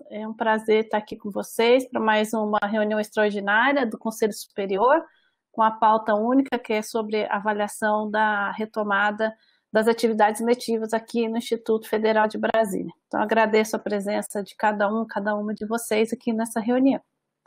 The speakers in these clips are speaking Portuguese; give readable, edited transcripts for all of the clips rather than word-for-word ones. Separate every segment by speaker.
Speaker 1: É um prazer estar aqui com vocês para mais uma reunião extraordinária do Conselho Superior, com a pauta única que é sobre a avaliação da retomada das atividades letivas aqui no Instituto Federal de Brasília. Então, agradeço a presença de cada uma de vocês aqui nessa reunião.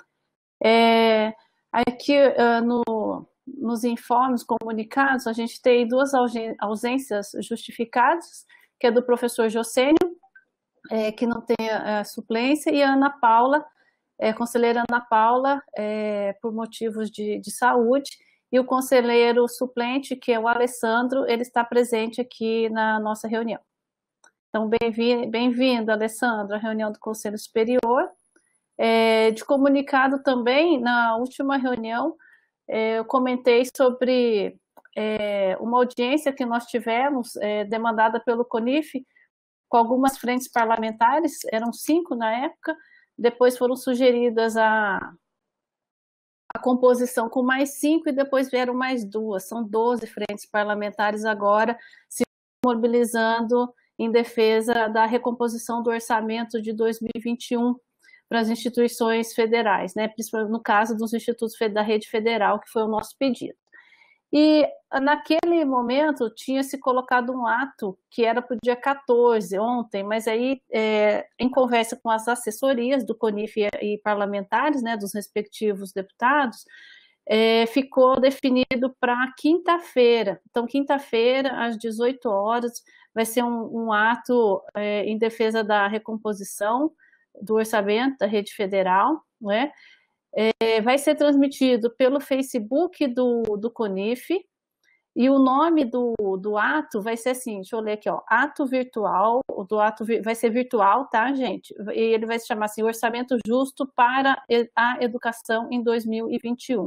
Speaker 1: Aqui nos informes comunicados, a gente tem duas ausências justificadas, que é do professor Josênio, que não tem a suplência, e a Ana Paula, conselheira Ana Paula, por motivos de saúde, e o conselheiro suplente, que é o Alessandro, ele está presente aqui na nossa reunião. Então, bem-vindo, Alessandro, à reunião do Conselho Superior. De comunicado também, na última reunião, eu comentei sobre uma audiência que nós tivemos, demandada pelo CONIF, com algumas frentes parlamentares, eram 5 na época, depois foram sugeridas a composição com mais 5 e depois vieram mais 2, são 12 frentes parlamentares agora se mobilizando em defesa da recomposição do orçamento de 2021 para as instituições federais, né? Principalmente no caso dos institutos da rede federal, que foi o nosso pedido. E naquele momento tinha se colocado um ato que era para o dia 14, ontem, mas aí em conversa com as assessorias do CONIF e parlamentares, né, dos respectivos deputados, ficou definido para quinta-feira. Então, quinta-feira, às 18 horas, vai ser um ato em defesa da recomposição do orçamento da rede federal, né? Vai ser transmitido pelo Facebook do CONIF, e o nome do ato vai ser assim, deixa eu ler aqui, ó, ato virtual, vai ser virtual, tá, gente? E ele vai se chamar assim, Orçamento Justo para a Educação em 2021.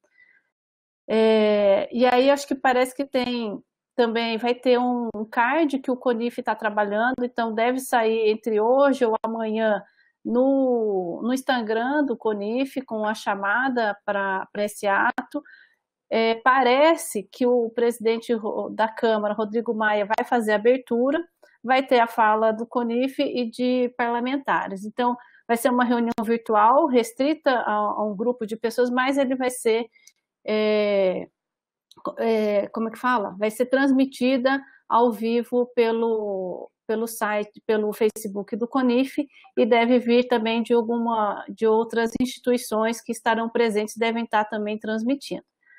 Speaker 1: E aí acho que parece que também vai ter um card que o CONIF está trabalhando, então deve sair entre hoje ou amanhã no Instagram do CONIF com a chamada para esse ato. Parece que o presidente da Câmara, Rodrigo Maia, vai fazer a abertura, vai ter a fala do CONIF e de parlamentares. Então, vai ser uma reunião virtual restrita a um grupo de pessoas, mas ele vai ser, como é que fala? Vai ser transmitida ao vivo pelo site, pelo Facebook do CONIF, e deve vir também de outras instituições que estarão presentes, devem estar também transmitindo.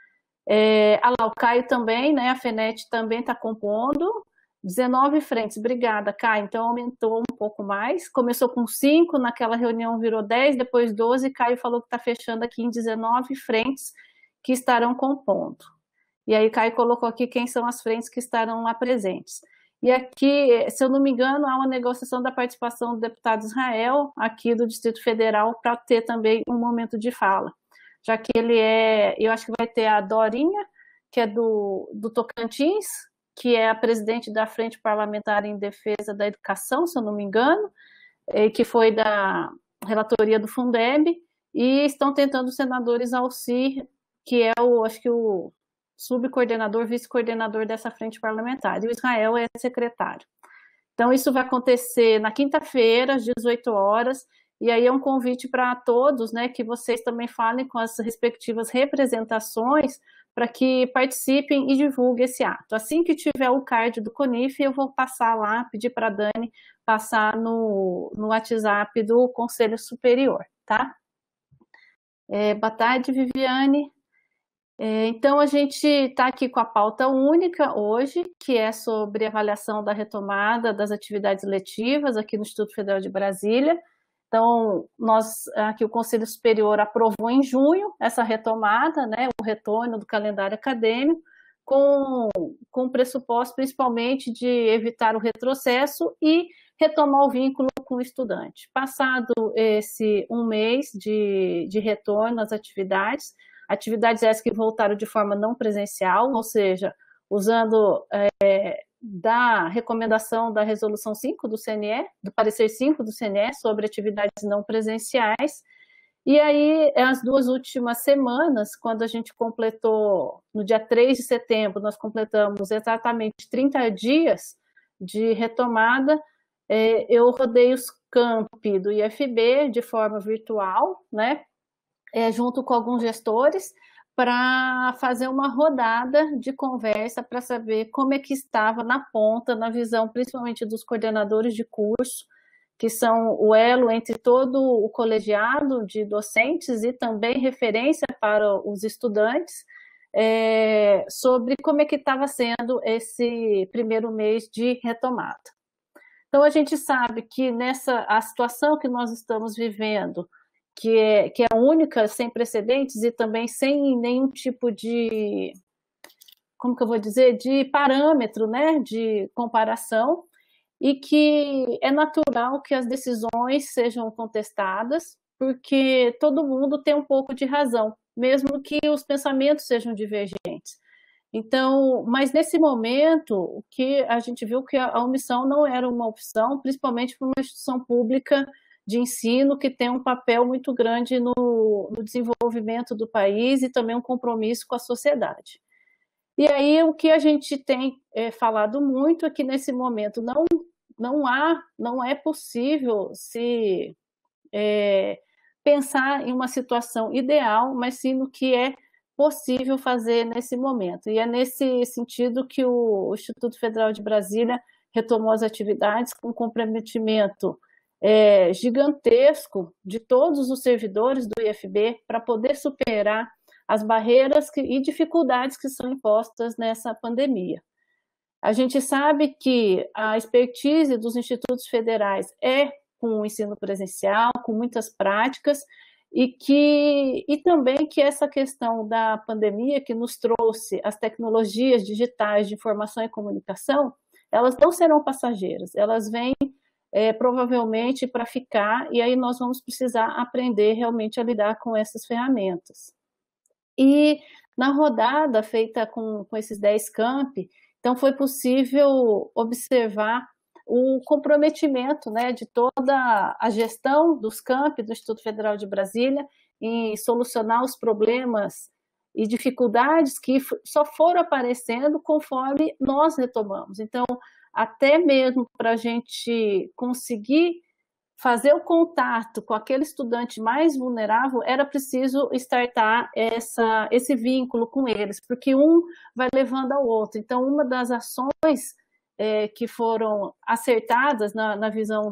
Speaker 1: O Caio também, né, a FENET também está compondo, 19 frentes, obrigada, Caio, então aumentou um pouco mais, começou com 5, naquela reunião virou 10, depois 12, Caio falou que está fechando aqui em 19 frentes que estarão compondo. E aí Caio colocou aqui quem são as frentes que estarão lá presentes. E aqui, se eu não me engano, há uma negociação da participação do deputado Israel, aqui do Distrito Federal, para ter também um momento de fala. Já que eu acho que vai ter a Dorinha, que é do Tocantins, que é a presidente da Frente Parlamentar em Defesa da Educação, se eu não me engano, que foi da relatoria do Fundeb, e estão tentando os senadores Alcir, que é acho que o subcoordenador, vice-coordenador dessa frente parlamentar, e o Israel é secretário. Então, isso vai acontecer na quinta-feira, às 18 horas, e aí é um convite para todos, né, que vocês também falem com as respectivas representações para que participem e divulguem esse ato. Assim que tiver o card do CONIF, eu vou passar lá, pedir para a Dani passar no WhatsApp do Conselho Superior, tá? Boa tarde, Viviane. Então, a gente está aqui com a pauta única hoje, que é sobre avaliação da retomada das atividades letivas aqui no Instituto Federal de Brasília. Então, aqui o Conselho Superior aprovou em junho essa retomada, né, o retorno do calendário acadêmico, com pressuposto principalmente de evitar o retrocesso e retomar o vínculo com o estudante. Passado esse um mês de retorno às atividades essas que voltaram de forma não presencial, ou seja, usando da recomendação da resolução 5 do CNE, do parecer 5 do CNE sobre atividades não presenciais. E aí, as 2 últimas semanas, quando a gente completou, no dia 3 de setembro, nós completamos exatamente 30 dias de retomada, eu rodei campi do IFB de forma virtual, né, junto com alguns gestores, para fazer uma rodada de conversa para saber como é que estava na ponta, na visão principalmente dos coordenadores de curso, que são o elo entre todo o colegiado de docentes e também referência para os estudantes, sobre como é que estava sendo esse primeiro mês de retomada. Então, a gente sabe que a situação que nós estamos vivendo, que é única, sem precedentes e também sem nenhum tipo de, como que eu vou dizer, de parâmetro, né, de comparação, e que é natural que as decisões sejam contestadas, porque todo mundo tem um pouco de razão, mesmo que os pensamentos sejam divergentes. Então, mas nesse momento, o que a gente viu que a omissão não era uma opção, principalmente para uma instituição pública de ensino que tem um papel muito grande no desenvolvimento do país e também um compromisso com a sociedade. E aí o que a gente tem falado muito é que nesse momento não é possível se pensar em uma situação ideal, mas sim no que é possível fazer nesse momento. E é nesse sentido que o Instituto Federal de Brasília retomou as atividades com comprometimento gigantesco de todos os servidores do IFB para poder superar as barreiras e dificuldades que são impostas nessa pandemia. A gente sabe que a expertise dos institutos federais é com o ensino presencial, com muitas práticas, e também que essa questão da pandemia que nos trouxe as tecnologias digitais de informação e comunicação, elas não serão passageiras, elas vêm provavelmente para ficar, e aí nós vamos precisar aprender realmente a lidar com essas ferramentas. E na rodada feita com esses 10 campi, então foi possível observar o comprometimento, né, de toda a gestão dos campi do Instituto Federal de Brasília em solucionar os problemas e dificuldades que só foram aparecendo conforme nós retomamos. Então, até mesmo para a gente conseguir fazer o contato com aquele estudante mais vulnerável, era preciso startar esse vínculo com eles, porque um vai levando ao outro. Então, uma das ações que foram acertadas na visão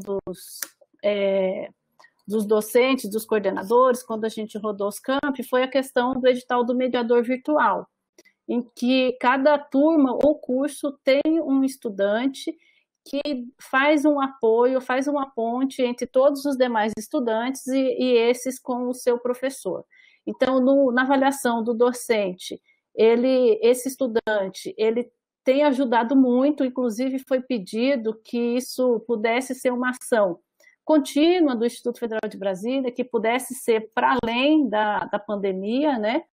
Speaker 1: dos docentes, dos coordenadores, quando a gente rodou os campi, foi a questão do edital do mediador virtual, em que cada turma ou curso tem um estudante que faz um apoio, faz uma ponte entre todos os demais estudantes e esses com o seu professor. Então, na avaliação do docente, esse estudante, ele tem ajudado muito, inclusive foi pedido que isso pudesse ser uma ação contínua do Instituto Federal de Brasília, que pudesse ser para além da pandemia, né?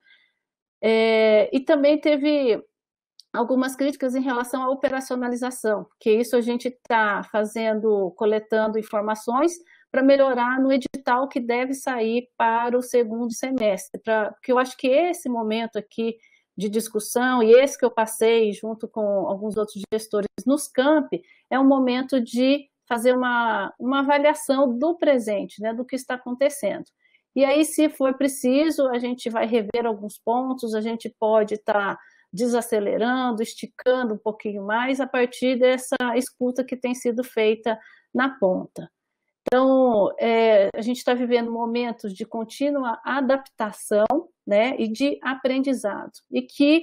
Speaker 1: E também teve algumas críticas em relação à operacionalização, porque isso a gente está coletando informações para melhorar no edital que deve sair para o segundo semestre, porque eu acho que esse momento aqui de discussão, e esse que eu passei junto com alguns outros gestores nos campi, é um momento de fazer uma avaliação do presente, né, do que está acontecendo. E aí, se for preciso, a gente vai rever alguns pontos, a gente pode estar desacelerando, esticando um pouquinho mais a partir dessa escuta que tem sido feita na ponta. Então, a gente está vivendo momentos de contínua adaptação, né, e de aprendizado, e que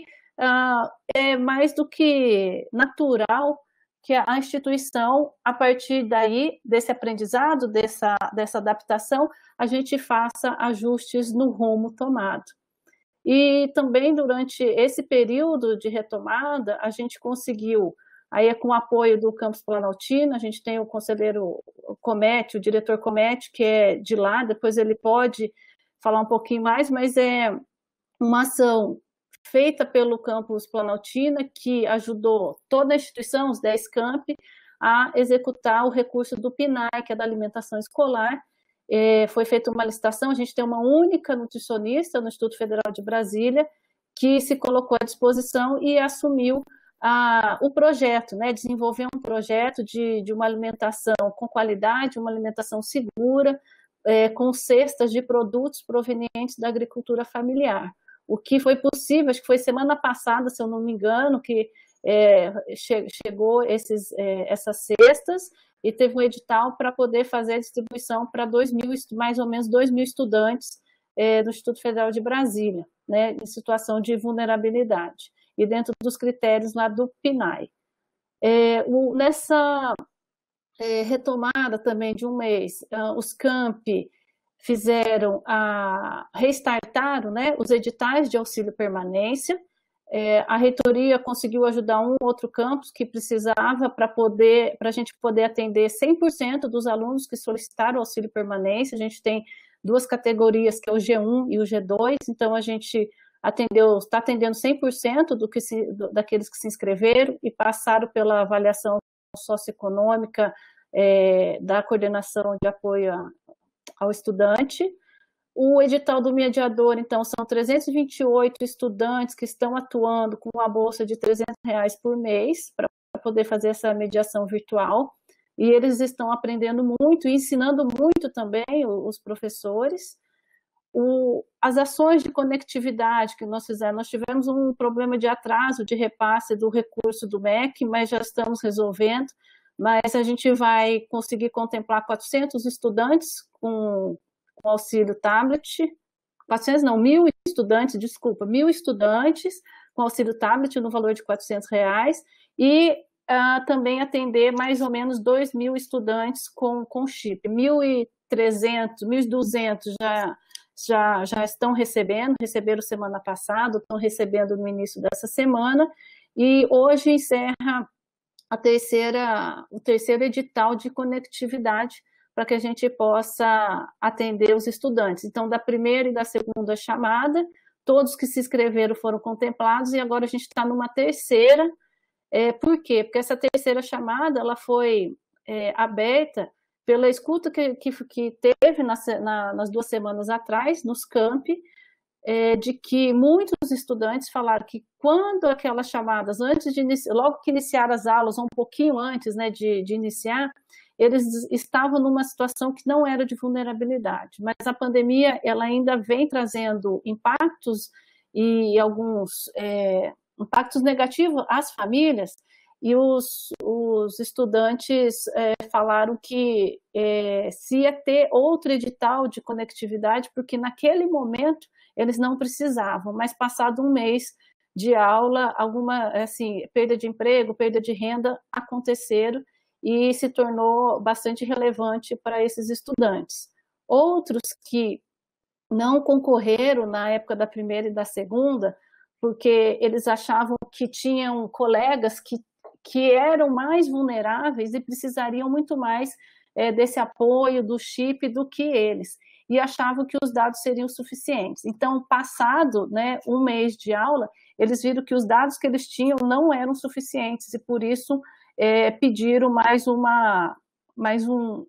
Speaker 1: é mais do que natural que a instituição, a partir daí, desse aprendizado, dessa adaptação, a gente faça ajustes no rumo tomado. E também durante esse período de retomada, a gente conseguiu, aí com o apoio do Campus Planaltino, a gente tem o conselheiro Comete, o diretor Comete, que é de lá, depois ele pode falar um pouquinho mais, mas é uma ação feita pelo Campus Planaltina, que ajudou toda a instituição, os 10 campi, a executar o recurso do PNAE, que é da alimentação escolar. Foi feita uma licitação, a gente tem uma única nutricionista no Instituto Federal de Brasília, que se colocou à disposição e assumiu o projeto, né, desenvolver um projeto de uma alimentação com qualidade, uma alimentação segura, com cestas de produtos provenientes da agricultura familiar. O que foi possível, acho que foi semana passada, se eu não me engano, que chegou essas cestas e teve um edital para poder fazer a distribuição para mais ou menos 2.000 estudantes do Instituto Federal de Brasília, né, em situação de vulnerabilidade, e dentro dos critérios lá do PNAE. Nessa retomada também de um mês, os campi restartaram, né, os editais de auxílio permanência. A reitoria conseguiu ajudar um outro campus que precisava para a gente poder atender 100% dos alunos que solicitaram auxílio permanência. A gente tem duas categorias, que é o G1 e o G2, então a gente está atendendo 100% daqueles que se inscreveram e passaram pela avaliação socioeconômica da coordenação de apoio ao estudante. O edital do mediador, então, são 328 estudantes que estão atuando com uma bolsa de R$300 por mês para poder fazer essa mediação virtual, e eles estão aprendendo muito e ensinando muito também os professores. As ações de conectividade que nós fizemos, nós tivemos um problema de atraso de repasse do recurso do MEC, mas já estamos resolvendo, mas a gente vai conseguir contemplar 400 estudantes com auxílio tablet, 400 não, 1.000 estudantes, desculpa, 1.000 estudantes com auxílio tablet no valor de R$400, e também atender mais ou menos 2.000 estudantes com chip. 1.300, 1.200 já estão receberam semana passada, estão recebendo no início dessa semana, e hoje encerra o terceiro edital de conectividade para que a gente possa atender os estudantes. Então, da primeira e da segunda chamada, todos que se inscreveram foram contemplados, e agora a gente está numa terceira. Por quê? Porque essa terceira chamada ela foi aberta pela escuta que teve nas 2 semanas atrás, nos campi, de que muitos estudantes falaram que quando aquelas chamadas, logo que iniciaram as aulas, ou um pouquinho antes, né, de iniciar, eles estavam numa situação que não era de vulnerabilidade, mas a pandemia ela ainda vem trazendo impactos e alguns impactos negativos às famílias, e os estudantes falaram que se ia ter outro edital de conectividade, porque naquele momento eles não precisavam, mas passado um mês de aula, alguma perda de emprego, perda de renda aconteceram, e se tornou bastante relevante para esses estudantes. Outros que não concorreram na época da primeira e da segunda, porque eles achavam que tinham colegas que eram mais vulneráveis e precisariam muito mais desse apoio, do chip, do que eles, e achavam que os dados seriam suficientes. Então, passado, né, um mês de aula, eles viram que os dados que eles tinham não eram suficientes, e por isso pediram mais um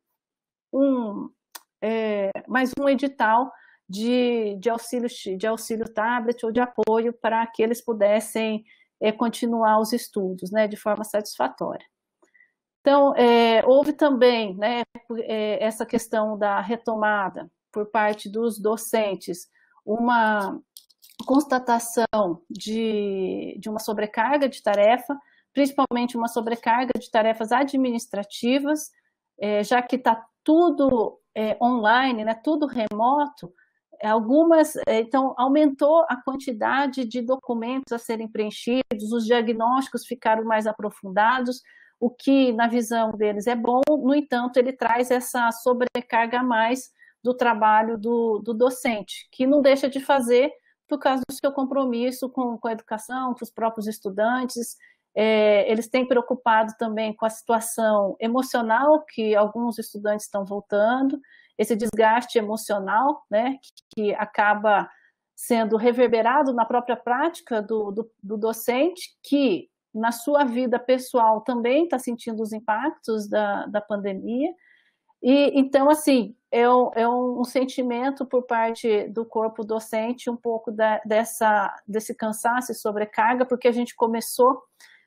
Speaker 1: edital de auxílio tablet ou de apoio para que eles pudessem continuar os estudos, né, de forma satisfatória. Então, houve também, né, essa questão da retomada por parte dos docentes, uma constatação de uma sobrecarga de tarefa, principalmente uma sobrecarga de tarefas administrativas, já que está tudo online, né, tudo remoto. Então, aumentou a quantidade de documentos a serem preenchidos, os diagnósticos ficaram mais aprofundados, o que, na visão deles, é bom. No entanto, ele traz essa sobrecarga a mais do trabalho do docente, que não deixa de fazer por causa do seu compromisso com a educação, com os próprios estudantes. Eles têm preocupado também com a situação emocional, que alguns estudantes estão voltando, esse desgaste emocional, né, que acaba sendo reverberado na própria prática do docente, que na sua vida pessoal também está sentindo os impactos da pandemia. E então, assim, é um sentimento por parte do corpo docente, um pouco desse cansaço e sobrecarga, porque a gente começou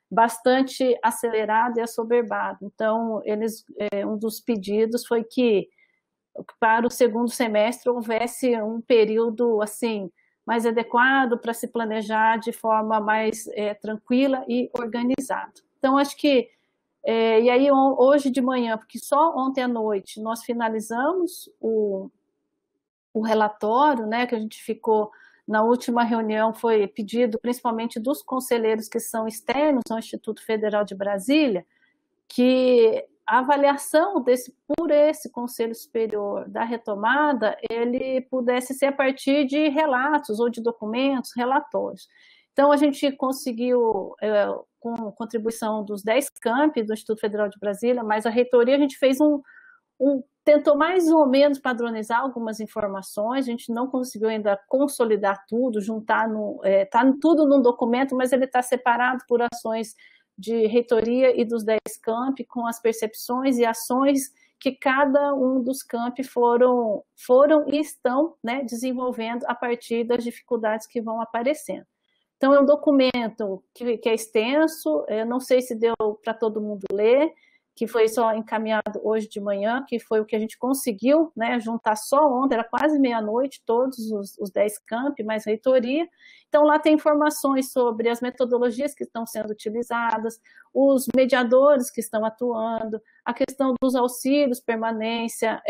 Speaker 1: bastante acelerado e assoberbado. Então, um dos pedidos foi que para o segundo semestre houvesse um período assim mais adequado para se planejar de forma mais tranquila e organizada. Então, acho que e aí hoje de manhã, porque só ontem à noite nós finalizamos o relatório, né, que a gente ficou na última reunião, foi pedido principalmente dos conselheiros que são externos ao Instituto Federal de Brasília, que a avaliação por esse Conselho Superior da retomada, ele pudesse ser a partir de relatos ou de documentos, relatórios. Então, a gente conseguiu, com contribuição dos 10 campi do Instituto Federal de Brasília, mas a reitoria, a gente fez tentou mais ou menos padronizar algumas informações, a gente não conseguiu ainda consolidar tudo, juntar, tá tudo num documento, mas ele está separado por ações de reitoria e dos 10 campi, com as percepções e ações que cada um dos campi foram e estão, né, desenvolvendo a partir das dificuldades que vão aparecendo. Então, é um documento que é extenso, eu não sei se deu para todo mundo ler, que foi só encaminhado hoje de manhã, que foi o que a gente conseguiu, né, juntar só ontem, era quase meia-noite, todos os 10 campi, mais reitoria. Então, lá tem informações sobre as metodologias que estão sendo utilizadas, os mediadores que estão atuando, a questão dos auxílios, permanência,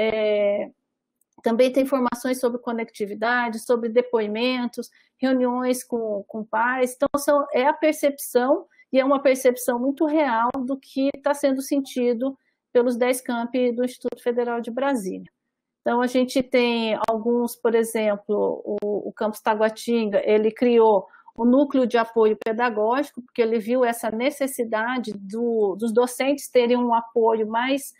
Speaker 1: também tem informações sobre conectividade, sobre depoimentos, reuniões com pais. Então, é a percepção, e é uma percepção muito real do que está sendo sentido pelos 10 campi do Instituto Federal de Brasília. Então, a gente tem alguns, por exemplo, o campus Taguatinga, ele criou o núcleo de apoio pedagógico, porque ele viu essa necessidade dos docentes terem um apoio mais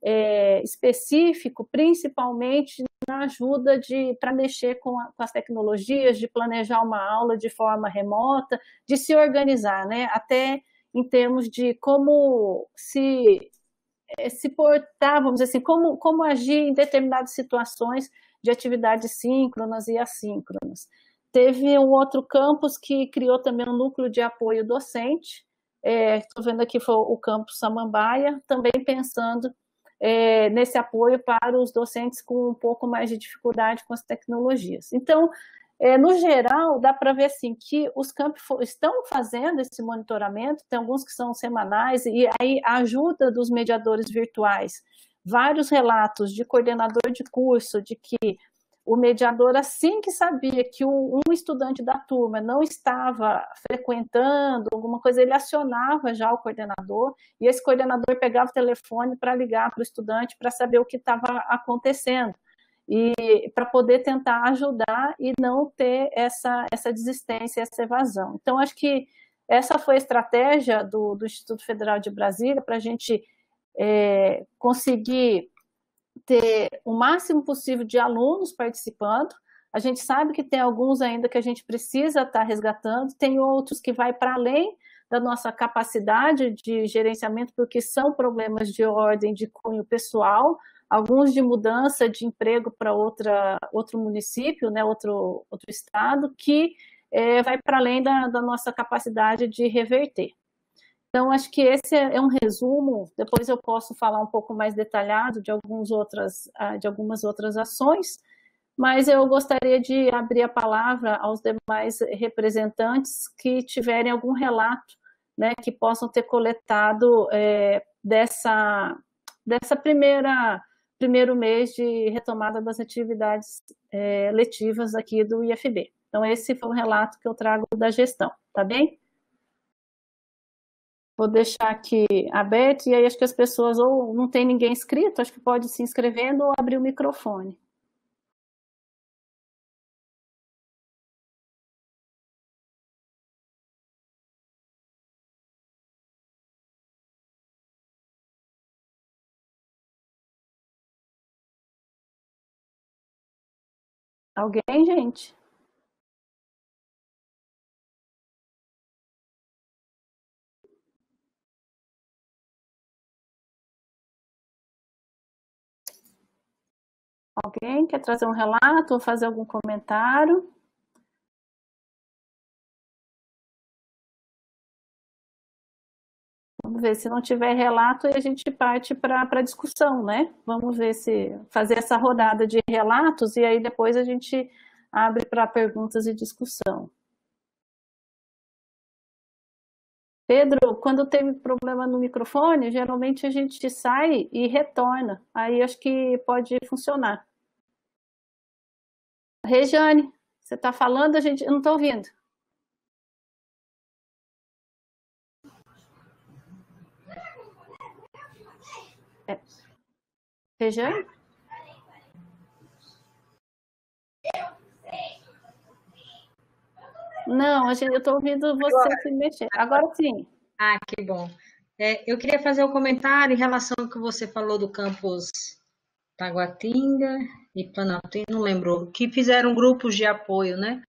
Speaker 1: específico, principalmente na ajuda para mexer com as tecnologias, de planejar uma aula de forma remota, de se organizar, né? Até em termos de como se portar, vamos dizer assim, como agir em determinadas situações de atividades síncronas e assíncronas. Teve um outro campus que criou também um núcleo de apoio docente, estou vendo aqui foi o campus Samambaia, também pensando nesse apoio para os docentes com um pouco mais de dificuldade com as tecnologias. Então, no geral, dá para ver assim, que os campi estão fazendo esse monitoramento, tem alguns que são semanais, e aí a ajuda dos mediadores virtuais, vários relatos de coordenador de curso, de que o mediador, assim que sabia que um estudante da turma não estava frequentando alguma coisa, ele acionava já o coordenador, e esse coordenador pegava o telefone para ligar para o estudante para saber o que estava acontecendo, e para poder tentar ajudar e não ter essa desistência, essa evasão. Então, acho que essa foi a estratégia do Instituto Federal de Brasília para a gente conseguir ter o máximo possível de alunos participando. A gente sabe que tem alguns ainda que a gente precisa estar resgatando, tem outros que vai para além da nossa capacidade de gerenciamento, porque são problemas de ordem de cunho pessoal, alguns de mudança de emprego para outro município, né, outro estado, que vai para além da nossa capacidade de reverter. Então, acho que esse é um resumo, depois eu posso falar um pouco mais detalhado de algumas outras ações, mas eu gostaria de abrir a palavra aos demais representantes que tiverem algum relato, né, que possam ter coletado dessa primeiro mês de retomada das atividades letivas aqui do IFB. Então, esse foi um relato que eu trago da gestão, tá bem? Vou deixar aqui aberto, e aí acho que as pessoas, ou não tem ninguém inscrito, acho que pode se inscrevendo ou abrir o microfone. Alguém, gente? Alguém quer trazer um relato ou fazer algum comentário? Vamos ver, se não tiver relato, aí a gente parte para a discussão, né? Vamos ver se fazer essa rodada de relatos e aí depois a gente abre para perguntas e discussão. Pedro, quando tem problema no microfone, geralmente a gente sai e retorna. Aí acho que pode funcionar. Regiane, você está falando, eu não estou ouvindo. Regiane? Não, eu estou ouvindo você se mexer. Agora sim.
Speaker 2: Ah, que bom. Eu queria fazer um comentário em relação ao que você falou do campus Taguatinga e Planalto, não lembrou, que fizeram grupos de apoio, né?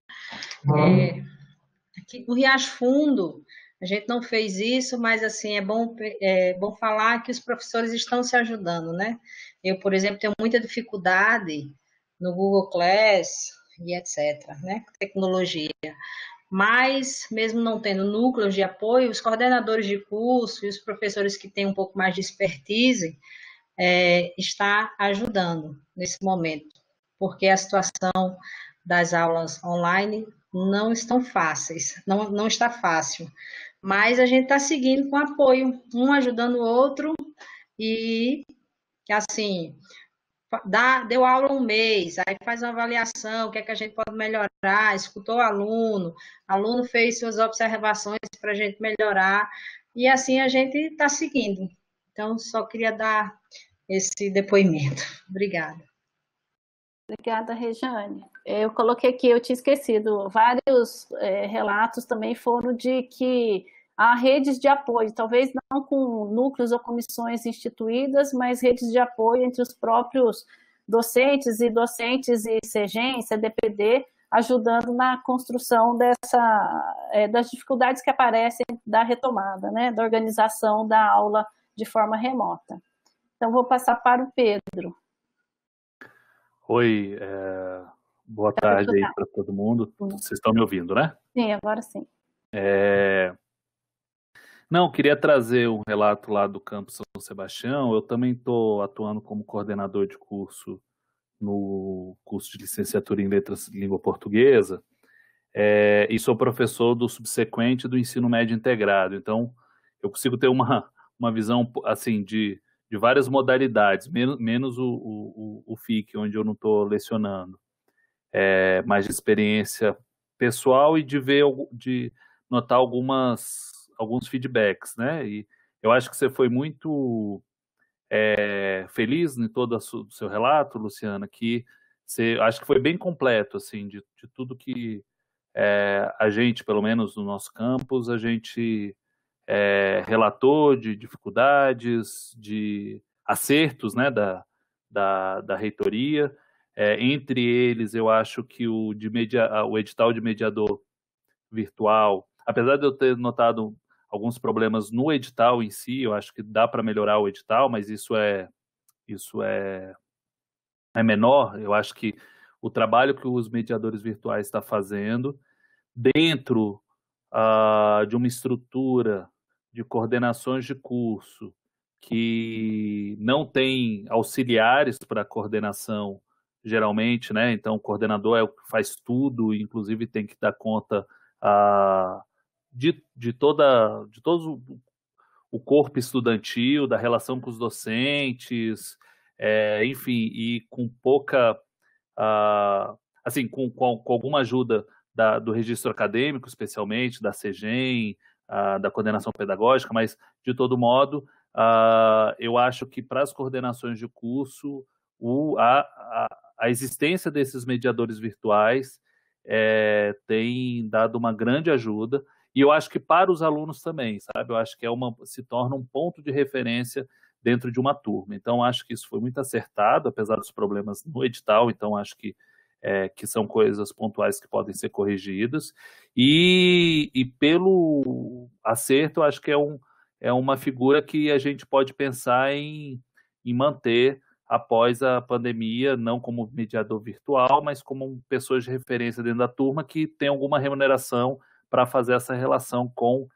Speaker 2: Aqui no Riacho Fundo, a gente não fez isso, mas assim, é bom falar que os professores estão se ajudando, né? Eu, por exemplo, tenho muita dificuldade no Google Class e etc, né? Tecnologia. Mas, mesmo não tendo núcleos de apoio, os coordenadores de curso e os professores que têm um pouco mais de expertise está ajudando nesse momento, porque a situação das aulas online não estão fáceis, não está fácil, mas a gente está seguindo com apoio, um ajudando o outro e, assim, deu aula um mês, aí faz uma avaliação, o que é que a gente pode melhorar, escutou o aluno fez suas observações para a gente melhorar, e assim a gente está seguindo. Então, só queria dar esse depoimento. Obrigada.
Speaker 1: Obrigada, Regiane. Eu coloquei aqui, eu tinha esquecido, vários relatos também foram de que há redes de apoio, talvez não com núcleos ou comissões instituídas, mas redes de apoio entre os próprios docentes e CEGEM, CDPD, ajudando na construção das dificuldades que aparecem da retomada, né, da organização da aula de forma remota. Então, vou passar para o Pedro.
Speaker 3: Oi, boa tarde aí para todo mundo. Vocês estão me ouvindo, né?
Speaker 1: Sim, agora sim.
Speaker 3: Não, queria trazer um relato lá do Campus São Sebastião. Eu também estou atuando como coordenador de curso no curso de licenciatura em Letras e Língua Portuguesa, e sou professor do subsequente do ensino médio integrado. Então, eu consigo ter uma visão assim de várias modalidades, menos o FIC, onde eu não estou lecionando, mais de experiência pessoal e de notar alguns feedbacks, né? E eu acho que você foi muito feliz em todo o seu relato, Luciana, que acho que foi bem completo, assim, de tudo que a gente, pelo menos no nosso campus, a gente relatou de dificuldades, de acertos, né, da reitoria. Entre eles, eu acho que o edital de mediador virtual, apesar de eu ter notado alguns problemas no edital em si, eu acho que dá para melhorar o edital, mas isso é menor. Eu acho que o trabalho que os mediadores virtuais estão fazendo dentro de uma estrutura de coordenações de curso que não tem auxiliares para coordenação, geralmente, né? Então, o coordenador é o que faz tudo, inclusive tem que dar conta de todo o corpo estudantil, da relação com os docentes, enfim, e com pouca, assim, com alguma ajuda do registro acadêmico, especialmente, da CEGEM, da coordenação pedagógica, mas, de todo modo, eu acho que para as coordenações de curso, a existência desses mediadores virtuais tem dado uma grande ajuda, e eu acho que para os alunos também, sabe? Eu acho que se torna um ponto de referência dentro de uma turma. Então, acho que isso foi muito acertado, apesar dos problemas no edital, então acho que são coisas pontuais que podem ser corrigidas, e pelo acerto, acho que é uma figura que a gente pode pensar em manter após a pandemia, não como mediador virtual, mas como pessoas de referência dentro da turma que tem alguma remuneração para fazer essa relação com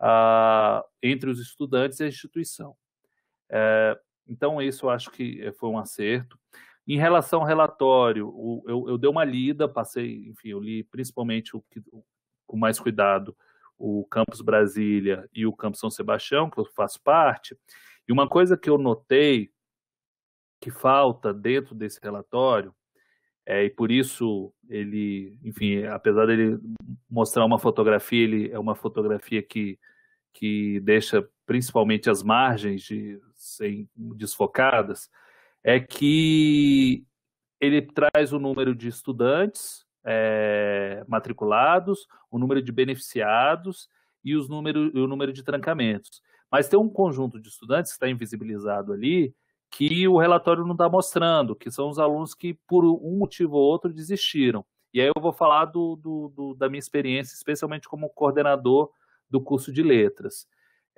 Speaker 3: entre os estudantes e a instituição. Então, isso eu acho que foi um acerto. Em relação ao relatório, eu dei uma lida, eu li principalmente com mais cuidado o Campus Brasília e o Campus São Sebastião, que eu faço parte, e uma coisa que eu notei que falta dentro desse relatório, e por isso ele, enfim, apesar dele mostrar uma fotografia, ele é uma fotografia que deixa principalmente as margens desfocadas, é que ele traz o número de estudantes matriculados, o número de beneficiados e o número de trancamentos. Mas tem um conjunto de estudantes que está invisibilizado ali, que o relatório não está mostrando, que são os alunos que, por um motivo ou outro, desistiram. E aí eu vou falar da minha experiência, especialmente como coordenador do curso de letras.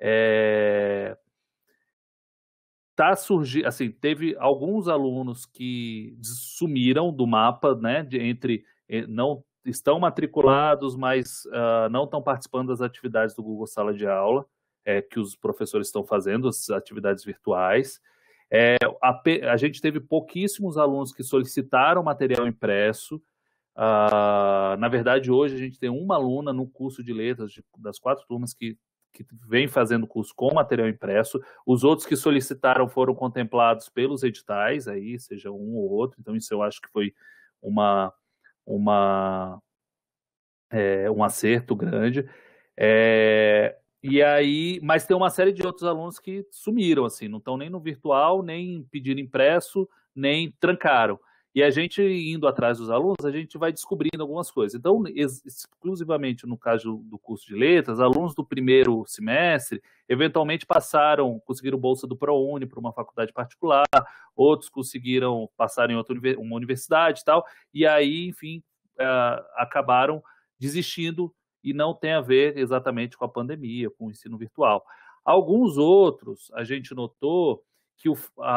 Speaker 3: Assim, teve alguns alunos que sumiram do mapa, né, não estão matriculados, mas não estão participando das atividades do Google Sala de Aula, que os professores estão fazendo, as atividades virtuais. A gente teve pouquíssimos alunos que solicitaram material impresso. Na verdade, hoje a gente tem uma aluna no curso de letras, das 4 turmas que vem fazendo curso com material impresso. Os outros que solicitaram foram contemplados pelos editais, aí, seja um ou outro. Então, isso eu acho que foi um acerto grande. E aí, mas tem uma série de outros alunos que sumiram, assim, não estão nem no virtual, nem pedindo impresso, nem trancaram. E a gente, indo atrás dos alunos, a gente vai descobrindo algumas coisas. Então, exclusivamente no caso do curso de letras, alunos do primeiro semestre, eventualmente conseguiram bolsa do ProUni para uma faculdade particular, outros conseguiram passar em uma universidade e tal, e aí, enfim, acabaram desistindo, e não tem a ver exatamente com a pandemia, com o ensino virtual. Alguns outros, a gente notou que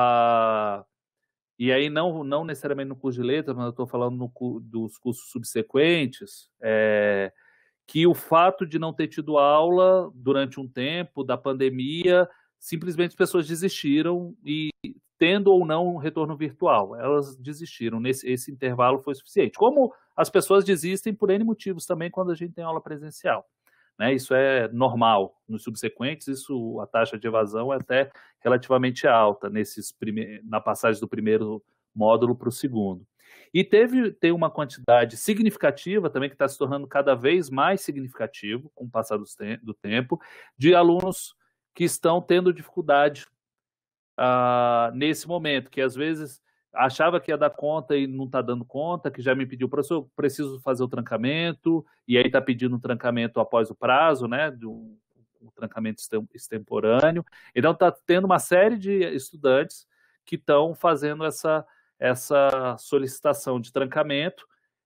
Speaker 3: e aí não necessariamente no curso de letras, mas eu estou falando dos cursos subsequentes, que o fato de não ter tido aula durante um tempo da pandemia, simplesmente as pessoas desistiram, e tendo ou não um retorno virtual, elas desistiram. Esse intervalo foi suficiente. Como as pessoas desistem por N motivos também quando a gente tem aula presencial, né? Isso é normal. Nos subsequentes, a taxa de evasão é até relativamente alta na passagem do primeiro módulo para o segundo. E tem uma quantidade significativa também, que está se tornando cada vez mais significativo com o passar do tempo, de alunos que estão tendo dificuldade nesse momento, que às vezes achava que ia dar conta e não está dando conta, que já me pediu, professor, preciso fazer o trancamento, e aí está pedindo um trancamento após o prazo, né, um trancamento extemporâneo. Então está tendo uma série de estudantes que estão fazendo essa solicitação de trancamento,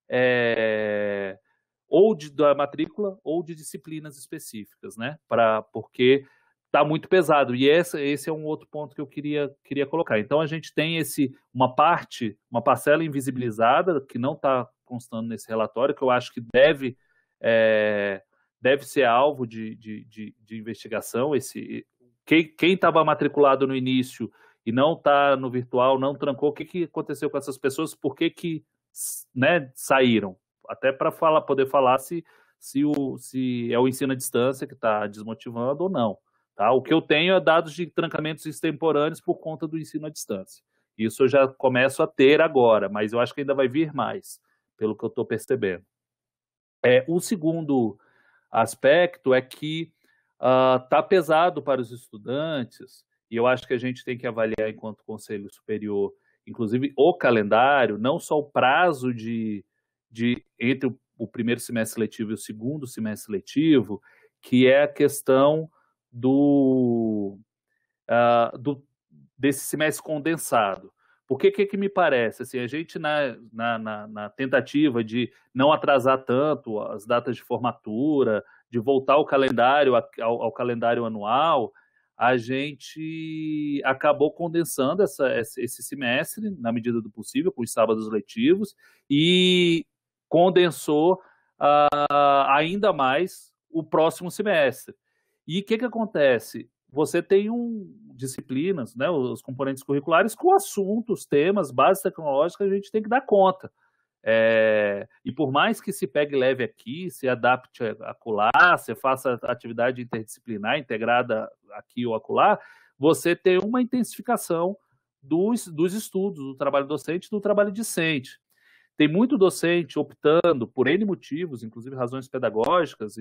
Speaker 3: ou da matrícula ou de disciplinas específicas, né, porque está muito pesado, e esse é um outro ponto que eu queria colocar. Então, a gente tem uma parcela invisibilizada, que não está constando nesse relatório, que eu acho que deve ser alvo de investigação. Quem estava matriculado no início e não está no virtual, não trancou, o que aconteceu com essas pessoas, por que né, saíram? Até para poder falar se é o ensino à distância que está desmotivando ou não. Tá? O que eu tenho é dados de trancamentos extemporâneos por conta do ensino à distância. Isso eu já começo a ter agora, mas eu acho que ainda vai vir mais, pelo que eu estou percebendo. O segundo aspecto é que está pesado para os estudantes, e eu acho que a gente tem que avaliar, enquanto Conselho Superior, inclusive o calendário, não só o prazo entre o primeiro semestre letivo e o segundo semestre letivo, que é a questão desse semestre condensado. Por que me parece? Assim, a gente, na tentativa de não atrasar tanto as datas de formatura, de voltar ao calendário anual, a gente acabou condensando esse semestre, na medida do possível, com os sábados letivos, e condensou ainda mais o próximo semestre. E o que acontece? Você tem disciplinas, né, os componentes curriculares com assuntos, temas, bases tecnológicas, a gente tem que dar conta. E por mais que se pegue leve aqui, se adapte acolá, se faça atividade interdisciplinar integrada aqui ou acolá, você tem uma intensificação dos estudos, do trabalho docente e do trabalho discente. Tem muito docente optando, por N motivos, inclusive razões pedagógicas,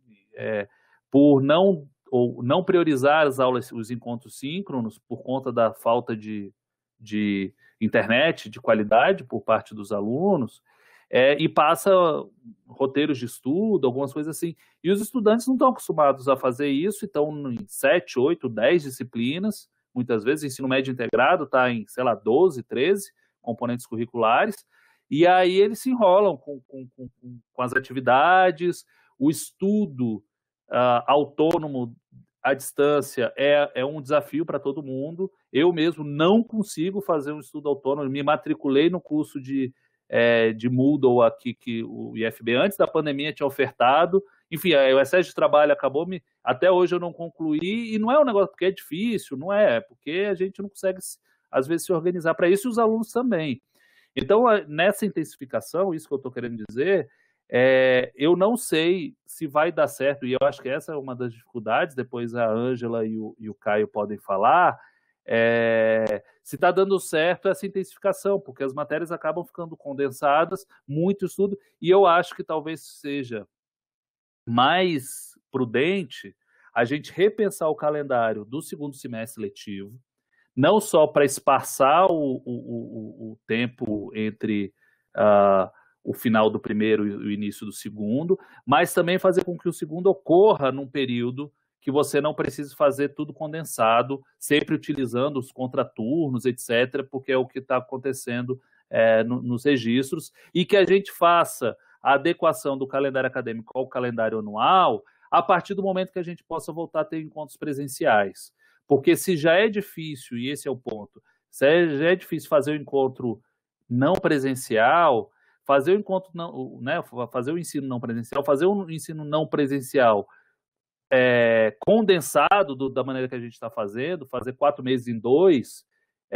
Speaker 3: por não priorizar as aulas, os encontros síncronos, por conta da falta de internet de qualidade por parte dos alunos, e passa roteiros de estudo, algumas coisas assim. E os estudantes não estão acostumados a fazer isso, estão em 7, 8, 10 disciplinas, muitas vezes o ensino médio integrado está em, 12, 13 componentes curriculares, e aí eles se enrolam com as atividades, o estudo autônomo à distância é um desafio para todo mundo. Eu mesmo não consigo fazer um estudo autônomo, me matriculei no curso de Moodle aqui, que o IFB antes da pandemia tinha ofertado. Enfim, o excesso de trabalho acabou até hoje eu não concluí, e não é um negócio porque é difícil, não é porque a gente não consegue, às vezes, se organizar para isso, e os alunos também. Então, nessa intensificação, isso que eu estou querendo dizer, eu não sei se vai dar certo, e eu acho que essa é uma das dificuldades, depois a Ângela e o Caio podem falar, se está dando certo essa intensificação, porque as matérias acabam ficando condensadas, muito estudo, e eu acho que talvez seja mais prudente a gente repensar o calendário do segundo semestre letivo, não só para espaçar o tempo entre o final do primeiro e o início do segundo, mas também fazer com que o segundo ocorra num período que você não precise fazer tudo condensado, sempre utilizando os contraturnos, etc., porque é o que está acontecendo nos registros, e que a gente faça a adequação do calendário acadêmico ao calendário anual a partir do momento que a gente possa voltar a ter encontros presenciais. Porque se já é difícil, e esse é o ponto, se já é difícil fazer o encontro não presencial, fazer o encontro não, né, fazer o ensino não presencial, fazer o ensino não presencial condensado da maneira que a gente está fazendo, fazer 4 meses em 2,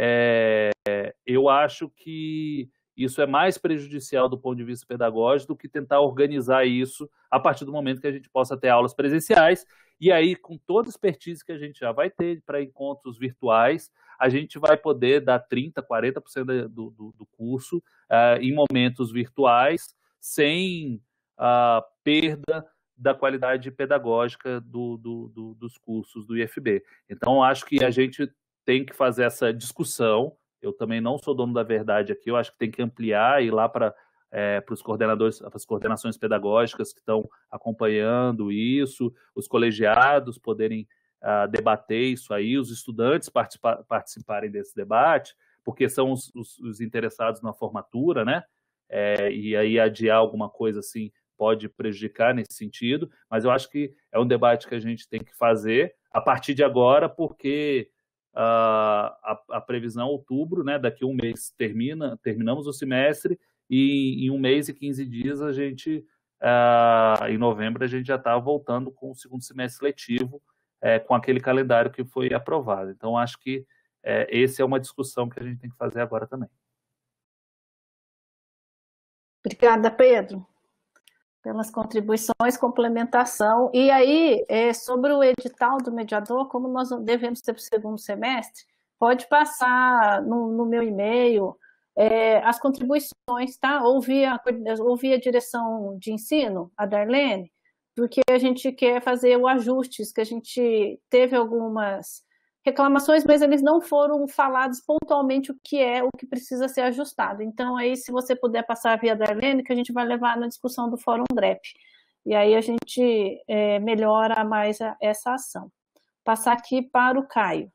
Speaker 3: eu acho que isso é mais prejudicial do ponto de vista pedagógico do que tentar organizar isso a partir do momento que a gente possa ter aulas presenciais. E aí, com toda a expertise que a gente já vai ter para encontros virtuais, a gente vai poder dar 30%, 40% do curso em momentos virtuais, sem perda da qualidade pedagógica dos cursos do IFB. Então, acho que a gente tem que fazer essa discussão. Eu também não sou dono da verdade aqui, eu acho que tem que ampliar e ir lá para os coordenadores, as coordenações pedagógicas que estão acompanhando isso, os colegiados poderem debater isso aí, os estudantes participarem desse debate, porque são os interessados na formatura, né? E aí adiar alguma coisa assim pode prejudicar nesse sentido, mas eu acho que é um debate que a gente tem que fazer a partir de agora, porque a previsão é outubro, né? Daqui a um mês terminamos o semestre, e em 1 mês e 15 dias a gente, em novembro, a gente já está voltando com o segundo semestre letivo, com aquele calendário que foi aprovado. Então, acho que essa é uma discussão que a gente tem que fazer agora também.
Speaker 1: Obrigada, Pedro, pelas contribuições, complementação. E aí, sobre o edital do mediador, como nós devemos ter para o segundo semestre, pode passar no meu e-mail as contribuições, tá? Ouvi a direção de ensino, a Darlene, porque a gente quer fazer o ajustes, que a gente teve algumas reclamações, mas eles não foram falados pontualmente o que precisa ser ajustado. Então, aí, se você puder passar via Darlene, que a gente vai levar na discussão do Fórum GREP. E aí a gente melhora mais essa ação. Passar aqui para o Caio.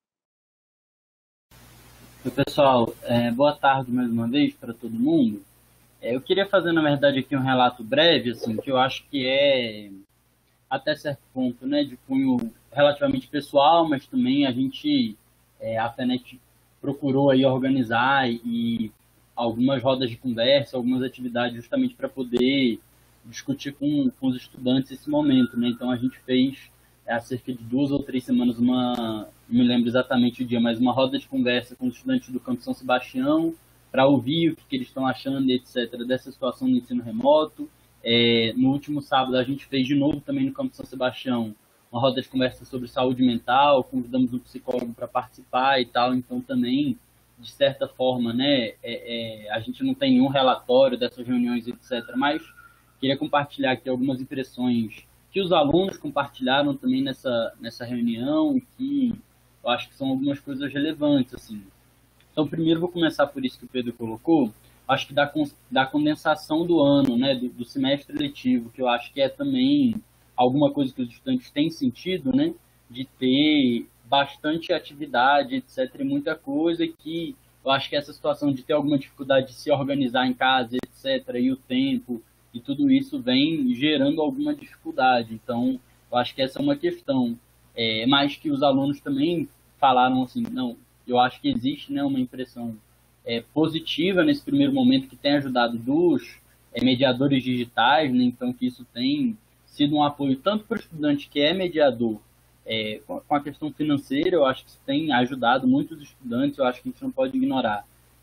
Speaker 4: Oi, pessoal, boa tarde mais uma vez para todo mundo. Eu queria fazer, na verdade, aqui um relato breve, assim, que eu acho que é, até certo ponto, né, de cunho relativamente pessoal, mas também a gente, a FENET procurou aí organizar e algumas rodas de conversa, algumas atividades justamente para poder discutir com os estudantes esse momento, né? Então a gente fez há cerca de 2 ou 3 semanas, não me lembro exatamente o dia, mas uma roda de conversa com os estudantes do Campo São Sebastião para ouvir o que eles estão achando, etc., dessa situação do ensino remoto. No último sábado, a gente fez de novo também no Campo São Sebastião uma roda de conversa sobre saúde mental, convidamos um psicólogo para participar e tal, então também, de certa forma, né, a gente não tem nenhum relatório dessas reuniões, etc., mas queria compartilhar aqui algumas impressões que os alunos compartilharam também nessa reunião, que eu acho que são algumas coisas relevantes, assim. Então, primeiro vou começar por isso que o Pedro colocou, acho que da condensação do ano, né, do semestre letivo, que eu acho que é também alguma coisa que os estudantes têm sentido, né, de ter bastante atividade, etc., e muita coisa, e que eu acho que essa situação de ter alguma dificuldade de se organizar em casa, etc., e o tempo, e tudo isso vem gerando alguma dificuldade. Então, eu acho que essa é uma questão. Mas que os alunos também falaram assim, não, eu acho que existe, né, uma impressão positiva nesse primeiro momento, que tem ajudado dos mediadores digitais, né, então que isso tem sido um apoio tanto para o estudante que é mediador, com a questão financeira, eu acho que isso tem ajudado muitos estudantes, eu acho que a gente não pode ignorar,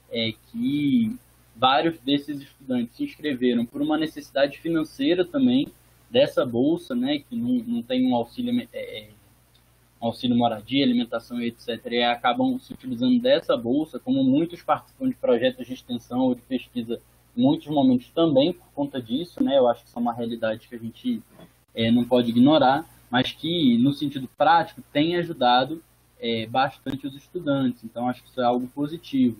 Speaker 4: que vários desses estudantes se inscreveram por uma necessidade financeira também dessa bolsa, né, que não tem um auxílio moradia, alimentação, etc., e acabam se utilizando dessa bolsa, como muitos participam de projetos de extensão ou de pesquisa, em muitos momentos também por conta disso, né, eu acho que isso é uma realidade que a gente não pode ignorar, mas que, no sentido prático, tem ajudado bastante os estudantes, então acho que isso é algo positivo.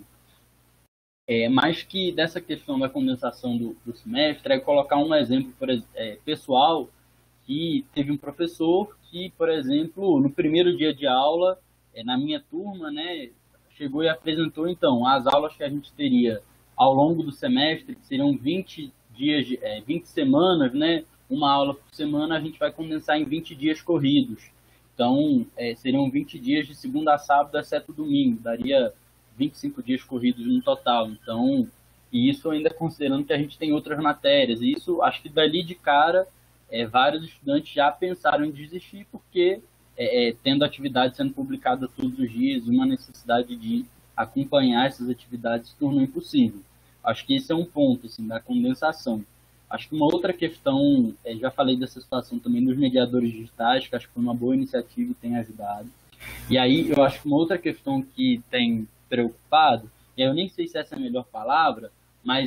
Speaker 4: Mais que dessa questão da condensação do semestre, colocar um exemplo pessoal, que teve um professor que, por exemplo, no primeiro dia de aula, na minha turma, né, chegou e apresentou, então, as aulas que a gente teria ao longo do semestre, que seriam 20 dias, 20 semanas, né, uma aula por semana, a gente vai condensar em 20 dias corridos. Então, seriam 20 dias de segunda a sábado, exceto domingo, daria 25 dias corridos no total. Então, e isso ainda considerando que a gente tem outras matérias. E isso, acho que dali de cara, vários estudantes já pensaram em desistir, porque tendo atividade sendo publicada todos os dias, uma necessidade de acompanhar essas atividades se tornou impossível. Acho que esse é um ponto, assim, da condensação. Acho que uma outra questão, já falei dessa situação também dos mediadores digitais, que acho que foi uma boa iniciativa e tem ajudado. E aí, eu acho que uma outra questão que tem preocupado, e eu nem sei se essa é a melhor palavra, mas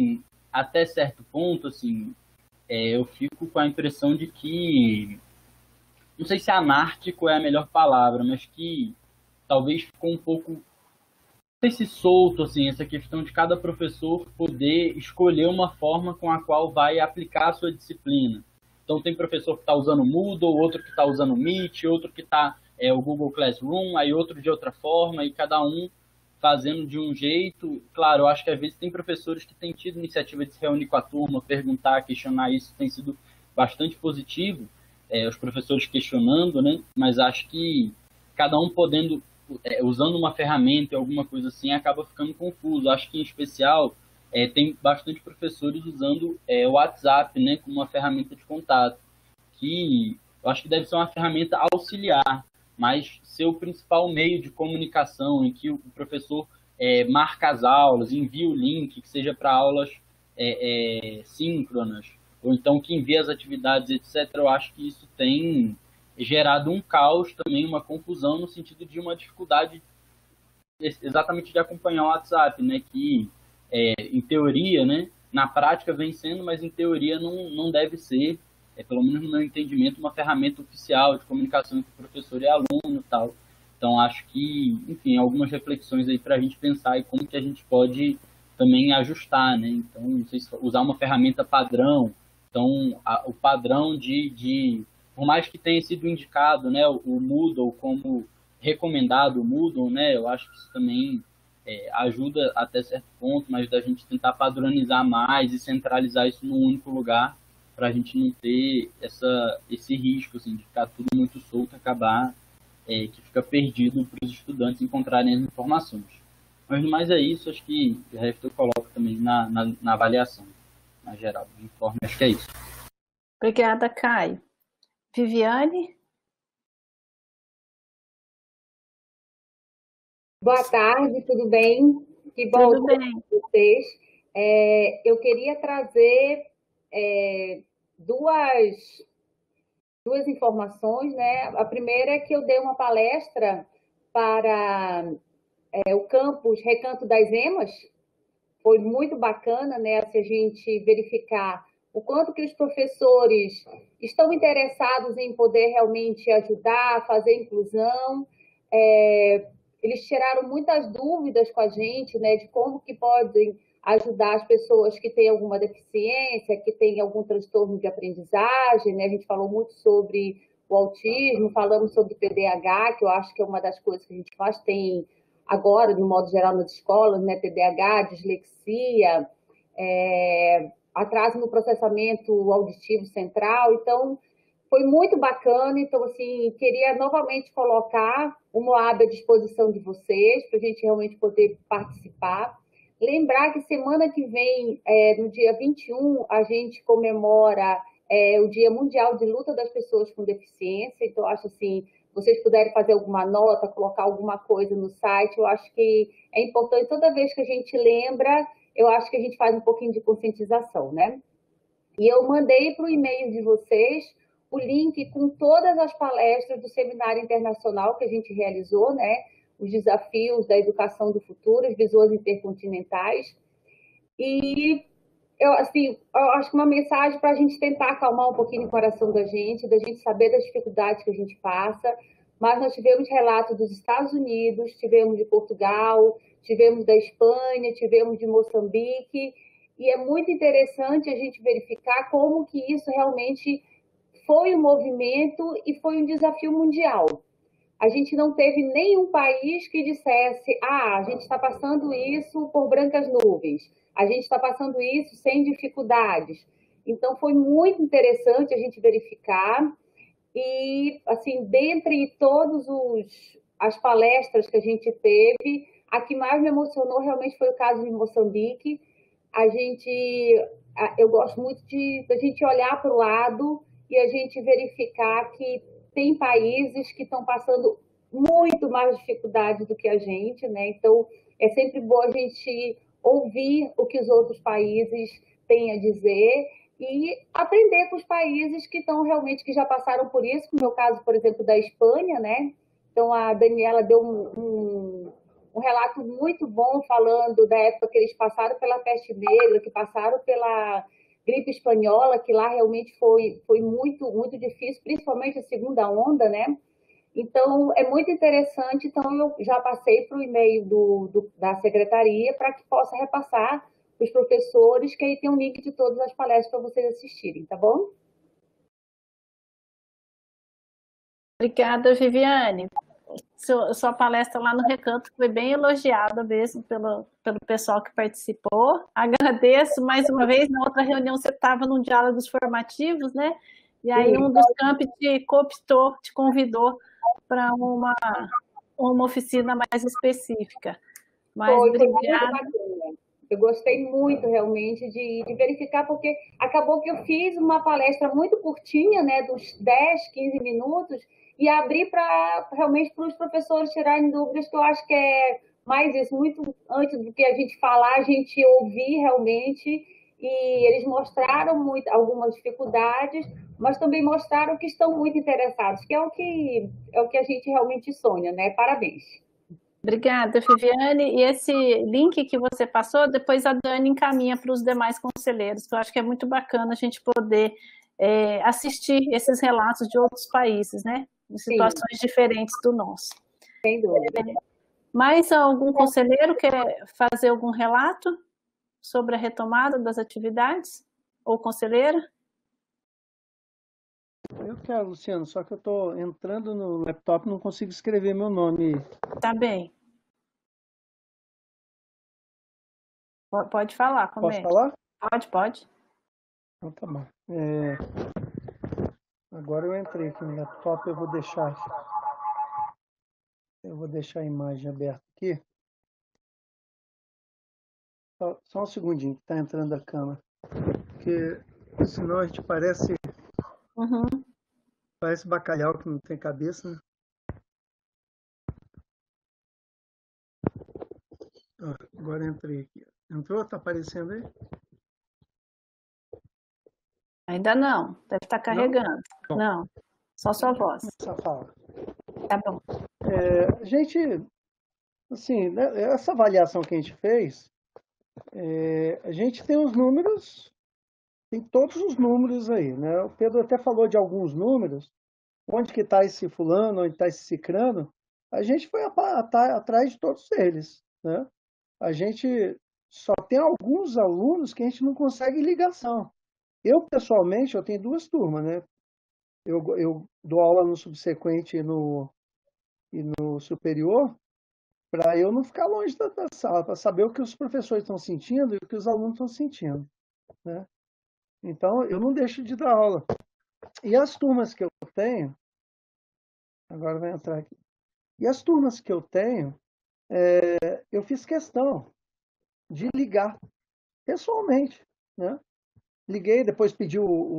Speaker 4: até certo ponto, assim, eu fico com a impressão de que, não sei se anárquico é a melhor palavra, mas que talvez ficou um pouco, não sei se solto, assim, essa questão de cada professor poder escolher uma forma com a qual vai aplicar a sua disciplina. Então tem professor que está usando o Moodle, outro que está usando o Meet, outro que está o Google Classroom, aí outro de outra forma, e cada um fazendo de um jeito. Claro, eu acho que às vezes tem professores que têm tido iniciativa de se reunir com a turma, perguntar, questionar, isso tem sido bastante positivo, os professores questionando, né? Mas acho que cada um podendo, usando uma ferramenta, alguma coisa assim, acaba ficando confuso. Acho que, em especial, tem bastante professores usando o WhatsApp, né, como uma ferramenta de contato, que eu acho que deve ser uma ferramenta auxiliar, mas ser o principal meio de comunicação, em que o professor marca as aulas, envia o link, que seja para aulas síncronas, ou então que envia as atividades, etc. Eu acho que isso tem gerado um caos também, uma confusão, no sentido de uma dificuldade exatamente de acompanhar o WhatsApp, né, que em teoria, né, na prática vem sendo, mas em teoria não deve ser, pelo menos no meu entendimento, uma ferramenta oficial de comunicação entre professor e aluno e tal. Então, acho que, enfim, algumas reflexões aí para a gente pensar e como que a gente pode também ajustar, né? Então, não sei se usar uma ferramenta padrão. Então, o padrão por mais que tenha sido indicado, né, o Moodle como recomendado, o Moodle, né, eu acho que isso também ajuda até certo ponto, mas da gente tentar padronizar mais e centralizar isso num único lugar, para a gente não ter esse risco, assim, de ficar tudo muito solto, acabar que fica perdido para os estudantes encontrarem as informações. Mas no mais é isso, acho que o resto eu coloco também na avaliação, na geral, do informe, acho que é isso.
Speaker 1: Obrigada, Caio. Viviane?
Speaker 5: Boa tarde, tudo bem? Que bom
Speaker 1: Tudo bem.
Speaker 5: vocês. Eu queria trazer duas, duas informações, né? A primeira é que eu dei uma palestra para o campus Recanto das Emas. Foi muito bacana, né? Se a gente verificar o quanto que os professores estão interessados em poder realmente ajudar, fazer inclusão. Eles tiraram muitas dúvidas com a gente, né, de como que podem ajudar as pessoas que têm alguma deficiência, que têm algum transtorno de aprendizagem, né? A gente falou muito sobre o autismo, falamos sobre TDAH, que eu acho que é uma das coisas que a gente mais tem agora, de um modo geral, nas escolas, né? TDAH, dislexia, atraso no processamento auditivo central. Então, foi muito bacana. Então, assim, queria novamente colocar o Moab à disposição de vocês, para a gente realmente poder participar. Lembrar que semana que vem, no dia 21, a gente comemora o Dia Mundial de Luta das Pessoas com Deficiência. Então, acho assim, vocês puderem fazer alguma nota, colocar alguma coisa no site, eu acho que é importante. Toda vez que a gente lembra, eu acho que a gente faz um pouquinho de conscientização, né? E eu mandei para o e-mail de vocês o link com todas as palestras do Seminário Internacional que a gente realizou, né? Os desafios da educação do futuro, as visões intercontinentais. E eu acho que uma mensagem para a gente tentar acalmar um pouquinho o coração da gente saber das dificuldades que a gente passa. Mas nós tivemos relatos dos Estados Unidos, tivemos de Portugal, tivemos da Espanha, tivemos de Moçambique, e é muito interessante a gente verificar como que isso realmente foi um movimento e foi um desafio mundial. A gente não teve nenhum país que dissesse: a gente está passando isso por brancas nuvens, a gente está passando isso sem dificuldades. Então, foi muito interessante a gente verificar. E, assim, dentre todas as palestras que a gente teve, a que mais me emocionou realmente foi o caso de Moçambique. Eu gosto muito da gente olhar para o lado e a gente verificar que tem países que estão passando muito mais dificuldade do que a gente, né? Então, é sempre bom a gente ouvir o que os outros países têm a dizer e aprender com os países que estão realmente, que já passaram por isso, como é o caso, por exemplo, da Espanha, né? Então, a Daniela deu um relato muito bom falando da época que eles passaram pela peste negra, que passaram pela gripe espanhola, que lá realmente foi muito, muito difícil, principalmente a segunda onda, né? Então, é muito interessante. Então, eu já passei para o e-mail da secretaria para que possa repassar os professores, que aí tem um link de todas as palestras para vocês assistirem, tá bom?
Speaker 1: Obrigada, Viviane. Sua palestra lá no Recanto foi bem elogiada mesmo pelo pessoal que participou. Agradeço mais uma vez. Na outra reunião você estava num diálogos formativos, né? E aí um dos campi te cooptou, te convidou para uma oficina mais específica. Mas obrigada.
Speaker 5: Eu gostei muito realmente de verificar, porque acabou que eu fiz uma palestra muito curtinha, né, dos 10, 15 minutos, e abri realmente para os professores tirarem dúvidas, que eu acho que é mais isso, muito antes do que a gente falar, a gente ouvir realmente, e eles mostraram algumas dificuldades, mas também mostraram que estão muito interessados, que é o que a gente realmente sonha, né? Parabéns.
Speaker 1: Obrigada, Viviane. E esse link que você passou, depois a Dani encaminha para os demais conselheiros, que eu acho que é muito bacana a gente poder assistir esses relatos de outros países, né? Em situações diferentes do nosso.
Speaker 5: Sem dúvida.
Speaker 1: Mais algum conselheiro quer fazer algum relato sobre a retomada das atividades? Ou conselheira?
Speaker 6: Eu quero, Luciano, só que eu estou entrando no laptop e não consigo escrever meu nome.
Speaker 1: Tá bem. Pode falar, comente.
Speaker 6: Posso falar?
Speaker 1: Pode.
Speaker 6: Então tá bom. Agora eu entrei aqui no laptop, eu vou deixar a imagem aberta aqui. Só um segundinho que está entrando a câmera. Porque senão a gente parece bacalhau que não tem cabeça, né? Ó, agora entrei aqui. Entrou? Está aparecendo aí?
Speaker 1: Ainda não, deve estar carregando.
Speaker 6: Não?
Speaker 1: Não, só sua voz.
Speaker 6: Começar a falar.
Speaker 1: Tá bom.
Speaker 6: A gente, assim, né, essa avaliação que a gente fez, a gente tem os números, tem todos os números aí, né? O Pedro até falou de alguns números, onde que está esse fulano, onde está esse cicrano, a gente foi atrás de todos eles, né? A gente só tem alguns alunos que a gente não consegue ligação. Eu, pessoalmente, eu tenho duas turmas, né? Eu dou aula no subsequente e no superior, para eu não ficar longe da sala, para saber o que os professores estão sentindo e o que os alunos estão sentindo, né? Então, eu não deixo de dar aula. E as turmas que eu tenho, agora vai entrar aqui. E as turmas que eu tenho, eu fiz questão de ligar pessoalmente, né? Liguei, depois pedi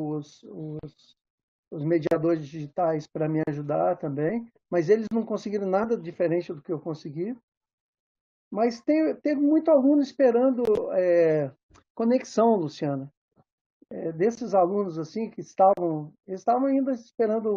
Speaker 6: os mediadores digitais para me ajudar também, mas eles não conseguiram nada diferente do que eu consegui. Mas teve muito aluno esperando conexão, Luciana. Desses alunos assim que eles estavam ainda esperando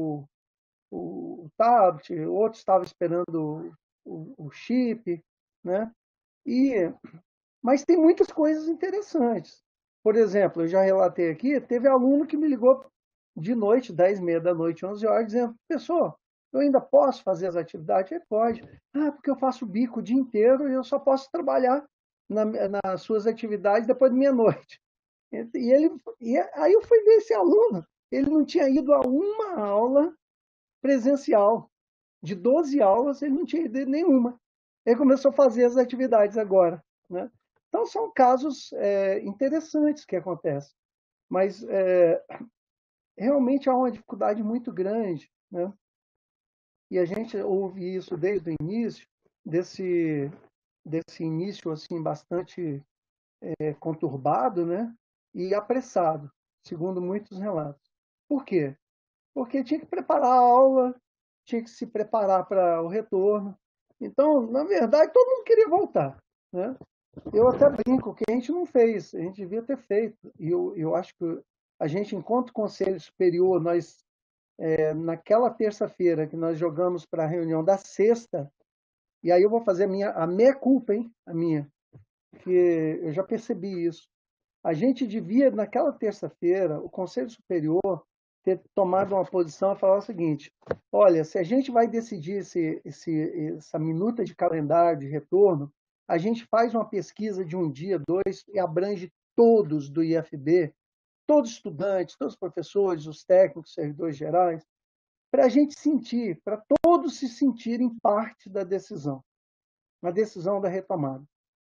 Speaker 6: o tablet, outros estavam esperando o chip, né? Mas tem muitas coisas interessantes. Por exemplo, eu já relatei aqui, teve aluno que me ligou de noite, 10h30 da noite, 11 horas, dizendo, professor, eu ainda posso fazer as atividades? Ele pode. Ah, porque eu faço bico o dia inteiro e eu só posso trabalhar nas suas atividades depois de meia-noite. Aí eu fui ver esse aluno, ele não tinha ido a uma aula presencial. De 12 aulas, ele não tinha ido nenhuma. Ele começou a fazer as atividades agora, né? Então, são casos interessantes que acontecem. Mas, realmente, há uma dificuldade muito grande, né? E a gente ouve isso desde o início, desse início assim, bastante conturbado, né? E apressado, segundo muitos relatos. Por quê? Porque tinha que preparar a aula, tinha que se preparar para o retorno. Então, na verdade, todo mundo queria voltar, né? Eu até brinco que a gente não fez, a gente devia ter feito. E eu acho que a gente, enquanto Conselho Superior, nós, naquela terça-feira que nós jogamos para a reunião da sexta, e aí eu vou fazer a minha culpa, hein? A minha, que eu já percebi isso. A gente devia, naquela terça-feira, o Conselho Superior ter tomado uma posição a falar o seguinte: olha, se a gente vai decidir essa minuta de calendário de retorno, a gente faz uma pesquisa de um dia, dois, e abrange todos do IFB, todos os estudantes, todos os professores, os técnicos, servidores gerais, para a gente sentir, para todos se sentirem parte da decisão, na decisão da retomada.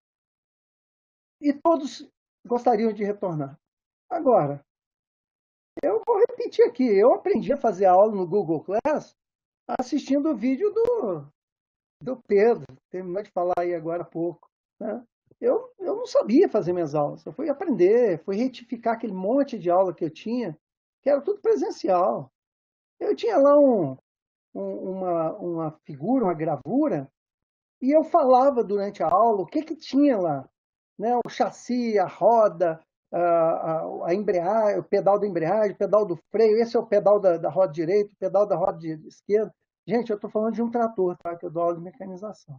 Speaker 6: E todos gostariam de retornar. Agora, eu vou repetir aqui, eu aprendi a fazer aula no Google Class assistindo o vídeo do Pedro, terminou de falar aí agora há pouco, né? Eu não sabia fazer minhas aulas, eu fui aprender, fui retificar aquele monte de aula que eu tinha, que era tudo presencial. Eu tinha lá uma figura, uma gravura, e eu falava durante a aula o que tinha lá, né? O chassi, a roda, a embreagem, o pedal da embreagem, o pedal do freio, esse é o pedal da roda direita, o pedal da roda esquerda. Gente, eu estou falando de um trator, tá? Que eu dou aula de mecanização.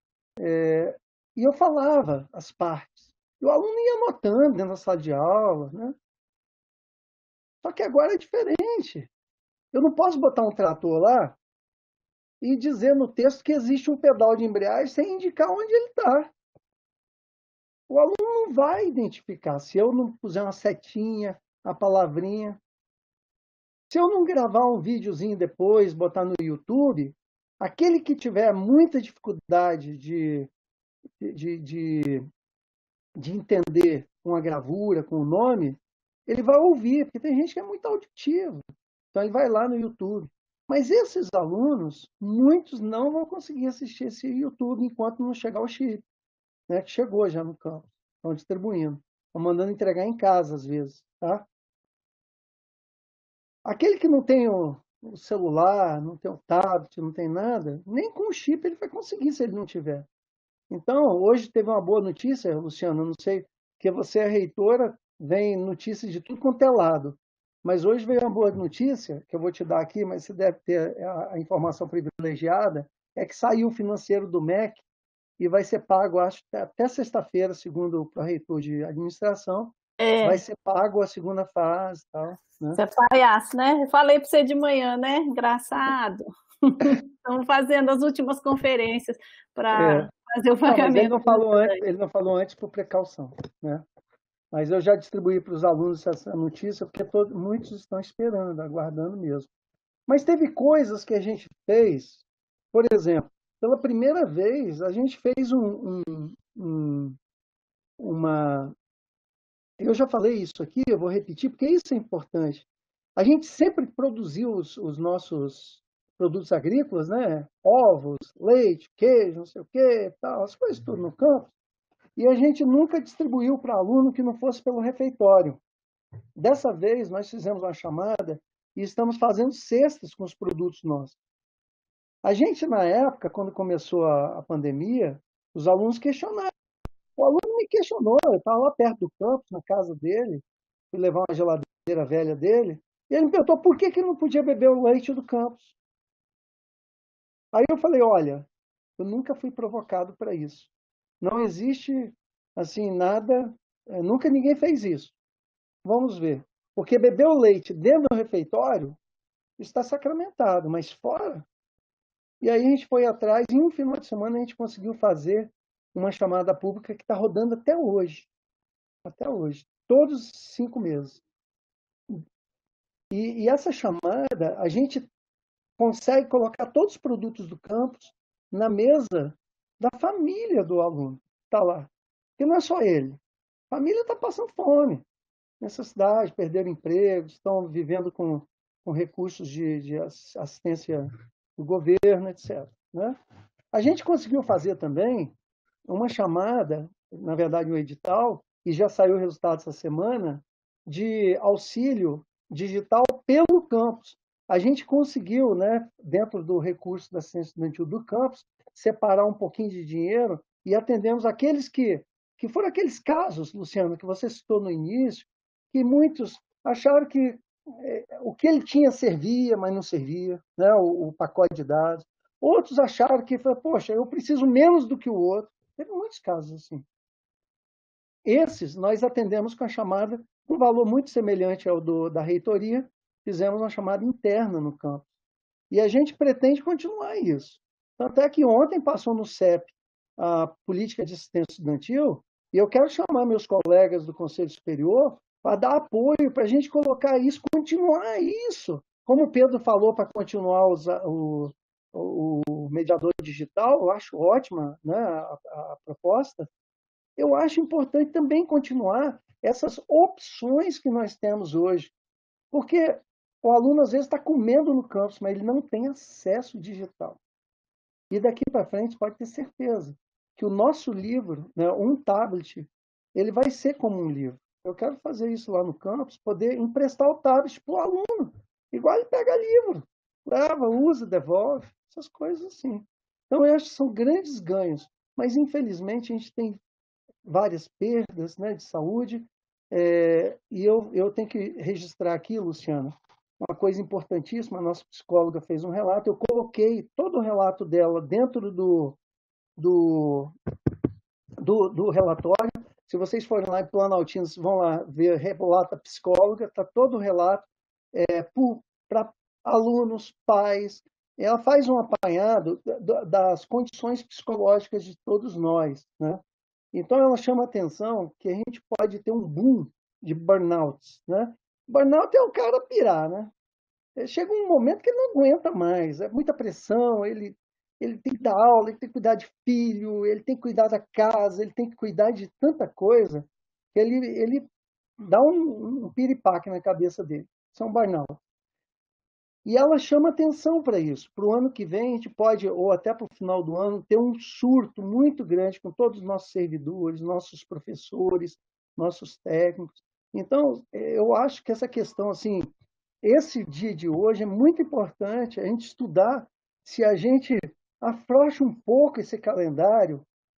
Speaker 6: E eu falava as partes. E o aluno ia anotando dentro da sala de aula, né? Só que agora é diferente. Eu não posso botar um trator lá e dizer no texto que existe um pedal de embreagem sem indicar onde ele está. O aluno não vai identificar. Se eu não puser uma setinha, a palavrinha. Se eu não gravar um videozinho depois, botar no YouTube, aquele que tiver muita dificuldade de entender com a gravura, com o nome, ele vai ouvir, porque tem gente que é muito auditivo. Então ele vai lá no YouTube. Mas esses alunos, muitos não vão conseguir assistir esse YouTube enquanto não chegar o chip, né? Que chegou já no campo. Estão distribuindo. Estão mandando entregar em casa, às vezes. Tá? Aquele que não tem o celular, não tem o tablet, não tem nada, nem com o chip ele vai conseguir se ele não tiver. Então, hoje teve uma boa notícia, Luciano, não sei, que você é reitora, vem notícias de tudo quanto é lado. Mas hoje veio uma boa notícia, que eu vou te dar aqui, mas você deve ter a informação privilegiada, é que saiu o financeiro do MEC e vai ser pago, acho, até sexta-feira, segundo o pró-reitor de administração, vai ser pago a segunda fase e tal, né?
Speaker 1: Você é palhaço, né? Eu falei para você de manhã, né? Engraçado. Estamos fazendo as últimas conferências para fazer o pagamento.
Speaker 6: Mas ele não falou antes por precaução, né? Mas eu já distribuí para os alunos essa notícia, porque muitos estão esperando, aguardando mesmo. Mas teve coisas que a gente fez, por exemplo, pela primeira vez, a gente fez uma... Eu já falei isso aqui, eu vou repetir, porque isso é importante. A gente sempre produziu os nossos produtos agrícolas, né? Ovos, leite, queijo, não sei o quê, tal, as coisas tudo no campo. E a gente nunca distribuiu para aluno que não fosse pelo refeitório. Dessa vez, nós fizemos uma chamada e estamos fazendo cestas com os produtos nossos. A gente, na época, quando começou a pandemia, os alunos questionaram. O aluno me questionou, eu estava lá perto do campus, na casa dele, fui levar uma geladeira velha dele, e ele me perguntou por que ele não podia beber o leite do campus. Aí eu falei, olha, eu nunca fui provocado para isso. Não existe, assim, nada, nunca ninguém fez isso. Vamos ver. Porque beber o leite dentro do refeitório está sacramentado, mas fora. E aí a gente foi atrás, e em um final de semana a gente conseguiu fazer uma chamada pública que está rodando até hoje. Até hoje. Todos os 5 meses. E essa chamada, a gente consegue colocar todos os produtos do campus na mesa da família do aluno. Está lá. Porque não é só ele. A família está passando fome. Necessidade, perderam empregos, estão vivendo com recursos de assistência do governo, etc. Né? A gente conseguiu fazer também uma chamada, na verdade um edital, e já saiu o resultado essa semana, de auxílio digital pelo campus. A gente conseguiu, né, dentro do recurso da assistência estudantil do campus, separar um pouquinho de dinheiro e atendemos aqueles que foram aqueles casos, Luciano, que você citou no início, que muitos acharam que o que ele tinha servia, mas não servia, né? O pacote de dados. Outros acharam que, poxa, eu preciso menos do que o outro. Teve muitos casos assim. Esses nós atendemos com a chamada, um valor muito semelhante ao da reitoria, fizemos uma chamada interna no campus. E a gente pretende continuar isso. Tanto é que ontem passou no CEP a política de assistência estudantil, e eu quero chamar meus colegas do Conselho Superior para dar apoio, para a gente colocar isso, continuar isso. Como o Pedro falou, para continuar o mediador digital, eu acho ótima, né, a proposta. Eu acho importante também continuar essas opções que nós temos hoje. Porque o aluno, às vezes, está comendo no campus, mas ele não tem acesso digital. E daqui para frente, pode ter certeza que o nosso livro, né, um tablet, ele vai ser como um livro. Eu quero fazer isso lá no campus, poder emprestar o tablet para o aluno. Igual ele pega livro, leva, usa, devolve, essas coisas assim. Então, eu acho que são grandes ganhos. Mas, infelizmente, a gente tem várias perdas, né, de saúde. E eu tenho que registrar aqui, Luciano, uma coisa importantíssima. A nossa psicóloga fez um relato, eu coloquei todo o relato dela dentro do relatório. Se vocês forem lá em Planaltinos, vão lá ver relato psicóloga, está todo o relato para alunos, pais. Ela faz um apanhado das condições psicológicas de todos nós, né? Então, ela chama a atenção que a gente pode ter um boom de burnouts, né? Burnout é o cara pirar, né? Chega um momento que ele não aguenta mais, é muita pressão, ele tem que dar aula, ele tem que cuidar de filho, ele tem que cuidar da casa, ele tem que cuidar de tanta coisa, que ele dá um piripaque na cabeça dele. Isso é um burnout. E ela chama atenção para isso. Para o ano que vem, a gente pode, ou até para o final do ano, ter um surto muito grande com todos os nossos servidores, nossos professores, nossos técnicos. Então, eu acho que essa questão, assim, esse dia de hoje é muito importante a gente estudar se a gente afrouxa um pouco esse calendário,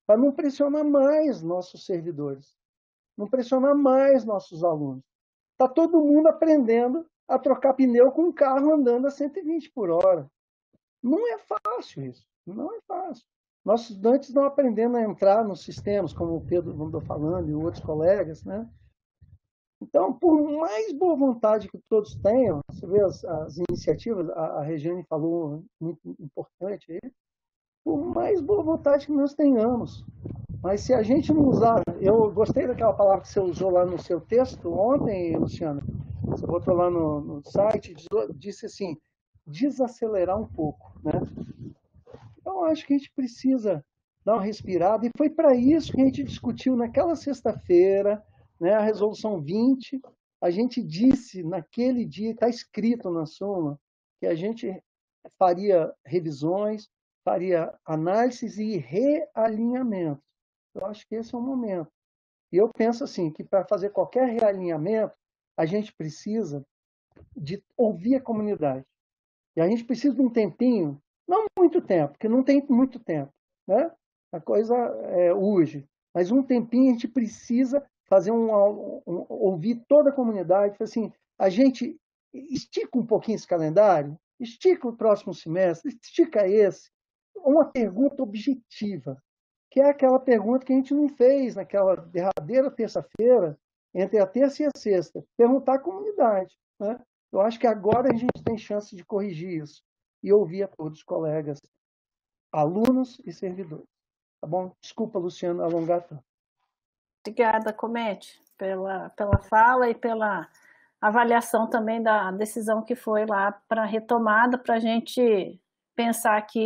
Speaker 6: para não pressionar mais nossos servidores, não pressionar mais nossos alunos. Está todo mundo aprendendo a trocar pneu com um carro andando a 120 por hora. Não é fácil isso, não é fácil. Nossos estudantes estão aprendendo a entrar nos sistemas, como o Pedro andou falando e outros colegas, né? Então, por mais boa vontade que todos tenham, você vê as iniciativas, a Regiane falou, muito importante aí, por mais boa vontade que nós tenhamos, mas se a gente não usar, eu gostei daquela palavra que você usou lá no seu texto ontem, Luciano, você botou lá no site, disse assim, desacelerar um pouco, né? Então, acho que a gente precisa dar uma respirada, e foi para isso que a gente discutiu naquela sexta-feira, né, a resolução 20, a gente disse naquele dia, está escrito na súmula, que a gente faria revisões, faria análises e realinhamentos. Eu acho que esse é o momento. E eu penso assim, que para fazer qualquer realinhamento, a gente precisa de ouvir a comunidade. E a gente precisa de um tempinho, não muito tempo, porque não tem muito tempo, né? A coisa urge. Mas um tempinho a gente precisa fazer ouvir toda a comunidade, assim, a gente estica um pouquinho esse calendário, estica o próximo semestre, estica esse, uma pergunta objetiva, que é aquela pergunta que a gente não fez naquela derradeira terça-feira, entre a terça e a sexta, perguntar à comunidade, né? Eu acho que agora a gente tem chance de corrigir isso e ouvir a todos os colegas, alunos e servidores. Tá bom? Desculpa, Luciano, alongar tanto.
Speaker 1: Obrigada, Comete, pela fala e pela avaliação também da decisão que foi lá para a retomada, para a gente pensar aqui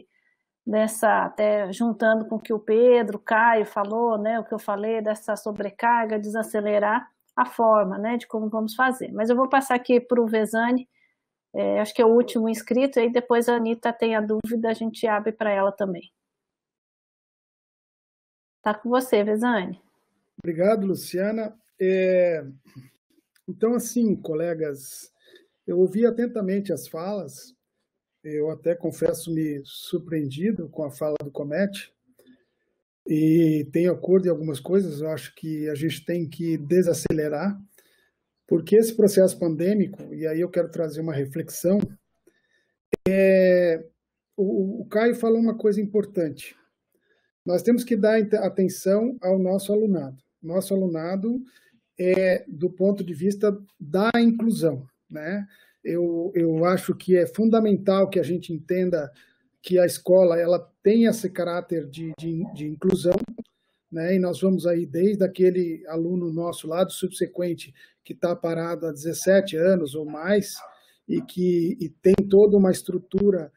Speaker 1: até juntando com o que o Pedro, o Caio falou, né, o que eu falei dessa sobrecarga, desacelerar a forma, né, de como vamos fazer. Mas eu vou passar aqui para o Vezani, acho que é o último inscrito, e aí depois a Anitta tem a dúvida, a gente abre para ela também. Está com você, Vezani.
Speaker 7: Obrigado, Luciana. Então, assim, colegas, eu ouvi atentamente as falas, eu até confesso me surpreendido com a fala do Comete, e tenho acordo em algumas coisas, eu acho que a gente tem que desacelerar, porque esse processo pandêmico, e aí eu quero trazer uma reflexão, o Caio falou uma coisa importante, nós temos que dar atenção ao nosso alunado. Nosso alunado do ponto de vista da inclusão, né? Eu acho que é fundamental que a gente entenda que a escola ela tem esse caráter de inclusão, né? E nós vamos aí desde aquele aluno nosso lá do subsequente que está parado há 17 anos ou mais e tem toda uma estrutura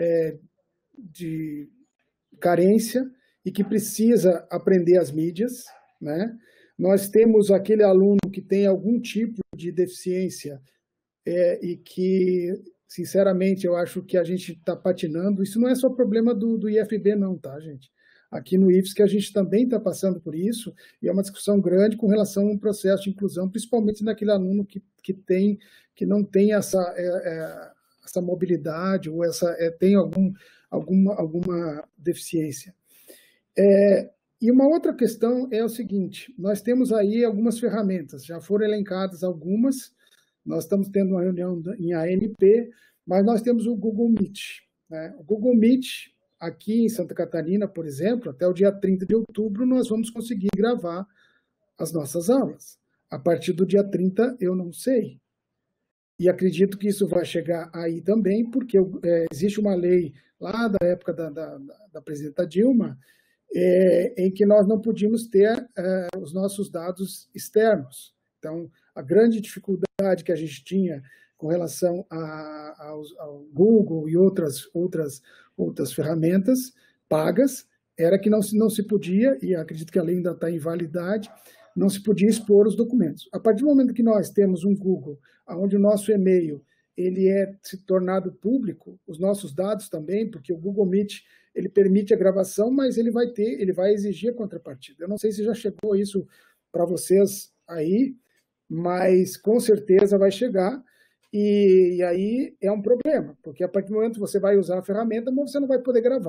Speaker 7: de carência e que precisa aprender as mídias, né? Nós temos aquele aluno que tem algum tipo de deficiência e que, sinceramente, eu acho que a gente está patinando. Isso não é só problema do IFB, não, tá, gente? Aqui no IFSC a gente também está passando por isso e é uma discussão grande com relação ao processo de inclusão, principalmente naquele aluno que não tem essa mobilidade ou tem alguma deficiência. E uma outra questão é o seguinte, nós temos aí algumas ferramentas, já foram elencadas algumas, nós estamos tendo uma reunião em ANP, mas nós temos o Google Meet, né? O Google Meet, aqui em Santa Catarina, por exemplo, até o dia 30 de outubro, nós vamos conseguir gravar as nossas aulas. A partir do dia 30, eu não sei. E acredito que isso vai chegar aí também, porque existe uma lei lá da época da presidenta Dilma, em que nós não podíamos ter os nossos dados externos. Então, a grande dificuldade que a gente tinha com relação ao Google e outras ferramentas pagas era que não se podia, e acredito que a lei ainda está em validade, não se podia expor os documentos. A partir do momento que nós temos um Google, onde o nosso e-mail ele se tornado público, os nossos dados também, porque o Google Meet ele permite a gravação, mas ele vai exigir a contrapartida. Eu não sei se já chegou isso para vocês aí, mas com certeza vai chegar, e aí é um problema, porque a partir do momento que você vai usar a ferramenta, você não vai poder gravar.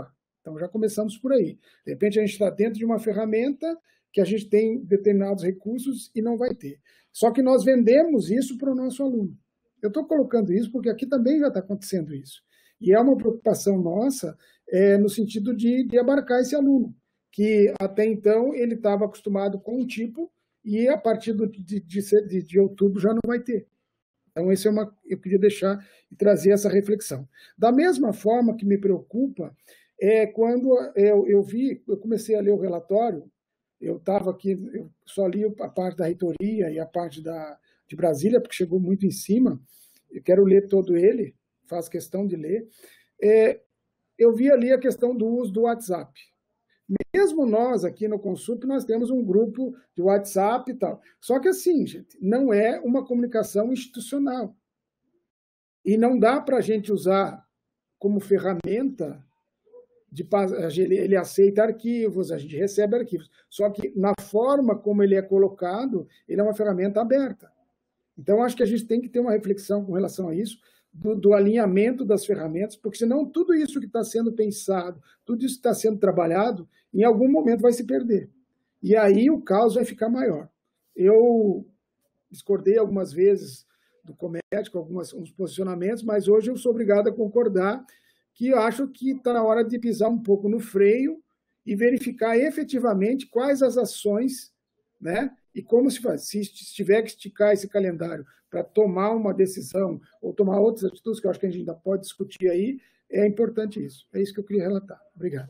Speaker 7: Então, já começamos por aí. De repente, a gente está dentro de uma ferramenta que a gente tem determinados recursos e não vai ter. Só que nós vendemos isso para o nosso aluno. Eu estou colocando isso porque aqui também já está acontecendo isso. E é uma preocupação nossa no sentido de abarcar esse aluno, que até então ele estava acostumado com um tipo e a partir de outubro já não vai ter. Então, eu queria deixar e trazer essa reflexão. Da mesma forma que me preocupa, quando eu comecei a ler o relatório, eu estava aqui, eu só li a parte da reitoria e a parte de Brasília, porque chegou muito em cima, eu quero ler todo ele, faço questão de ler. Eu vi ali a questão do uso do WhatsApp. Mesmo nós aqui no Consup, nós temos um grupo de WhatsApp e tal. Só que assim, gente, não é uma comunicação institucional. E não dá para a gente usar como ferramenta, ele aceita arquivos, a gente recebe arquivos. Só que na forma como ele é colocado, ele é uma ferramenta aberta. Então, acho que a gente tem que ter uma reflexão com relação a isso, do alinhamento das ferramentas, porque senão tudo isso que está sendo pensado, tudo isso que está sendo trabalhado, em algum momento vai se perder. E aí o caos vai ficar maior. Eu discordei algumas vezes do Comet, com uns posicionamentos, mas hoje eu sou obrigado a concordar que eu acho que está na hora de pisar um pouco no freio e verificar efetivamente quais as ações, né? E como se faz. Se tiver que esticar esse calendário para tomar uma decisão ou tomar outras atitudes, que eu acho que a gente ainda pode discutir aí, é importante isso. É isso que eu queria relatar. Obrigado.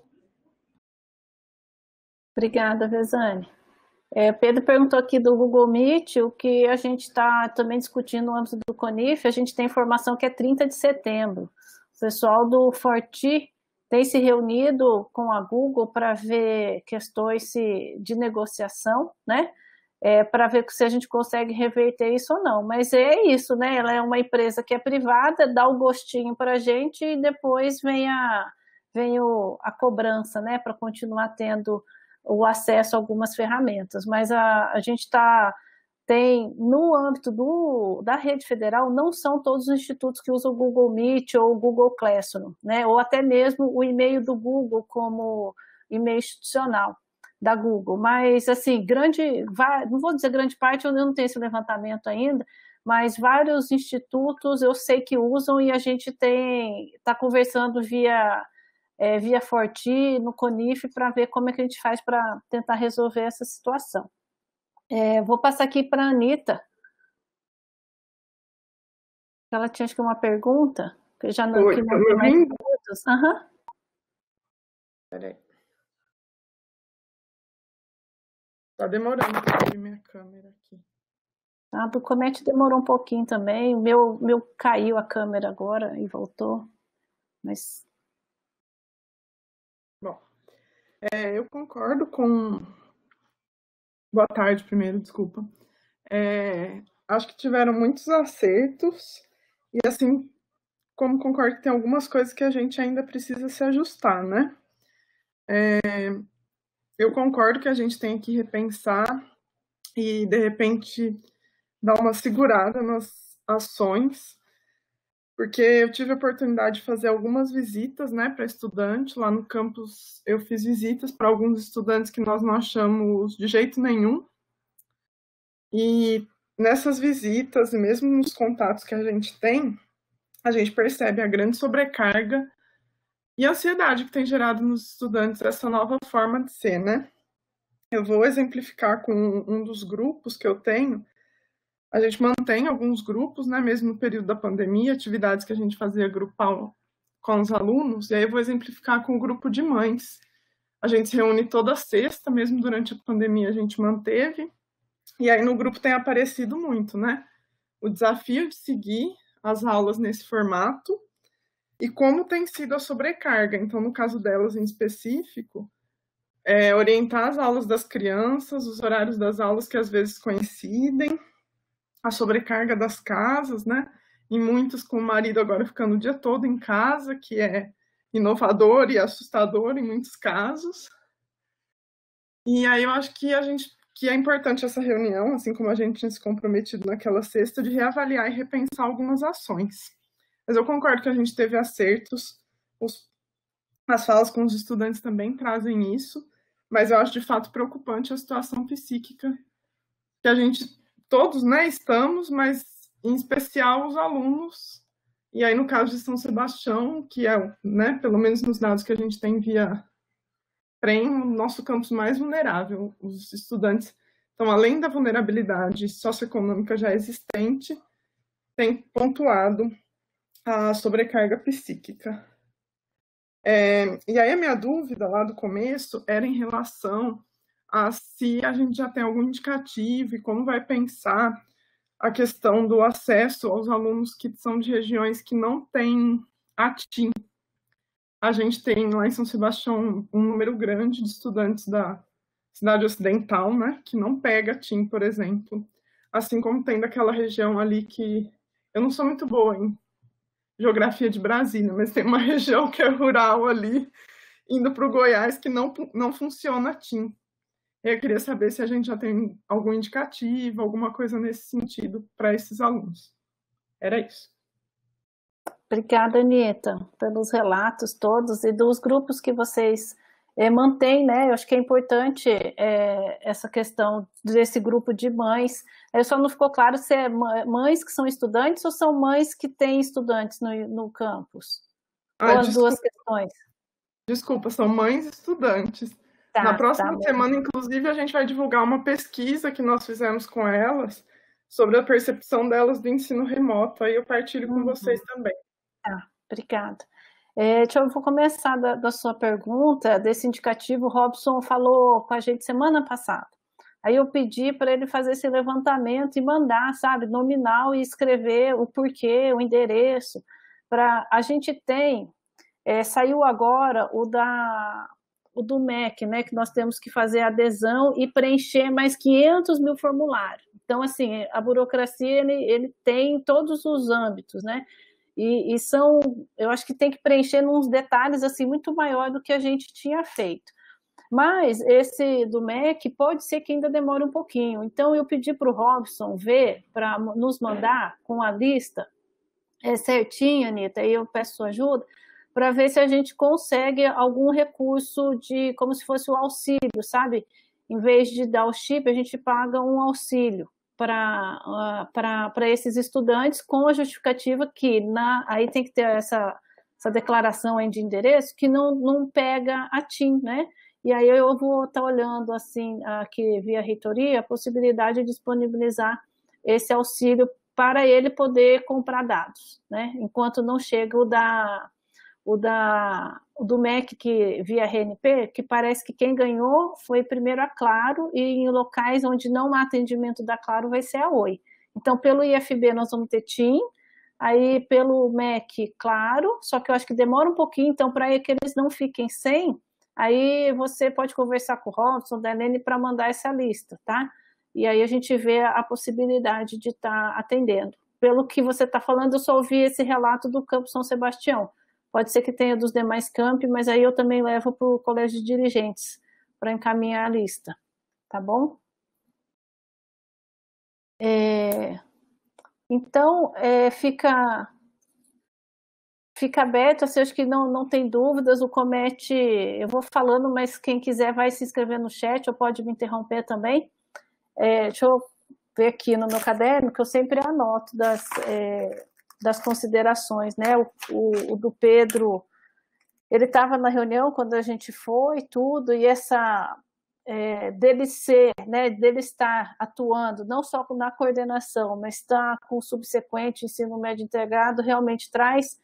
Speaker 1: Obrigada, Vezane. Pedro perguntou aqui do Google Meet, o que a gente está também discutindo no âmbito do CONIF, a gente tem informação que é 30 de setembro. O pessoal do Forti tem se reunido com a Google para ver questões de negociação, né? Para ver se a gente consegue reverter isso ou não. Mas é isso, né? Ela é uma empresa que é privada, dá o gostinho para a gente e depois vem a cobrança, né? Para continuar tendo o acesso a algumas ferramentas. Mas a gente tem, no âmbito da rede federal, não são todos os institutos que usam o Google Meet ou o Google Classroom, né? Ou até mesmo o e-mail do Google como e-mail institucional da Google, mas assim, não vou dizer grande parte, eu não tenho esse levantamento ainda, mas vários institutos eu sei que usam e a gente está conversando via Forti, no CONIF, para ver como é que a gente faz para tentar resolver essa situação. Vou passar aqui para a Anitta. Ela tinha, acho que, uma pergunta, que já não tem mais minutos.
Speaker 8: Peraí. Tá demorando para abrir minha câmera aqui.
Speaker 1: Do Comet demorou um pouquinho também. O meu caiu a câmera agora e voltou. Mas...
Speaker 8: Bom, eu concordo com... Boa tarde, primeiro, desculpa. Acho que tiveram muitos acertos e, assim, como concordo que tem algumas coisas que a gente ainda precisa se ajustar, né? Eu concordo que a gente tem que repensar e, de repente, dar uma segurada nas ações, porque eu tive a oportunidade de fazer algumas visitas, né, para estudante. Lá no campus eu fiz visitas para alguns estudantes que nós não achamos de jeito nenhum. E nessas visitas, e mesmo nos contatos que a gente tem, a gente percebe a grande sobrecarga e a ansiedade que tem gerado nos estudantes essa nova forma de ser, né? Eu vou exemplificar com um dos grupos que eu tenho. A gente mantém alguns grupos, né, mesmo no período da pandemia, atividades que a gente fazia grupal com os alunos, e aí eu vou exemplificar com o grupo de mães. A gente se reúne toda sexta, mesmo durante a pandemia a gente manteve, e aí no grupo tem aparecido muito, né? O desafio de seguir as aulas nesse formato e como tem sido a sobrecarga. Então, no caso delas em específico, orientar as aulas das crianças, os horários das aulas que às vezes coincidem, a sobrecarga das casas, né? E muitos com o marido agora ficando o dia todo em casa, que é inovador e assustador em muitos casos. E aí eu acho que é importante essa reunião, assim como a gente tinha se comprometido naquela sexta, de reavaliar e repensar algumas ações. Mas eu concordo que a gente teve acertos. As falas com os estudantes também trazem isso, mas eu acho de fato preocupante a situação psíquica que a gente, todos, né, estamos, mas em especial os alunos. E aí, no caso de São Sebastião, que é, né, pelo menos nos dados que a gente tem via PREM, o nosso campus mais vulnerável. Os estudantes, então, além da vulnerabilidade socioeconômica já existente, tem pontuado a sobrecarga psíquica. E aí a minha dúvida lá do começo era em relação a se a gente já tem algum indicativo e como vai pensar a questão do acesso aos alunos que são de regiões que não têm a TIM. A gente tem lá em São Sebastião um número grande de estudantes da cidade ocidental, né, que não pega TIM, por exemplo. Assim como tem daquela região ali que eu não sou muito boa em geografia de Brasília, mas tem uma região que é rural ali, indo para o Goiás, que não funciona a TIM. Eu queria saber se a gente já tem algum indicativo, alguma coisa nesse sentido para esses alunos. Era isso.
Speaker 1: Obrigada, Anitta, pelos relatos todos e dos grupos que vocês mantêm, né? Eu acho que é importante essa questão desse grupo de mães. Só não ficou claro se é mães que são estudantes ou são mães que têm estudantes no campus. Ou as duas questões.
Speaker 8: Desculpa, são mães estudantes. Na próxima semana, inclusive, a gente vai divulgar uma pesquisa que nós fizemos com elas sobre a percepção delas do ensino remoto. Aí eu partilho com vocês também.
Speaker 1: Obrigada. Eu vou começar da sua pergunta, desse indicativo. O Robson falou com a gente semana passada. Aí eu pedi para ele fazer esse levantamento e mandar, sabe, nominal e escrever o porquê, o endereço. A gente tem, saiu agora o do MEC, né, que nós temos que fazer a adesão e preencher mais 500 mil formulários. Então, assim, a burocracia, ele tem todos os âmbitos, né? E eu acho que tem que preencher nos detalhes assim muito maior do que a gente tinha feito. Mas esse do MEC pode ser que ainda demore um pouquinho. Então eu pedi para o Robson ver, para nos mandar com a lista certinha, Anitta, e eu peço sua ajuda, para ver se a gente consegue algum recurso de, como se fosse o auxílio, sabe? Em vez de dar o chip, a gente paga um auxílio para esses estudantes, com a justificativa que aí tem que ter essa declaração aí de endereço que não pega a TIM, né? E aí eu vou estar olhando assim aqui via reitoria a possibilidade de disponibilizar esse auxílio para ele poder comprar dados, né? Enquanto não chega o do MEC que via RNP, que parece que quem ganhou foi primeiro a Claro, e em locais onde não há atendimento da Claro vai ser a Oi. Então, pelo IFB nós vamos ter TIM, aí pelo MEC, Claro, só que eu acho que demora um pouquinho, então para que eles não fiquem sem, aí você pode conversar com o Robson, da Helene, para mandar essa lista, tá? E aí a gente vê a possibilidade de estar atendendo. Pelo que você está falando, eu só ouvi esse relato do Campo São Sebastião. Pode ser que tenha dos demais campi, mas aí eu também levo para o colégio de dirigentes para encaminhar a lista, tá bom? Então, fica aberto, assim, acho que não tem dúvidas. O Comete, eu vou falando, mas quem quiser vai se inscrever no chat ou pode me interromper também. Deixa eu ver aqui no meu caderno, que eu sempre anoto das considerações, né? O do Pedro, ele estava na reunião quando a gente foi, tudo, e essa dele estar atuando não só na coordenação, mas estar com o subsequente ensino médio integrado, realmente traz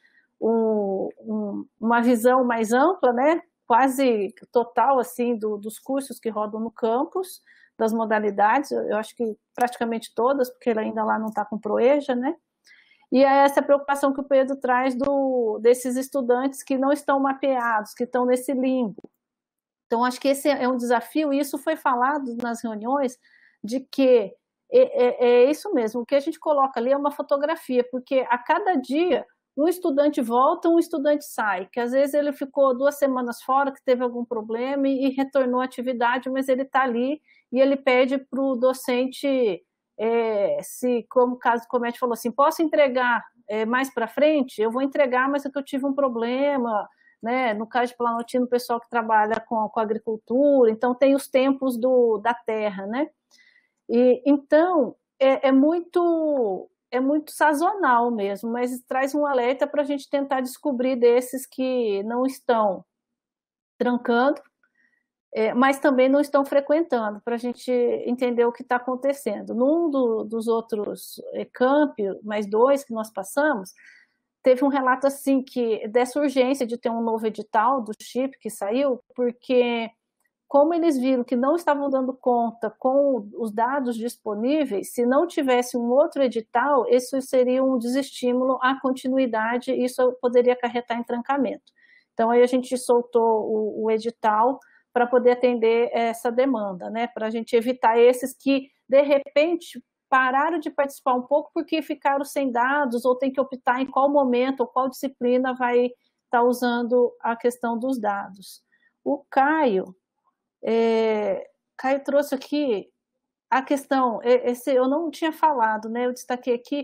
Speaker 1: uma visão mais ampla, né? Quase total assim dos cursos que rodam no campus, das modalidades, eu acho que praticamente todas, porque ele ainda lá não está com Proeja, né? E é essa preocupação que o Pedro traz desses estudantes que não estão mapeados, que estão nesse limbo. Então, acho que esse é um desafio, e isso foi falado nas reuniões, de que é isso mesmo, o que a gente coloca ali é uma fotografia, porque a cada dia um estudante volta, um estudante sai, que às vezes ele ficou 2 semanas fora, que teve algum problema e retornou à atividade, mas ele está ali e ele pede para o docente, se, como o caso do Comete falou assim, posso entregar mais para frente? Eu vou entregar, mas é que eu tive um problema, né? No caso de Planaltina, o pessoal que trabalha com agricultura, então tem os tempos da terra, né? E, então, é muito sazonal mesmo, mas traz um alerta para a gente tentar descobrir desses que não estão trancando, mas também não estão frequentando, para a gente entender o que está acontecendo. Num dos outros campi, mais 2 que nós passamos, teve um relato assim dessa urgência de ter um novo edital do CHIP que saiu, porque como eles viram que não estavam dando conta com os dados disponíveis, se não tivesse um outro edital, isso seria um desestímulo à continuidade e isso poderia acarretar em trancamento. Então, aí a gente soltou o edital para poder atender essa demanda, né? Para a gente evitar esses que, de repente, pararam de participar um pouco porque ficaram sem dados ou tem que optar em qual momento ou qual disciplina vai estar usando a questão dos dados. O Caio trouxe aqui a questão, eu não tinha falado, né? Eu destaquei aqui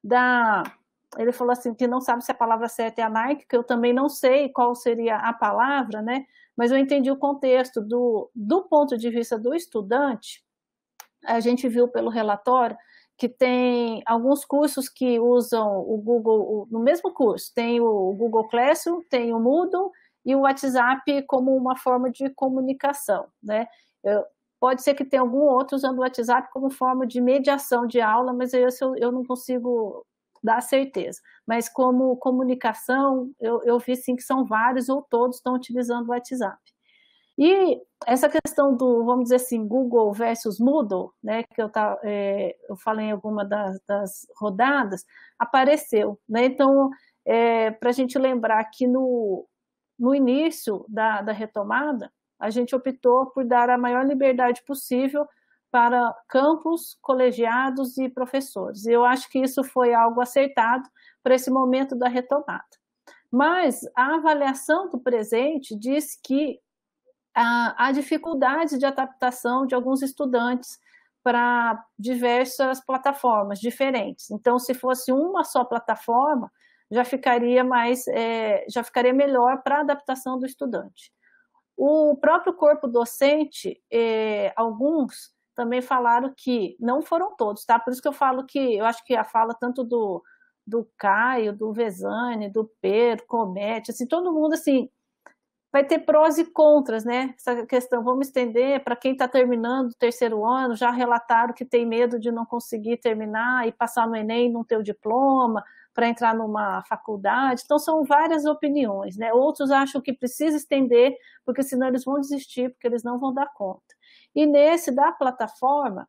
Speaker 1: ele falou assim, que não sabe se a palavra certa é anárquica, eu também não sei qual seria a palavra, né? Mas eu entendi o contexto do ponto de vista do estudante. A gente viu pelo relatório que tem alguns cursos que usam o Google, no mesmo curso, tem o Google Classroom, tem o Moodle e o WhatsApp como uma forma de comunicação, né? Pode ser que tenha algum outro usando o WhatsApp como forma de mediação de aula, mas eu não consigo dar certeza. Mas como comunicação, eu vi sim que são vários ou todos estão utilizando o WhatsApp. E essa questão vamos dizer assim, Google versus Moodle, né, que eu falei em alguma das rodadas, apareceu, né? Então, para a gente lembrar que no início da retomada, a gente optou por dar a maior liberdade possível para campus, colegiados e professores. Eu acho que isso foi algo acertado para esse momento da retomada. Mas a avaliação do presente diz que há dificuldades de adaptação de alguns estudantes para diversas plataformas diferentes. Então, se fosse uma só plataforma, já ficaria melhor para a adaptação do estudante. O próprio corpo docente, alguns também falaram que, não foram todos, tá? Por isso que eu falo que, eu acho que a fala tanto do Caio, do Vesani, do Pedro, Comete, assim, todo mundo, assim, vai ter prós e contras, né? Essa questão, vamos estender para quem está terminando o 3º ano, já relataram que tem medo de não conseguir terminar e passar no Enem e não ter o diploma, para entrar numa faculdade. Então, são várias opiniões, né? Outros acham que precisa estender, porque senão eles vão desistir, porque eles não vão dar conta. E nesse da plataforma,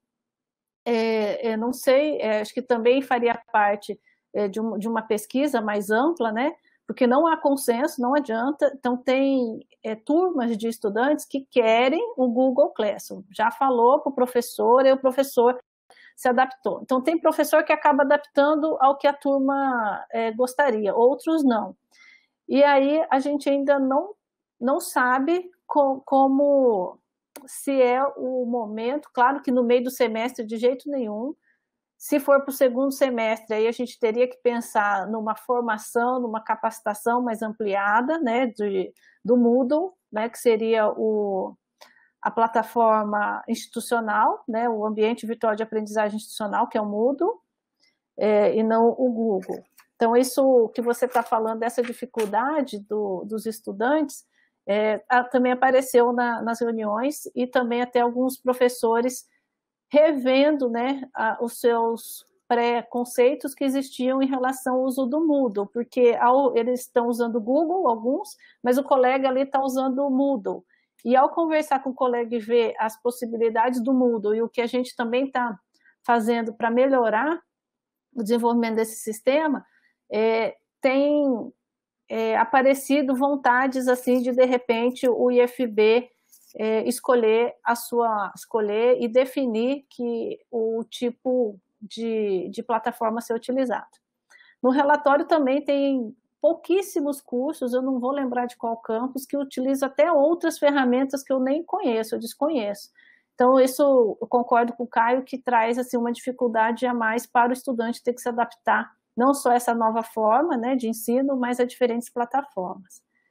Speaker 1: eu não sei, acho que também faria parte de uma pesquisa mais ampla, né? Porque não há consenso, não adianta. Então, tem turmas de estudantes que querem o Google Classroom. Já falou para o professor, e o professor se adaptou. Então, tem professor que acaba adaptando ao que a turma gostaria, outros não. E aí, a gente ainda não sabe como se é o momento, claro que no meio do semestre de jeito nenhum. Se for para o 2º semestre, aí a gente teria que pensar numa formação, numa capacitação mais ampliada, né, do Moodle, né, que seria a plataforma institucional, né, o ambiente virtual de aprendizagem institucional, que é o Moodle, e não o Google. Então, isso que você está falando, dessa dificuldade dos estudantes, também apareceu nas reuniões e também até alguns professores revendo, né, os seus pré-conceitos que existiam em relação ao uso do Moodle, porque eles estão usando o Google, alguns, mas o colega ali está usando o Moodle. E ao conversar com o colega e ver as possibilidades do Moodle e o que a gente também está fazendo para melhorar o desenvolvimento desse sistema, tem aparecido vontades assim de repente, o IFB escolher e definir o tipo de plataforma a ser utilizado. No relatório também tem pouquíssimos cursos, eu não vou lembrar de qual campus, que utiliza até outras ferramentas que eu nem conheço, eu desconheço. Então, isso eu concordo com o Caio, que traz assim, uma dificuldade a mais para o estudante ter que se adaptar, não só a essa nova forma, né, de ensino, mas a diferentes plataformas.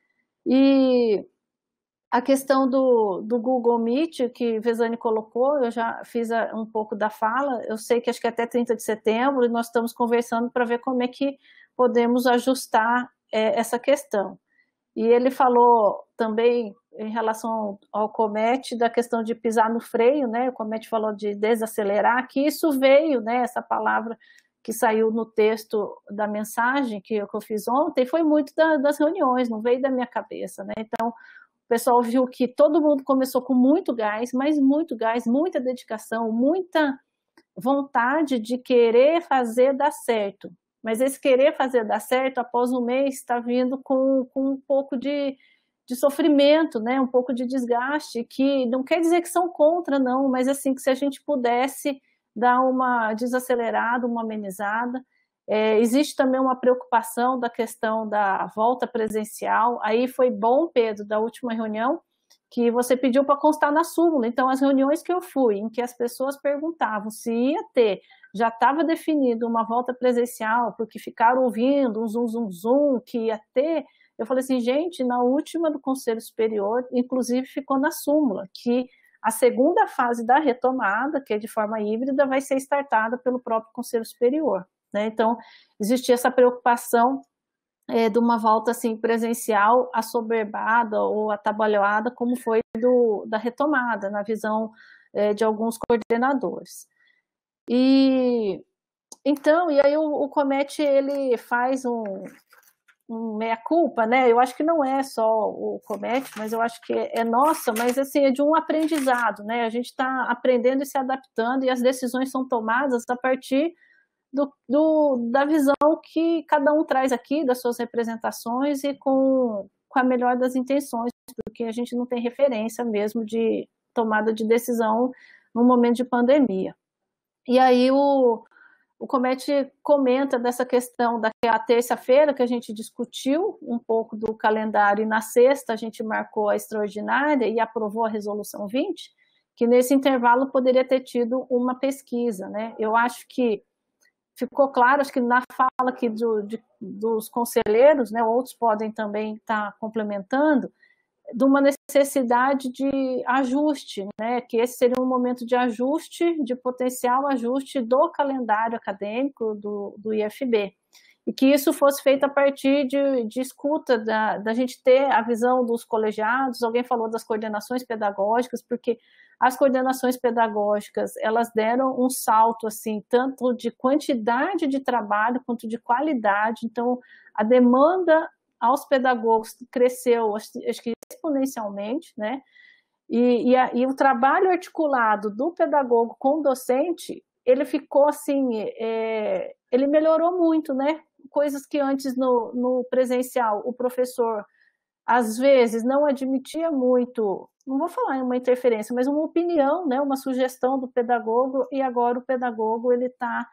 Speaker 1: E a questão do Google Meet, que Vesani colocou, eu já fiz um pouco da fala, eu sei que acho que até 30 de setembro, e nós estamos conversando para ver como é que podemos ajustar essa questão. E ele falou também, em relação ao Comet, da questão de pisar no freio, né? O Comet falou de desacelerar, que isso veio, né? Essa palavra que saiu no texto da mensagem que eu fiz ontem, foi muito das reuniões, não veio da minha cabeça, né? Então, o pessoal viu que todo mundo começou com muito gás, mas muito gás, muita dedicação, muita vontade de querer fazer dar certo. Mas esse querer fazer dar certo, após um mês, está vindo com um pouco de sofrimento, né? Um pouco de desgaste, que não quer dizer que são contra, não, mas assim, que se a gente pudesse dar uma desacelerada, uma amenizada. Existe também uma preocupação da questão da volta presencial. Aí foi bom, Pedro, da última reunião, que você pediu para constar na súmula. Então, as reuniões que eu fui, em que as pessoas perguntavam se ia ter, já estava definido uma volta presencial, porque ficaram ouvindo um zum, zum, zum, que ia ter. Eu falei assim, gente, na última do Conselho Superior, inclusive ficou na súmula, que a segunda fase da retomada, que é de forma híbrida, vai ser startada pelo próprio Conselho Superior, né? Então, existia essa preocupação de uma volta assim, presencial assoberbada ou atabalhoada, como foi da retomada, na visão de alguns coordenadores. Então, e aí o Comet, ele faz um meia-culpa, né? Eu acho que não é só o Comet, mas eu acho que é nossa, mas assim, é de um aprendizado, né? A gente está aprendendo e se adaptando, e as decisões são tomadas a partir da visão que cada um traz aqui, das suas representações, e com a melhor das intenções, porque a gente não tem referência mesmo de tomada de decisão no momento de pandemia. E aí o Comet comenta dessa questão da terça-feira, que a gente discutiu um pouco do calendário, e na sexta a gente marcou a extraordinária e aprovou a resolução 20, que nesse intervalo poderia ter tido uma pesquisa, né? Eu acho que ficou claro, acho que na fala aqui dos conselheiros, né, outros podem também estar complementando, de uma necessidade de ajuste, né, que esse seria um momento de ajuste, de potencial ajuste do calendário acadêmico do IFB, e que isso fosse feito a partir de escuta, da gente ter a visão dos colegiados. Alguém falou das coordenações pedagógicas, porque as coordenações pedagógicas, elas deram um salto, assim, tanto de quantidade de trabalho quanto de qualidade. Então, a demanda aos pedagogos cresceu, acho que exponencialmente, né? E o trabalho articulado do pedagogo com o docente, ele ficou assim, ele melhorou muito, né? Coisas que antes no presencial o professor às vezes não admitia muito, não vou falar em uma interferência, mas uma opinião, né? Uma sugestão do pedagogo, e agora o pedagogo ele está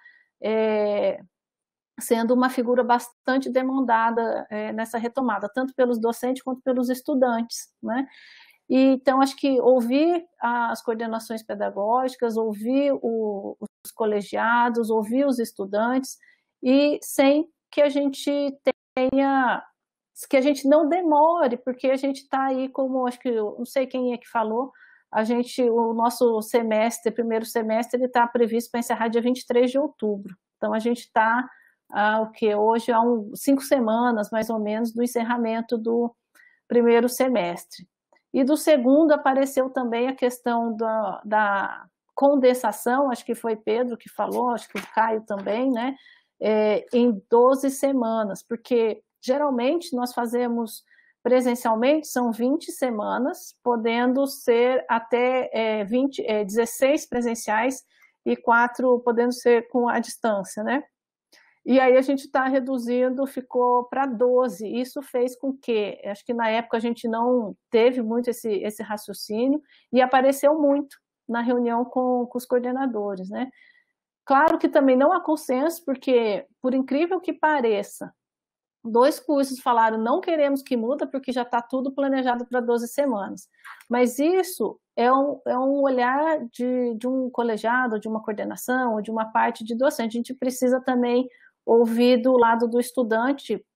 Speaker 1: sendo uma figura bastante demandada nessa retomada, tanto pelos docentes quanto pelos estudantes, né? E, então, acho que ouvir as coordenações pedagógicas, ouvir os colegiados, ouvir os estudantes, e sem que a gente tenha, que a gente não demore, porque a gente está aí como, acho que, não sei quem é que falou, o nosso semestre, primeiro semestre, ele está previsto para encerrar dia 23 de outubro. Então, a gente está, hoje, há 5 semanas, mais ou menos, do encerramento do primeiro semestre. E do segundo apareceu também a questão da condensação, acho que foi Pedro que falou, acho que o Caio também, né? Em 12 semanas, porque geralmente nós fazemos presencialmente, são 20 semanas, podendo ser até 16 presenciais e 4 podendo ser com a distância, né? E aí a gente está reduzindo, ficou para 12. Isso fez com que, acho que na época a gente não teve muito esse raciocínio, e apareceu muito na reunião com os coordenadores, né? Claro que também não há consenso, porque, por incrível que pareça, 2 cursos falaram, não queremos que muda, porque já está tudo planejado para 12 semanas. Mas isso é um olhar de um colegiado, de uma coordenação, ou de uma parte de docente. A gente precisa também ouvir do lado do estudante,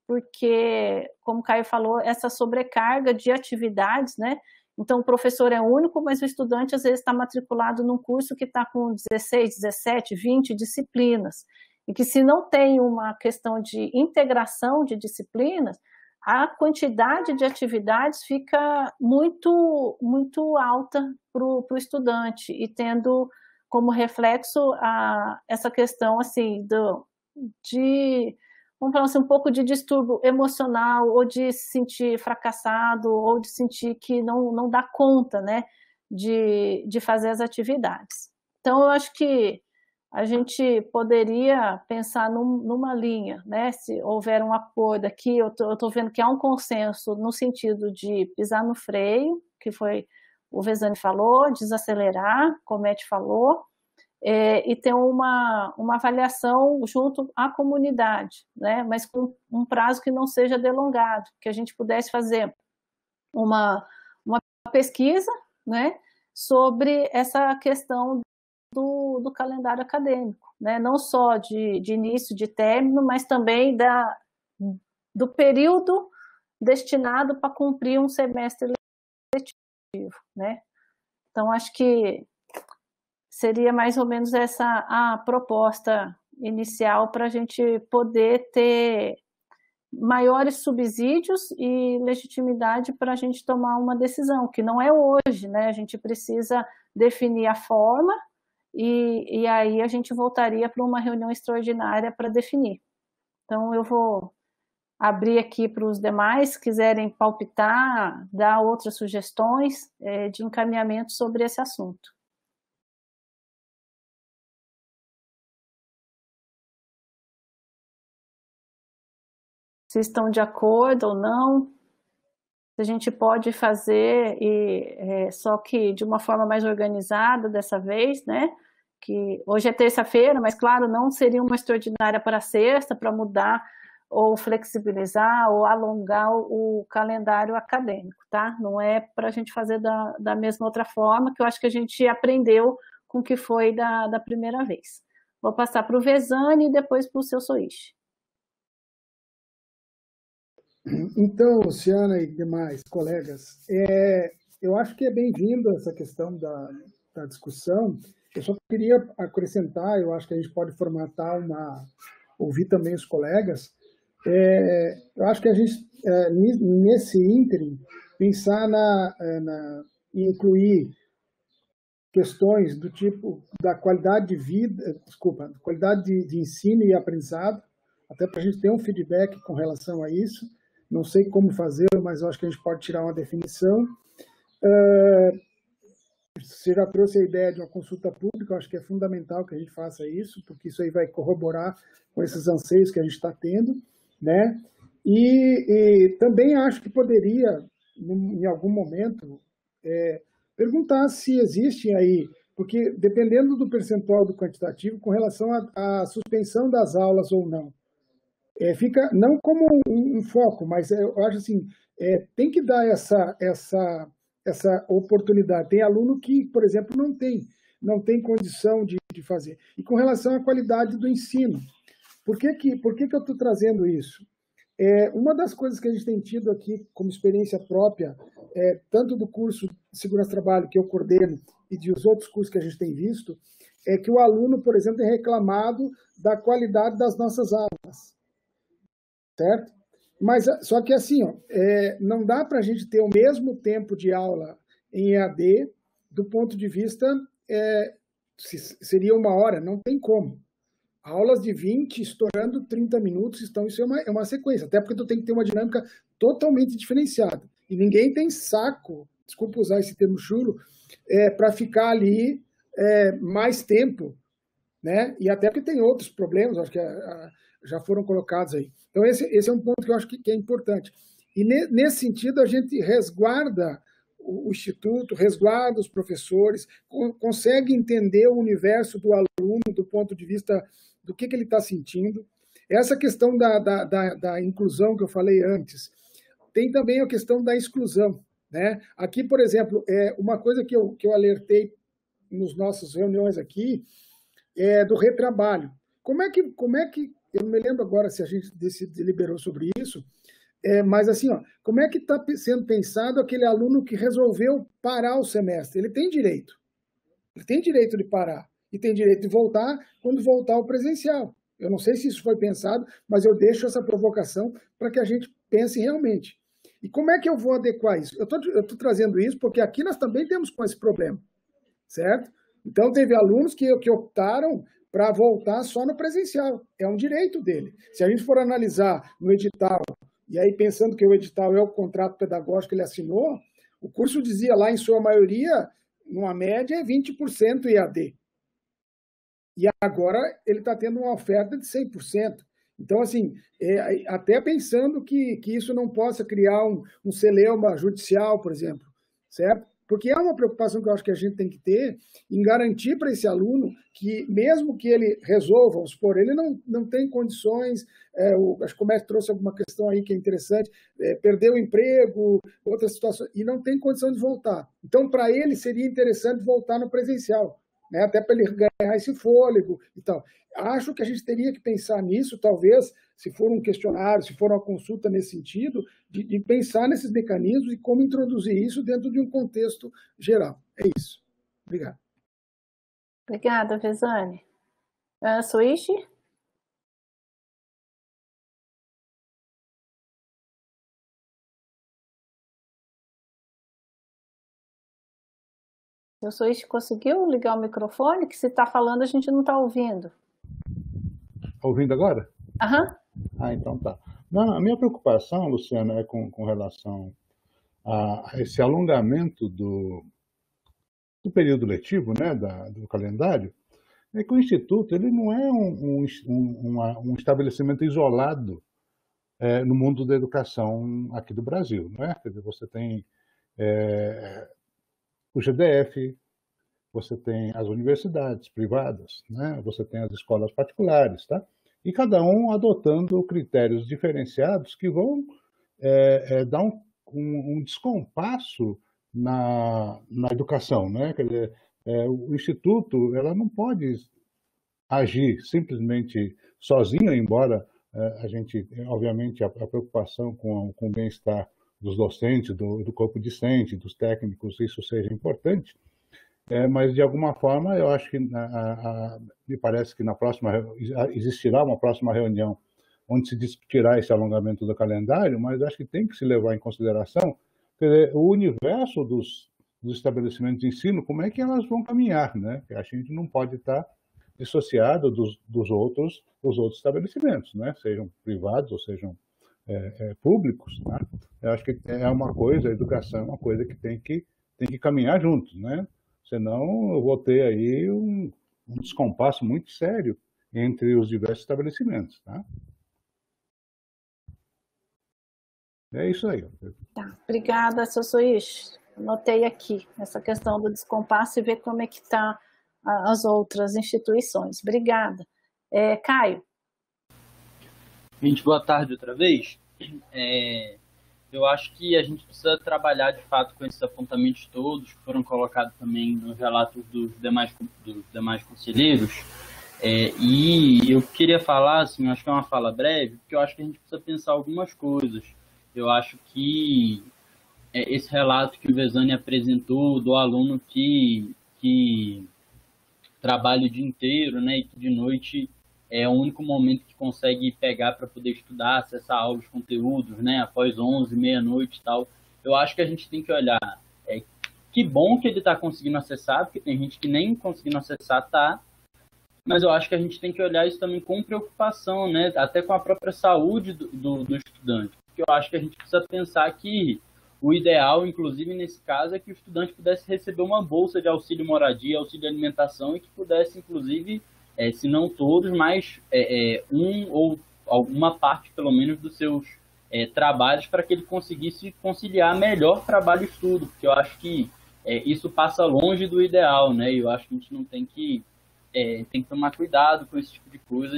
Speaker 1: porque, como o Caio falou, essa sobrecarga de atividades, né? Então, o professor é único, mas o estudante, às vezes, está matriculado num curso que está com 16, 17, 20 disciplinas, e que se não tem uma questão de integração de disciplinas, a quantidade de atividades fica muito, muito alta para o estudante, e tendo como reflexo essa questão assim, vamos falar assim, um pouco de distúrbio emocional, ou de se sentir fracassado, ou de sentir que não dá conta, né, de fazer as atividades. Então, eu acho que a gente poderia pensar numa linha, né, se houver um acordo aqui, eu estou vendo que há um consenso no sentido de pisar no freio, que foi o Vesani falou, desacelerar, como o Mete falou, e ter uma avaliação junto à comunidade, né? Mas com um prazo que não seja delongado, que a gente pudesse fazer uma pesquisa, né, sobre essa questão do calendário acadêmico, né? Não só de início, de término, mas também do período destinado para cumprir um semestre letivo, né? Então, acho que seria mais ou menos essa a proposta inicial para a gente poder ter maiores subsídios e legitimidade para a gente tomar uma decisão, que não é hoje, né? A gente precisa definir a forma e aí a gente voltaria para uma reunião extraordinária para definir. Então, eu vou abrir aqui para os demais, se quiserem palpitar, dar outras sugestões de encaminhamento sobre esse assunto. Se estão de acordo ou não, se a gente pode fazer, só que de uma forma mais organizada dessa vez, né? Que hoje é terça-feira, mas claro, não seria uma extraordinária para sexta, para mudar ou flexibilizar ou alongar o calendário acadêmico, tá? Não é para a gente fazer da mesma outra forma, que eu acho que a gente aprendeu com o que foi da primeira vez. Vou passar para o Vesani e depois para o seu Soichi.
Speaker 7: Então, Luciana e demais colegas, eu acho que é bem-vindo essa questão da discussão. Eu só queria acrescentar, eu acho que a gente pode formatar ouvir também os colegas. Eu acho que a gente, nesse ínterim, pensar em incluir questões do tipo da qualidade de vida, qualidade de ensino e aprendizado, até para a gente ter um feedback com relação a isso. Não sei como fazer, mas eu acho que a gente pode tirar uma definição. Você já trouxe a ideia de uma consulta pública, eu acho que é fundamental que a gente faça isso, porque isso aí vai corroborar com esses anseios que a gente está tendo, né? E também acho que poderia, em algum momento, perguntar se existem aí, porque dependendo do percentual do quantitativo, com relação à suspensão das aulas ou não, fica não como um foco, mas eu acho assim, tem que dar essa oportunidade. Tem aluno que, por exemplo, não tem condição de fazer. E com relação à qualidade do ensino, por que eu estou trazendo isso? Uma das coisas que a gente tem tido aqui como experiência própria, tanto do curso de Segurança do Trabalho que eu coordeno e dos outros cursos que a gente tem visto, é que o aluno, por exemplo, tem reclamado da qualidade das nossas aulas. Certo? Mas só que assim, não dá para a gente ter o mesmo tempo de aula em EAD do ponto de vista, seria 1 hora, não tem como. Aulas de 20, estourando 30 minutos, isso é uma sequência, até porque tu tem que ter uma dinâmica totalmente diferenciada. E ninguém tem saco, desculpa usar esse termo chulo, para ficar ali mais tempo, né? E até porque tem outros problemas, acho que já foram colocados aí. Então, esse é um ponto que eu acho que é importante. E, nesse sentido, a gente resguarda o Instituto, resguarda os professores, consegue entender o universo do aluno do ponto de vista do que ele está sentindo. Essa questão da inclusão que eu falei antes, tem também a questão da exclusão, né? Aqui, por exemplo, uma coisa que eu alertei nas nossas reuniões aqui, do retrabalho. Como é que eu não me lembro agora se a gente deliberou sobre isso, mas assim, ó, como é que está sendo pensado aquele aluno que resolveu parar o semestre? Ele tem direito de parar e tem direito de voltar quando voltar ao presencial. Eu não sei se isso foi pensado, mas eu deixo essa provocação para que a gente pense realmente. E como é que eu vou adequar isso? Eu estou trazendo isso porque aqui nós também temos com esse problema, certo? Então, teve alunos que optaram para voltar só no presencial. É um direito dele. Se a gente for analisar no edital, e aí pensando que o edital é o contrato pedagógico que ele assinou, o curso dizia lá, em sua maioria, numa média, é 20% EAD. E agora ele está tendo uma oferta de 100%. Então, assim, até pensando que isso não possa criar um celeuma judicial, por exemplo, certo? Porque é uma preocupação que eu acho que a gente tem que ter em garantir para esse aluno que, mesmo que ele resolva, vamos supor, ele não tem condições, acho que o mestre trouxe alguma questão aí que é interessante, perdeu o emprego, outras situações, e não tem condição de voltar. Então, para ele, seria interessante voltar no presencial, né? Até para ele ganhar esse fôlego e tal. Acho que a gente teria que pensar nisso, talvez, se for um questionário, se for uma consulta nesse sentido, de pensar nesses mecanismos e como introduzir isso dentro de um contexto geral. É isso. Obrigado.
Speaker 1: Obrigada, Vezane. Suíche? O Suíche conseguiu ligar o microfone? Que se está falando, a gente não está ouvindo.
Speaker 9: Está ouvindo agora?
Speaker 1: Aham.
Speaker 9: Então tá. Não, a minha preocupação, Luciana, é com relação a esse alongamento do período letivo, né, do calendário, é que o Instituto ele não é um estabelecimento isolado no mundo da educação aqui do Brasil, não é? Quer dizer, você tem o GDF, você tem as universidades privadas, né? Você tem as escolas particulares, tá? E cada um adotando critérios diferenciados que vão dar um descompasso na educação, né? Quer dizer, o Instituto ela não pode agir simplesmente sozinho, embora a gente, obviamente, a preocupação com o bem-estar dos docentes, do corpo discente, dos técnicos, isso seja importante, mas de alguma forma eu acho que me parece que existirá uma próxima reunião onde se discutirá esse alongamento do calendário, mas acho que tem que se levar em consideração o universo dos estabelecimentos de ensino, como é que elas vão caminhar, né? A gente não pode estar dissociado dos outros estabelecimentos, né? Sejam privados ou sejam públicos, né? Eu acho que é uma coisa, a educação é uma coisa que tem que caminhar juntos, né? Senão eu vou ter aí um descompasso muito sério entre os diversos estabelecimentos, tá? É isso aí.
Speaker 1: Tá. Obrigada, seu Suíche. Anotei aqui essa questão do descompasso e ver como é que está as outras instituições. Obrigada. Caio.
Speaker 4: Gente, boa tarde outra vez. Eu acho que a gente precisa trabalhar, de fato, com esses apontamentos todos que foram colocados também nos relatos dos demais conselheiros. E eu queria falar, assim, acho que é uma fala breve, porque eu acho que a gente precisa pensar algumas coisas. Eu acho que esse relato que o Vezane apresentou do aluno que trabalha o dia inteiro, né, e que de noite é o único momento que consegue pegar para poder estudar, acessar aulas, conteúdos, né, após 11, meia-noite e tal. Eu acho que a gente tem que olhar, que bom que ele está conseguindo acessar, porque tem gente que nem conseguindo acessar tá, mas eu acho que a gente tem que olhar isso também com preocupação, né, até com a própria saúde do estudante, porque eu acho que a gente precisa pensar que o ideal, inclusive nesse caso, é que o estudante pudesse receber uma bolsa de auxílio moradia, auxílio alimentação, e que pudesse, inclusive, se não todos, mas um ou alguma parte, pelo menos, dos seus trabalhos, para que ele conseguisse conciliar melhor trabalho e estudo, porque eu acho que isso passa longe do ideal, né? E eu acho que a gente não tem que tomar cuidado com esse tipo de coisa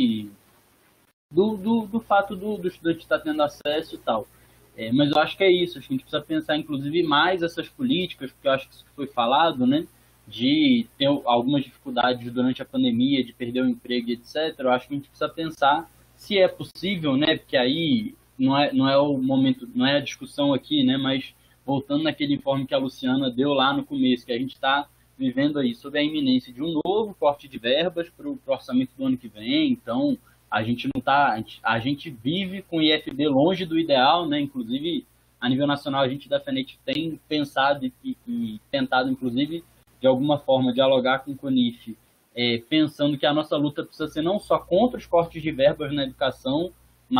Speaker 4: do fato do estudante estar tendo acesso e tal. Mas eu acho que é isso, a gente precisa pensar, inclusive, mais essas políticas, porque eu acho que isso foi falado, né? de ter algumas dificuldades durante a pandemia, de perder o emprego, etc., eu acho que a gente precisa pensar se é possível, né? Porque aí não é o momento, não é a discussão aqui, né? Mas voltando naquele informe que a Luciana deu lá no começo, que a gente está vivendo aí sob a iminência de um novo corte de verbas para o orçamento do ano que vem. Então, a gente não tá, a gente vive com o IFB longe do ideal, né? Inclusive, a nível nacional, a gente da FENET tem pensado e tentado, inclusive, de alguma forma, dialogar com o CONIF, pensando que a nossa luta precisa ser não só contra os cortes de verbas na educação,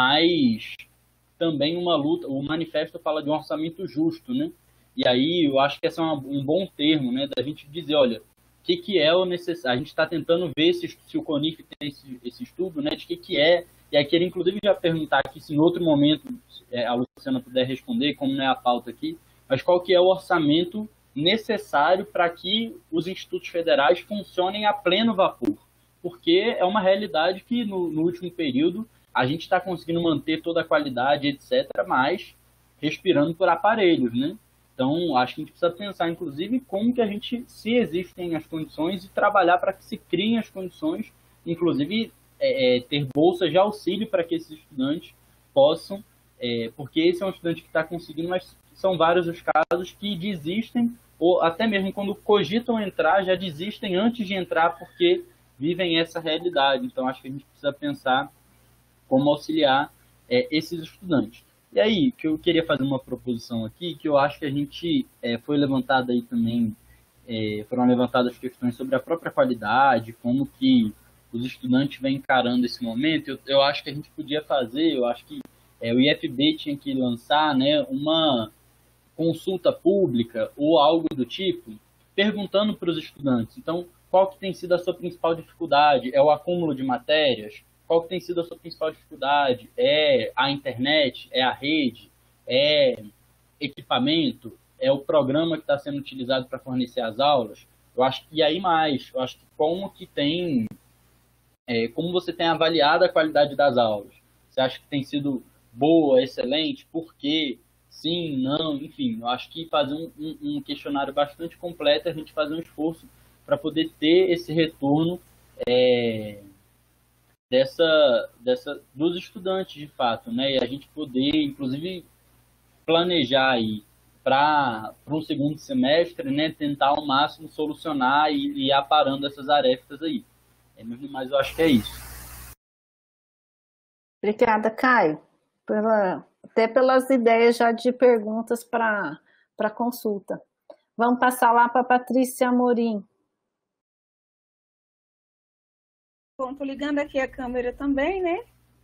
Speaker 4: mas também uma luta. O manifesto fala de um orçamento justo, né? E aí eu acho que esse é um bom termo, né? Da gente dizer, olha, o que é o necessário. A gente está tentando ver se o CONIF tem esse estudo, né? De que é. E aí queria, inclusive, já perguntar aqui, se em outro momento a Luciana puder responder, como não é a pauta aqui, mas qual que é o orçamento necessário para que os institutos federais funcionem a pleno vapor, porque é uma realidade que no último período a gente está conseguindo manter toda a qualidade, etc., mas respirando por aparelhos, né? Então, acho que a gente precisa pensar, inclusive, como que a gente, se existem as condições, e trabalhar para que se criem as condições, inclusive ter bolsas de auxílio para que esses estudantes possam, porque esse é um estudante que está conseguindo, mas são vários os casos que desistem, ou até mesmo quando cogitam entrar, já desistem antes de entrar, porque vivem essa realidade. Então, acho que a gente precisa pensar como auxiliar esses estudantes. E aí, que eu queria fazer uma proposição aqui, que eu acho que a gente foi levantada aí também, foram levantadas questões sobre a própria qualidade, como que os estudantes vêm encarando esse momento. Eu acho que a gente podia fazer, eu acho que o IFB tinha que lançar, né, uma consulta pública ou algo do tipo, perguntando para os estudantes, então, qual que tem sido a sua principal dificuldade? É o acúmulo de matérias? Qual que tem sido a sua principal dificuldade? É a internet? É a rede? É equipamento? É o programa que está sendo utilizado para fornecer as aulas? Eu acho que, e aí mais, eu acho que como você tem avaliado a qualidade das aulas? Você acha que tem sido boa, excelente? Por quê? Sim, não, enfim, eu acho que fazer um questionário bastante completo, a gente fazer um esforço para poder ter esse retorno dos estudantes, de fato, né? E a gente poder, inclusive, planejar aí para um segundo semestre, né? Tentar ao máximo solucionar e ir aparando essas arestas aí. Mas eu acho que é isso.
Speaker 1: Obrigada, Caio, até pelas ideias já de perguntas para consulta. Vamos passar lá para a Patrícia Amorim.
Speaker 10: Bom, estou ligando aqui a câmera também, né?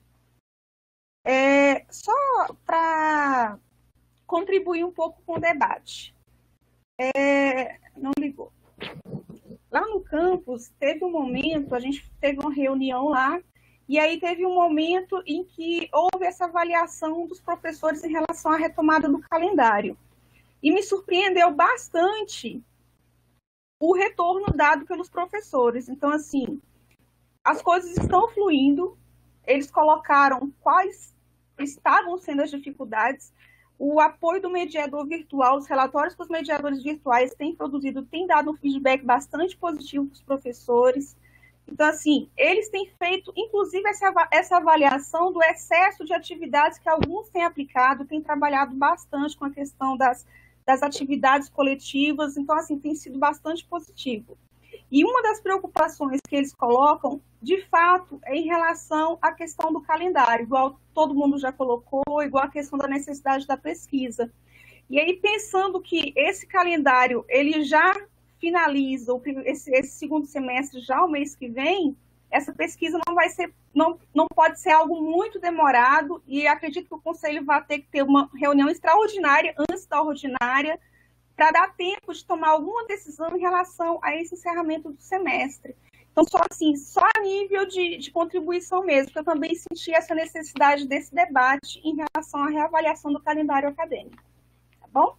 Speaker 10: Só para contribuir um pouco com o debate. Não ligou. Lá no campus, teve um momento, a gente teve uma reunião lá, e aí teve um momento em que houve essa avaliação dos professores em relação à retomada do calendário. E me surpreendeu bastante o retorno dado pelos professores. Então, assim, as coisas estão fluindo, eles colocaram quais estavam sendo as dificuldades, o apoio do mediador virtual, os relatórios que os mediadores virtuais têm produzido, têm dado um feedback bastante positivo para os professores. Então, assim, eles têm feito, inclusive, essa avaliação do excesso de atividades que alguns têm aplicado, têm trabalhado bastante com a questão das atividades coletivas, então, assim, tem sido bastante positivo. E uma das preocupações que eles colocam, de fato, é em relação à questão do calendário, igual todo mundo já colocou, igual a questão da necessidade da pesquisa. E aí, pensando que esse calendário, ele já finaliza esse segundo semestre já o mês que vem, essa pesquisa não pode ser algo muito demorado, e acredito que o Conselho vai ter que ter uma reunião extraordinária antes da ordinária, para dar tempo de tomar alguma decisão em relação a esse encerramento do semestre. Então, só a nível de contribuição mesmo, porque eu também senti essa necessidade desse debate em relação à reavaliação do calendário acadêmico. Tá bom?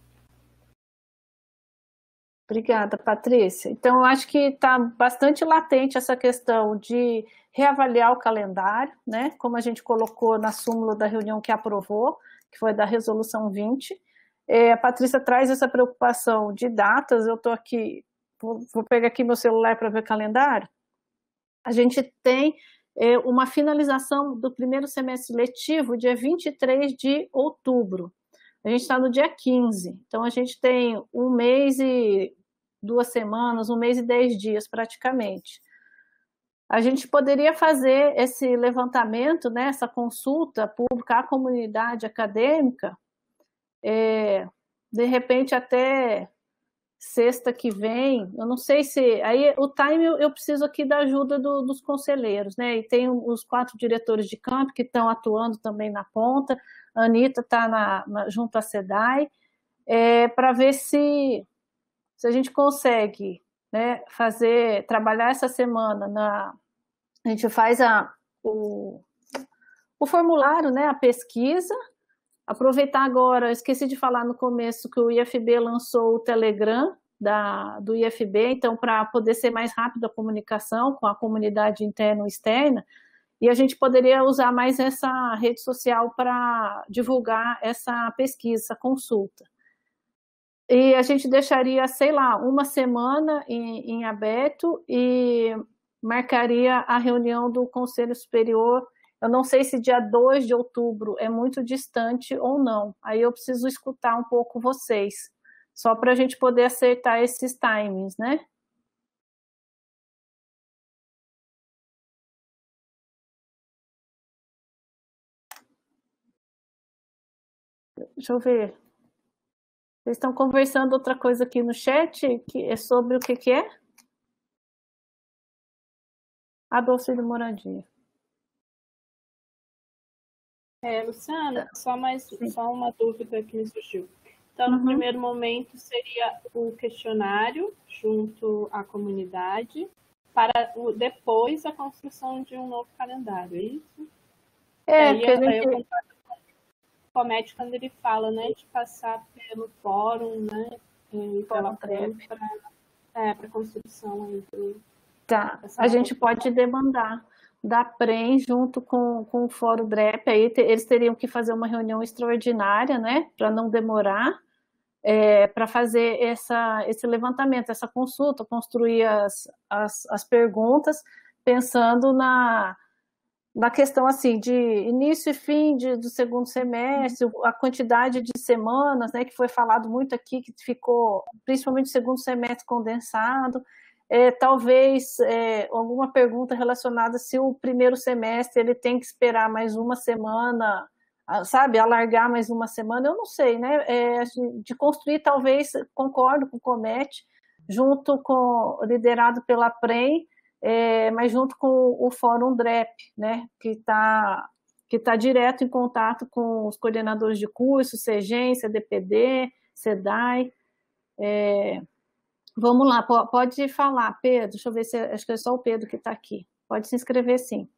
Speaker 1: Obrigada, Patrícia. Então, eu acho que está bastante latente essa questão de reavaliar o calendário, né? Como a gente colocou na súmula da reunião que aprovou, que foi da Resolução 20. A Patrícia traz essa preocupação de datas, eu estou aqui vou pegar aqui meu celular para ver o calendário. A gente tem uma finalização do primeiro semestre letivo dia 23 de outubro. A gente está no dia 15, então a gente tem 1 mês e 2 semanas, 1 mês e 10 dias praticamente. A gente poderia fazer esse levantamento, né, essa consulta pública à comunidade acadêmica, de repente até sexta que vem, eu não sei se... Aí o time eu preciso aqui da ajuda dos conselheiros, né? E tem os 4 diretores de campo que estão atuando também na ponta, a Anitta está junto à SEDAI, para ver se a gente consegue, né, trabalhar essa semana, a gente faz o formulário, né, a pesquisa. Aproveitar agora, esqueci de falar no começo que o IFB lançou o Telegram do IFB, então para poder ser mais rápido a comunicação com a comunidade interna e externa, e a gente poderia usar mais essa rede social para divulgar essa pesquisa, essa consulta. E a gente deixaria, sei lá, 1 semana em aberto e marcaria a reunião do Conselho Superior. Eu não sei se dia 2 de outubro é muito distante ou não. Aí eu preciso escutar um pouco vocês, só para a gente poder acertar esses timings, né? Deixa eu ver. Vocês estão conversando outra coisa aqui no chat, que é sobre o que é? A doce de moradia.
Speaker 11: Luciana, só uma dúvida que me surgiu. Então, no primeiro momento, seria o questionário junto à comunidade, para depois a construção de um novo calendário, é isso? Eu concordo com o Comete quando ele fala, né, de passar pelo fórum, né, pela PrEP, para a construção aí
Speaker 1: Tá, a gente pode demandar da PREM junto com o Fórum DREP, aí eles teriam que fazer uma reunião extraordinária, né, para não demorar, para fazer esse levantamento, essa consulta, construir as perguntas, pensando na questão assim, de início e fim do segundo semestre, a quantidade de semanas, né, que foi falado muito aqui, que ficou, principalmente o segundo semestre condensado, talvez alguma pergunta relacionada se o primeiro semestre ele tem que esperar mais 1 semana, sabe, alargar mais 1 semana, eu não sei, né, de construir, talvez, concordo com o Comete, liderado pela PREM, mas junto com o Fórum DREP, né, que tá direto em contato com os coordenadores de curso, CEGEM, CDPD, SEDAI. Vamos lá, pode falar, Pedro. Deixa eu ver acho que é só o Pedro que está aqui. Pode se inscrever, sim.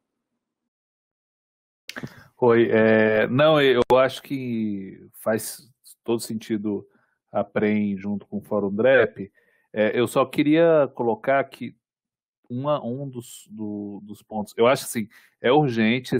Speaker 3: Oi, não, eu acho que faz todo sentido a PREM junto com o Fórum DREP. Eu só queria colocar que um dos pontos, eu acho assim, é urgente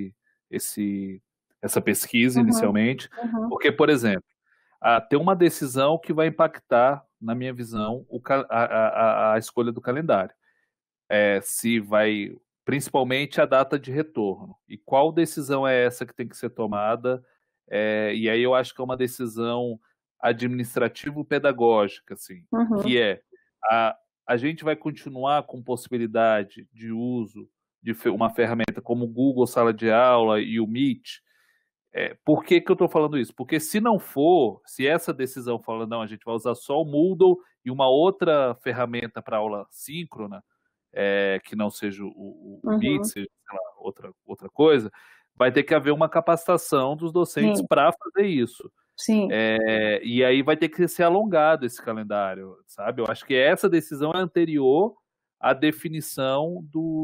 Speaker 3: essa pesquisa inicialmente, porque, por exemplo, tem uma decisão que vai impactar, na minha visão, a escolha do calendário. Se vai, principalmente a data de retorno. E qual decisão é essa que tem que ser tomada? E aí eu acho que é uma decisão administrativo-pedagógica, assim, que a gente vai continuar com possibilidade de uso de uma ferramenta como o Google Sala de Aula e o Meet. Por que eu estou falando isso? Porque se não for, se essa decisão fala, não, a gente vai usar só o Moodle e uma outra ferramenta para aula síncrona, que não seja o Meet, seja, sei lá, outra coisa, vai ter que haver uma capacitação dos docentes para fazer isso.
Speaker 1: Sim.
Speaker 3: E aí vai ter que ser alongado esse calendário, sabe? Eu acho que essa decisão é anterior à definição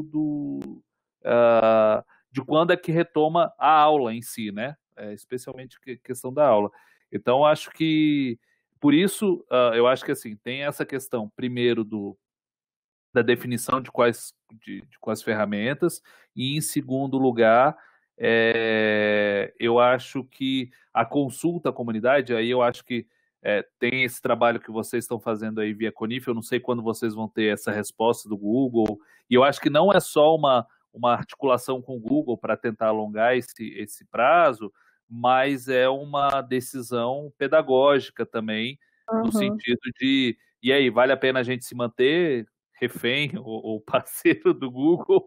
Speaker 3: de quando é que retoma a aula em si, né? Especialmente questão da aula. Então, acho que, por isso, eu acho que assim, tem essa questão, primeiro, da definição de quais ferramentas, e em segundo lugar, eu acho que a consulta à comunidade, aí eu acho que tem esse trabalho que vocês estão fazendo aí via Conif, eu não sei quando vocês vão ter essa resposta do Google, e eu acho que não é só uma articulação com o Google para tentar alongar esse prazo, mas é uma decisão pedagógica também, no sentido de, e aí, vale a pena a gente se manter refém ou parceiro do Google,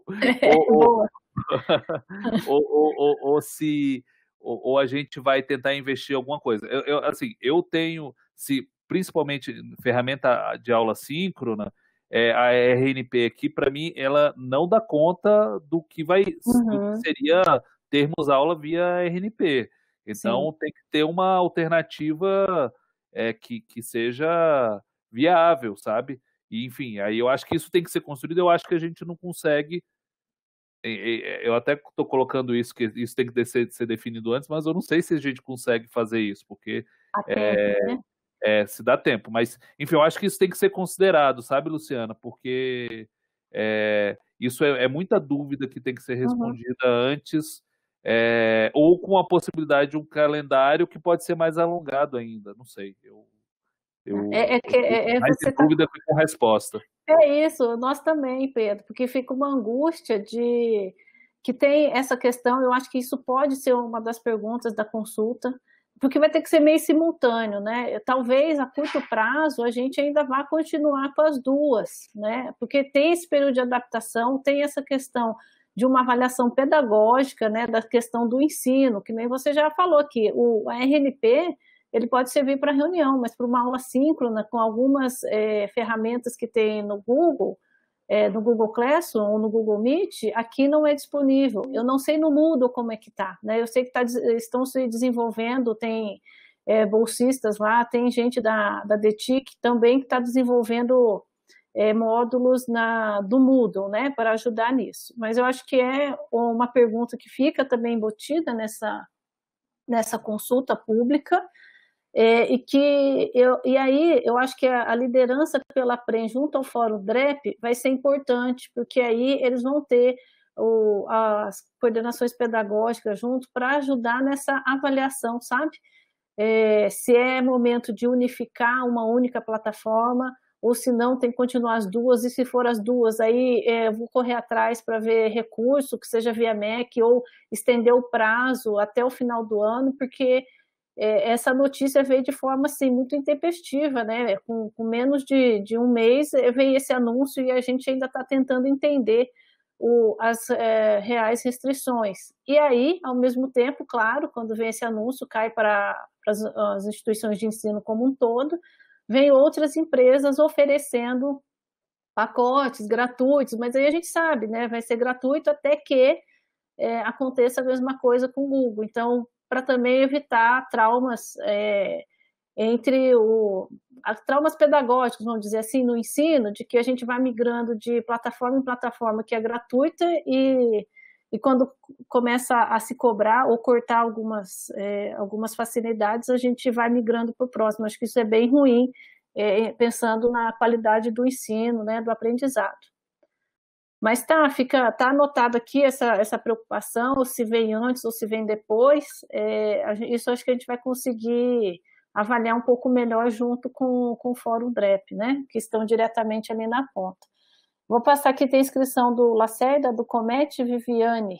Speaker 3: ou a gente vai tentar investir em alguma coisa. Eu tenho, principalmente ferramenta de aula síncrona, a RNP aqui, para mim, ela não dá conta do que seria termos aula via RNP. Então, tem que ter uma alternativa que seja viável, sabe? E, enfim, aí eu acho que isso tem que ser construído, eu acho que a gente não consegue. Eu até estou colocando isso, que isso tem que ser definido antes, mas eu não sei se a gente consegue fazer isso, porque se dá tempo. Mas, enfim, eu acho que isso tem que ser considerado, sabe, Luciana? Porque isso é muita dúvida que tem que ser respondida antes, ou com a possibilidade de um calendário que pode ser mais alongado ainda, não sei. Mais de dúvida que com resposta.
Speaker 1: É isso, nós também, Pedro, porque fica uma angústia de que tem essa questão, eu acho que isso pode ser uma das perguntas da consulta, porque vai ter que ser meio simultâneo, né? Talvez a curto prazo a gente ainda vá continuar com as duas, né? Porque tem esse período de adaptação, tem essa questão de uma avaliação pedagógica, né? Da questão do ensino, que nem você já falou aqui, a RNP ele pode servir para reunião, mas para uma aula síncrona, com algumas ferramentas que tem no Google Classroom ou no Google Meet, aqui não é disponível. Eu não sei no Moodle como é que está, né? Eu sei que estão se desenvolvendo, tem bolsistas lá, tem gente da DETIC também que está desenvolvendo módulos do Moodle, né, para ajudar nisso. Mas eu acho que é uma pergunta que fica também embutida nessa consulta pública, e aí eu acho que a liderança pela APREM junto ao Fórum DREP vai ser importante, porque aí eles vão ter as coordenações pedagógicas junto para ajudar nessa avaliação, sabe? Se é momento de unificar uma única plataforma, ou se não, tem que continuar as duas, e se for as duas, aí eu vou correr atrás para ver recurso, que seja via MEC, ou estender o prazo até o final do ano, porque essa notícia veio de forma assim, muito intempestiva, né? Com menos de um mês veio esse anúncio e a gente ainda está tentando entender as reais restrições. E aí, ao mesmo tempo, claro, quando vem esse anúncio, cai para as instituições de ensino como um todo, vem outras empresas oferecendo pacotes gratuitos, mas aí a gente sabe, né? Vai ser gratuito até que aconteça a mesma coisa com o Google. Então, para também evitar traumas traumas pedagógicos, vamos dizer assim, no ensino, de que a gente vai migrando de plataforma em plataforma que é gratuita e quando começa a se cobrar ou cortar algumas facilidades, a gente vai migrando para o próximo. Acho que isso é bem ruim, pensando na qualidade do ensino, né, do aprendizado. Mas tá anotado aqui essa preocupação, se vem antes ou se vem depois, isso acho que a gente vai conseguir avaliar um pouco melhor junto com o Fórum DREP, né, que estão diretamente ali na ponta. Vou passar aqui, tem inscrição do Lacerda, do Comete, Viviane.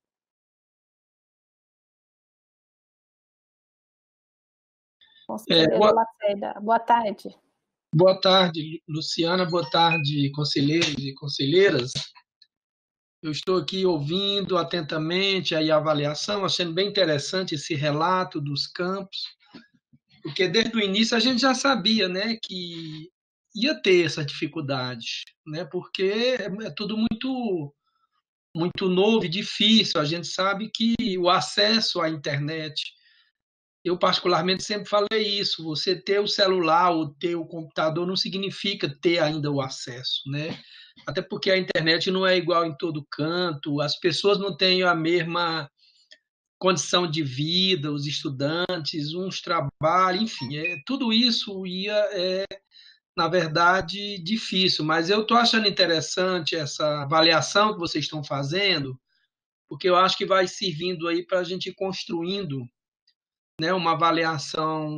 Speaker 1: Lacerda, boa tarde.
Speaker 12: Boa tarde, Luciana, boa tarde, conselheiros e conselheiras. Eu estou aqui ouvindo atentamente a avaliação, achando bem interessante esse relato dos campos, porque desde o início a gente já sabia, né, que ia ter essa dificuldade, né, porque é tudo muito novo e difícil. A gente sabe que o acesso à internet, eu particularmente sempre falei isso, você ter o celular ou ter o computador não significa ter ainda o acesso, né? Até porque a internet não é igual em todo canto, as pessoas não têm a mesma condição de vida, os estudantes, uns trabalham, enfim, tudo isso na verdade, difícil. Mas eu estou achando interessante essa avaliação que vocês estão fazendo, porque eu acho que vai servindo aí para a gente ir construindo, né, uma avaliação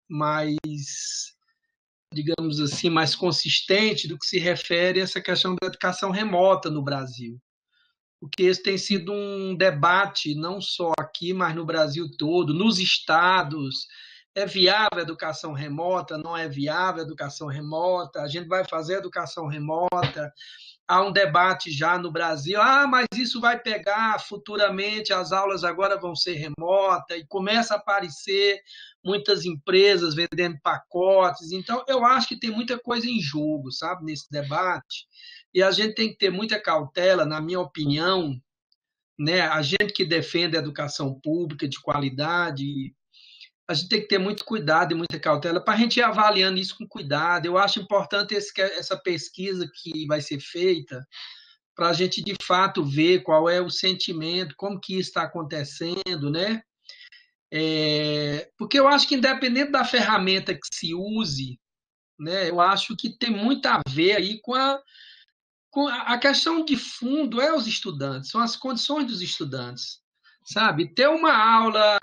Speaker 12: digamos assim, mais consistente do que se refere a essa questão da educação remota no Brasil. Porque esse tem sido um debate, não só aqui, mas no Brasil todo, nos estados. É viável a educação remota? Não é viável a educação remota? A gente vai fazer educação remota? Há um debate já no Brasil, mas isso vai pegar futuramente, as aulas agora vão ser remotas, e começa a aparecer muitas empresas vendendo pacotes. Então, eu acho que tem muita coisa em jogo, sabe, nesse debate, e a gente tem que ter muita cautela, na minha opinião, né? A gente que defende a educação pública de qualidade, a gente tem que ter muito cuidado e muita cautela para a gente ir avaliando isso com cuidado. Eu acho importante essa pesquisa que vai ser feita para a gente, de fato, ver qual é o sentimento, como que isso está acontecendo, né? Porque eu acho que, independente da ferramenta que se use, né, eu acho que tem muito a ver aí com a questão de fundo os estudantes, são as condições dos estudantes, sabe? Ter uma aula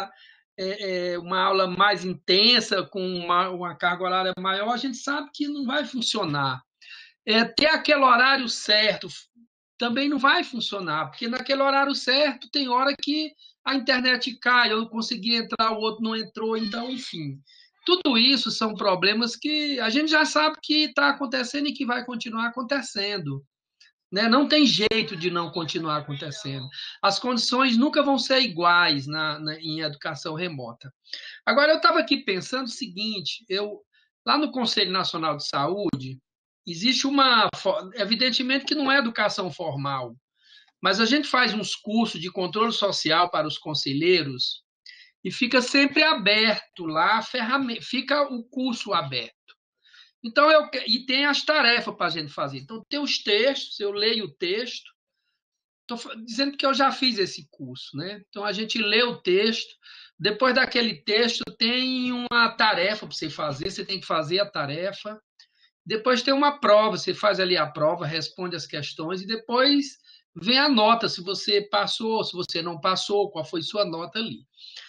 Speaker 12: mais intensa, com uma carga horária maior, a gente sabe que não vai funcionar. Ter aquele horário certo também não vai funcionar, porque naquele horário certo tem hora que a internet cai, eu não consegui entrar, o outro não entrou, então, enfim. Tudo isso são problemas que a gente já sabe que está acontecendo e que vai continuar acontecendo. Né? Não tem jeito de não continuar acontecendo. As condições nunca vão ser iguais em educação remota. Agora, eu estava aqui pensando o seguinte, lá no Conselho Nacional de Saúde, existe evidentemente que não é educação formal, mas a gente faz uns cursos de controle social para os conselheiros e fica sempre aberto lá, fica o curso aberto. Então, e tem as tarefas para a gente fazer. Então, tem os textos, eu leio o texto. Estou dizendo que eu já fiz esse curso, né? Então, a gente lê o texto. Depois daquele texto, tem uma tarefa para você fazer. Você tem que fazer a tarefa. Depois tem uma prova. Você faz ali a prova, responde as questões. E depois vem a nota, se você passou, se você não passou, qual foi sua nota ali.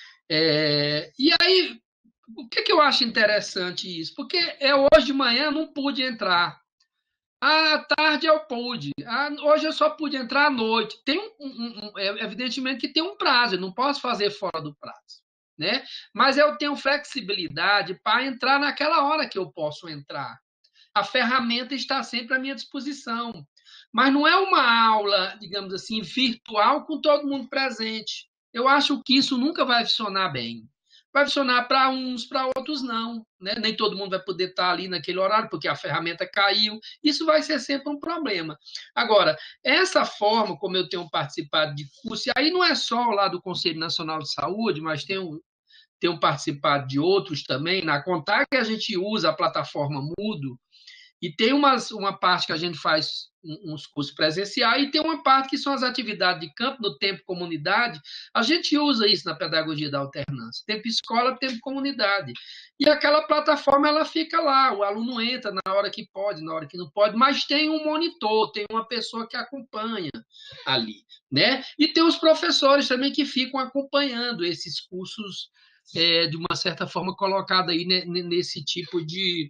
Speaker 12: E aí... O que eu acho interessante isso? Porque hoje de manhã não pude entrar. À tarde eu pude. Hoje eu só pude entrar à noite. Tem evidentemente que tem um prazo, eu não posso fazer fora do prazo. Né? Mas eu tenho flexibilidade para entrar naquela hora que eu posso entrar. A ferramenta está sempre à minha disposição. Mas não é uma aula, digamos assim, virtual com todo mundo presente. Eu acho que isso nunca vai funcionar bem. Vai funcionar para uns, para outros não. Né? Nem todo mundo vai poder estar ali naquele horário, porque a ferramenta caiu. Isso vai ser sempre um problema. Agora, essa forma como eu tenho participado de curso, e aí não é só lá do Conselho Nacional de Saúde, mas tenho participado de outros também, na Contar que a gente usa a plataforma Moodle, e tem uma parte que a gente faz uns cursos presenciais e tem uma parte que são as atividades de campo, no tempo comunidade. A gente usa isso na pedagogia da alternância. Tempo escola, tempo comunidade. E aquela plataforma, ela fica lá. O aluno entra na hora que pode, na hora que não pode, mas tem um monitor, tem uma pessoa que acompanha ali. Né? E tem os professores também que ficam acompanhando esses cursos, de uma certa forma, colocado aí nesse tipo de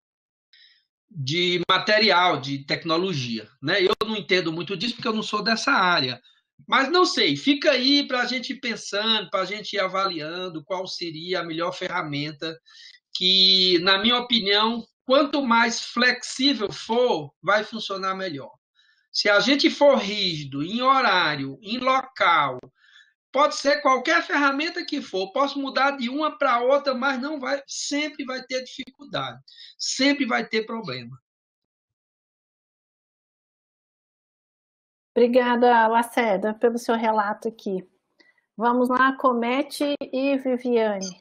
Speaker 12: material, de tecnologia. Né? Eu não entendo muito disso porque eu não sou dessa área. Mas não sei, fica aí para a gente ir pensando, para a gente ir avaliando qual seria a melhor ferramenta que, na minha opinião, quanto mais flexível for, vai funcionar melhor. Se a gente for rígido em horário, em local, pode ser qualquer ferramenta que for, posso mudar de uma para outra, mas não vai, sempre vai ter dificuldade, sempre vai ter problema.
Speaker 1: Obrigada, Lacerda, pelo seu relato aqui. Vamos lá, Comete e Viviane.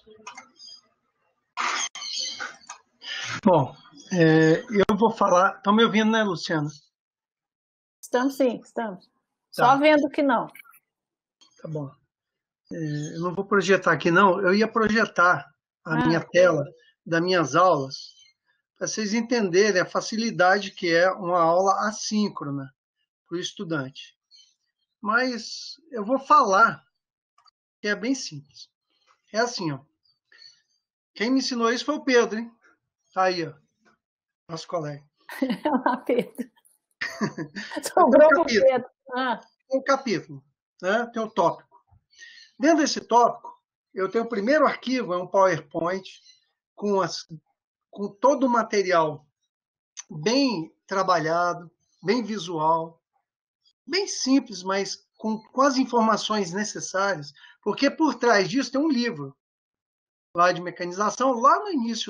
Speaker 7: Bom, eu vou falar... Estão me ouvindo, né, Luciana?
Speaker 1: Estamos sim, estamos.
Speaker 7: Tá.
Speaker 1: Só vendo que não.
Speaker 7: Tá bom. Eu não vou projetar aqui, não. Eu ia projetar a minha tela das minhas aulas para vocês entenderem a facilidade que é uma aula assíncrona para o estudante. Mas eu vou falar que é bem simples. É assim, ó. Quem me ensinou isso foi o Pedro, hein? Tá aí, ó, nosso colega.
Speaker 1: Olá, Pedro. Sobrou para o Pedro.
Speaker 7: Tem um capítulo, né? Tem um tópico. Dentro desse tópico, eu tenho o primeiro arquivo, é um PowerPoint, com todo o material bem trabalhado, bem visual, bem simples, mas com as informações necessárias, porque por trás disso tem um livro lá de mecanização, logo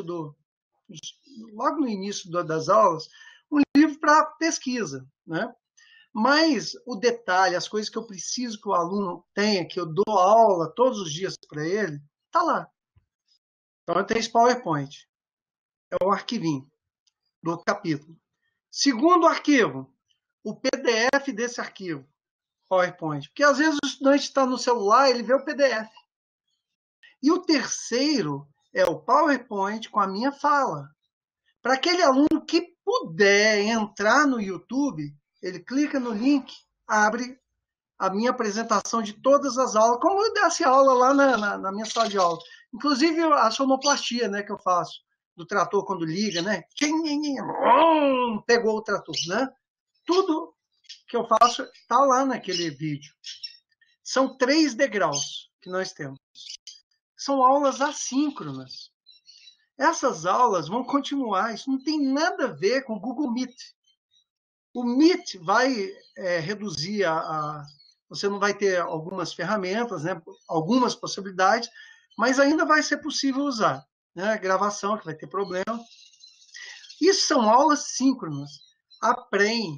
Speaker 7: no início das aulas, um livro para pesquisa, né? Mas o detalhe, as coisas que eu preciso que o aluno tenha, que eu dou aula todos os dias para ele, está lá. Então, eu tenho esse PowerPoint. É o arquivinho do capítulo. Segundo arquivo, o PDF desse arquivo, PowerPoint. Porque, às vezes, o estudante está no celular, ele vê o PDF. E o terceiro é o PowerPoint com a minha fala. Para aquele aluno que puder entrar no YouTube, ele clica no link, abre a minha apresentação de todas as aulas, como eu desse aula lá na minha sala de aula. Inclusive a sonoplastia, né, que eu faço, do trator quando liga, né? Pegou o trator, né? Tudo que eu faço está lá naquele vídeo. São 3 degraus que nós temos. São aulas assíncronas. Essas aulas vão continuar, isso não tem nada a ver com o Google Meet. O Meet vai reduzir você não vai ter algumas ferramentas, né, algumas possibilidades, mas ainda vai ser possível usar. Né, gravação, que vai ter problema. Isso são aulas síncronas. A PREM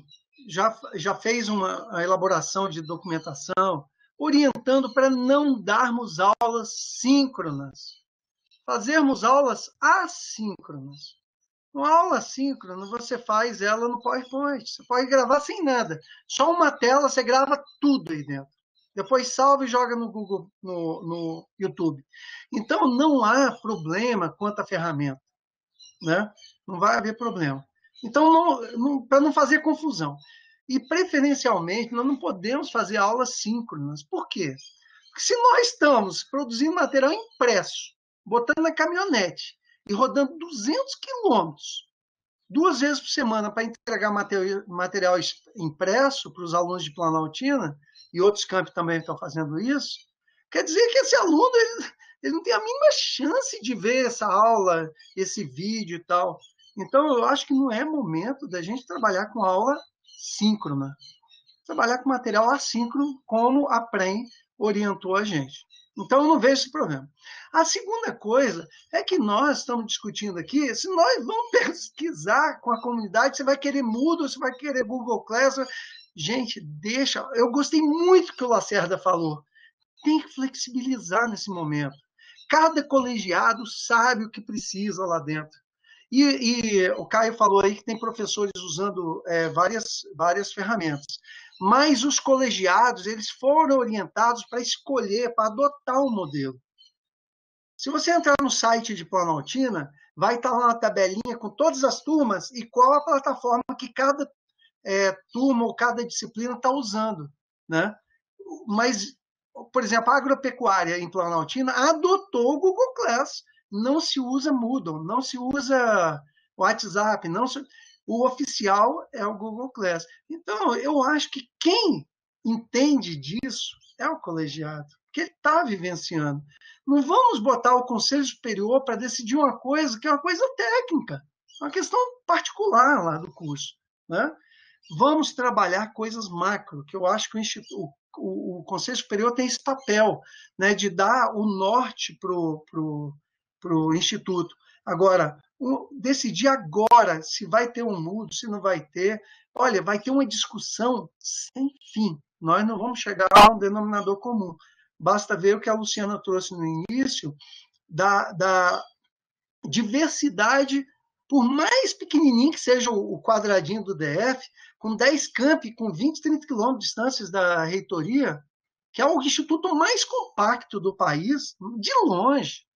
Speaker 7: já fez uma elaboração de documentação, orientando para não darmos aulas síncronas. Fazermos aulas assíncronas. Uma aula síncrona, você faz ela no PowerPoint. Você pode gravar sem nada. Só uma tela, você grava tudo aí dentro. Depois salva e joga no Google, no YouTube. Então, não há problema quanto à ferramenta. Né? Não vai haver problema. Então, para não fazer confusão. E, preferencialmente, nós não podemos fazer aulas síncronas. Por quê? Porque se nós estamos produzindo material impresso, botando na caminhonete e rodando 200 quilômetros 2 vezes por semana para entregar material impresso para os alunos de Planaltina, e outros campi também estão fazendo isso, quer dizer que esse aluno ele não tem a mínima chance de ver essa aula, esse vídeo e tal. Então, eu acho que não é momento da gente trabalhar com aula síncrona. Trabalhar com material assíncrono, como a PREM orientou a gente. Então, eu não vejo esse problema. A segunda coisa é que nós estamos discutindo aqui, se nós vamos pesquisar com a comunidade, você vai querer Moodle, você vai querer Google Classroom. Gente, deixa. Eu gostei muito do que o Lacerda falou. Tem que flexibilizar nesse momento. Cada colegiado sabe o que precisa lá dentro. E o Caio falou aí que tem professores usando várias ferramentas. Mas os colegiados, eles foram orientados para escolher, para adotar um modelo. Se você entrar no site de Planaltina, vai estar lá uma tabelinha com todas as turmas e qual a plataforma que cada turma ou cada disciplina está usando. Né? Mas, por exemplo, a agropecuária em Planaltina adotou o Google Class. Não se usa Moodle, não se usa WhatsApp, o oficial é o Google Class. Então, eu acho que quem entende disso é o colegiado, porque ele está vivenciando. Não vamos botar o Conselho Superior para decidir uma coisa que é uma coisa técnica, uma questão particular lá do curso. Né? Vamos trabalhar coisas macro, que eu acho que o Conselho Superior tem esse papel, né, de dar o norte para o Instituto. Agora, decidir agora se vai ter um Moodle, se não vai ter. Olha, vai ter uma discussão sem fim. Nós não vamos chegar a um denominador comum. Basta ver o que a Luciana trouxe no início, da diversidade, por mais pequenininho que seja o quadradinho do DF, com 10 campi, com 20, 30 quilômetros de distâncias da reitoria, que é o instituto mais compacto do país, de longe.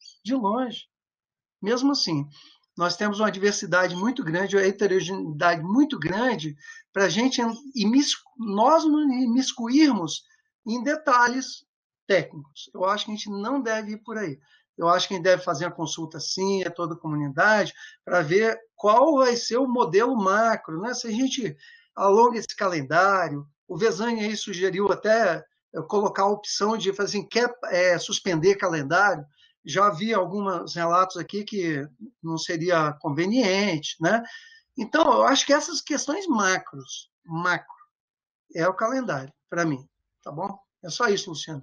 Speaker 7: Mesmo assim, nós temos uma diversidade muito grande, uma heterogeneidade muito grande para a gente nós nos imiscuirmos em detalhes técnicos. Eu acho que a gente não deve ir por aí.
Speaker 6: Eu acho que a gente deve fazer a consulta, sim, a toda a comunidade, para ver qual vai ser o modelo macro, né? Se a gente alonga esse calendário, o Vezani aí sugeriu até colocar a opção de fazer assim, quer suspender calendário. Já havia alguns relatos aqui que não seria conveniente, né? Então, eu acho que essas questões macro, é o calendário, para mim, tá bom? É só isso, Luciana.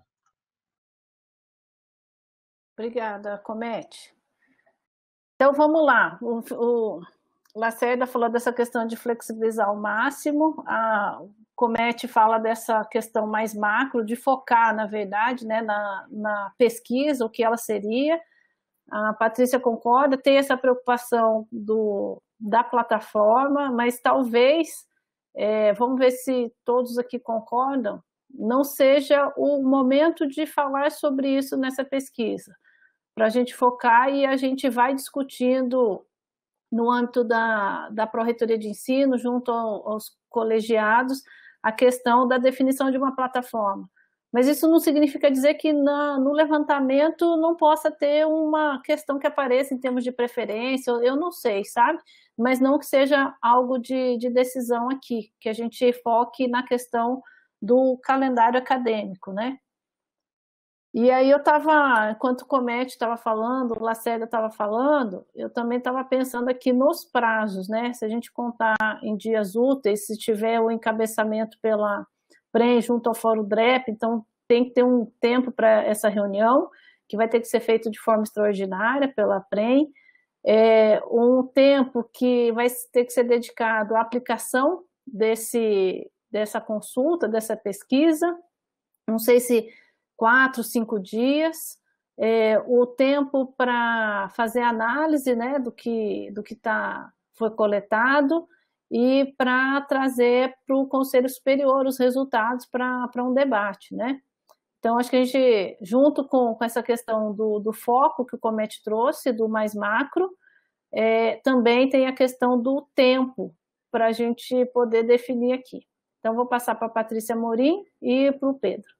Speaker 1: Obrigada, Comete. Então, vamos lá. O Lacerda falou dessa questão de flexibilizar ao máximo, a Comete fala dessa questão mais macro, de focar, na verdade, né, na pesquisa, o que ela seria. A Patrícia concorda, tem essa preocupação da plataforma, mas talvez, vamos ver se todos aqui concordam, não seja o momento de falar sobre isso nessa pesquisa, para a gente focar e a gente vai discutindo no âmbito da Pró-Reitoria de Ensino, junto aos colegiados, a questão da definição de uma plataforma. Mas isso não significa dizer que no levantamento não possa ter uma questão que apareça em termos de preferência, eu não sei, sabe? Mas não que seja algo de decisão aqui, que a gente foque na questão do calendário acadêmico, né? E aí eu estava, enquanto o Comete estava falando, o Lacerda estava falando, eu também estava pensando aqui nos prazos, né? Se a gente contar em dias úteis, se tiver o encabeçamento pela PREM junto ao Fórum DREP, então tem que ter um tempo para essa reunião, que vai ter que ser feito de forma extraordinária pela PREM, um tempo que vai ter que ser dedicado à aplicação dessa consulta, dessa pesquisa, não sei se 4, 5 dias, o tempo para fazer análise, né, do que foi coletado e para trazer para o Conselho Superior os resultados para um debate, né? Então, acho que a gente, junto com essa questão do foco que o Comete trouxe, do mais macro, também tem a questão do tempo para a gente poder definir aqui. Então, vou passar para a Patrícia Morim e para o Pedro.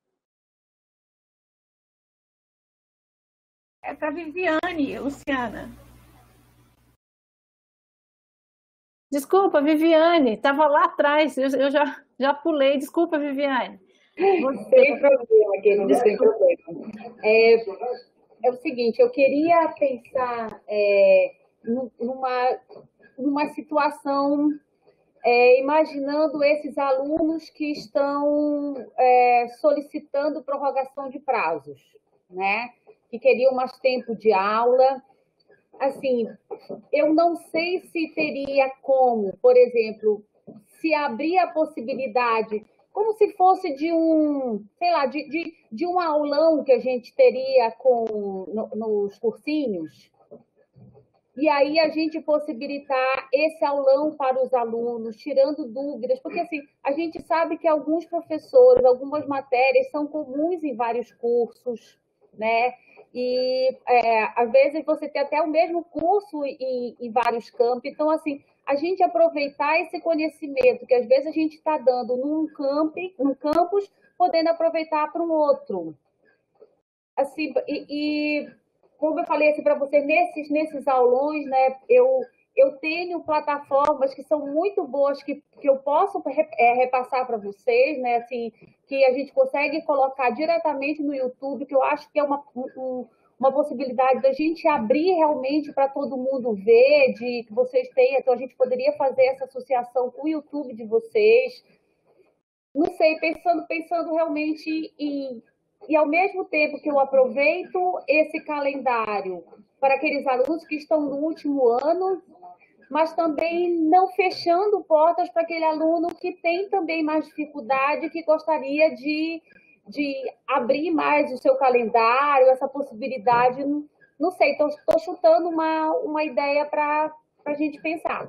Speaker 10: É para a Viviane, Luciana.
Speaker 1: Desculpa, Viviane, estava lá atrás, eu já pulei. Desculpa, Viviane.
Speaker 5: Sem problema, querida, sem problema. É o seguinte, eu queria pensar numa situação, imaginando esses alunos que estão solicitando prorrogação de prazos, né? Que queriam mais tempo de aula. Assim, eu não sei se teria como, por exemplo, se abrir a possibilidade, como se fosse de um aulão que a gente teria nos cursinhos, e aí a gente possibilitar esse aulão para os alunos, tirando dúvidas, porque assim, a gente sabe que alguns professores, algumas matérias são comuns em vários cursos, né? E às vezes você tem até o mesmo curso em vários campos. Então, assim, a gente aproveitar esse conhecimento que às vezes a gente está dando num campus, podendo aproveitar para um outro. Assim, e como eu falei assim, para você, nesses aulões, né, eu tenho plataformas que são muito boas que eu posso repassar para vocês, né, assim, que a gente consegue colocar diretamente no YouTube, que eu acho que é uma possibilidade da gente abrir realmente para todo mundo ver, de que vocês tenham, então a gente poderia fazer essa associação com o YouTube de vocês. Não sei, pensando realmente e ao mesmo tempo que eu aproveito esse calendário para aqueles alunos que estão no último ano, mas também não fechando portas para aquele aluno que tem também mais dificuldade, que gostaria de abrir mais o seu calendário, essa possibilidade. Não sei, estou chutando uma ideia para a gente pensar.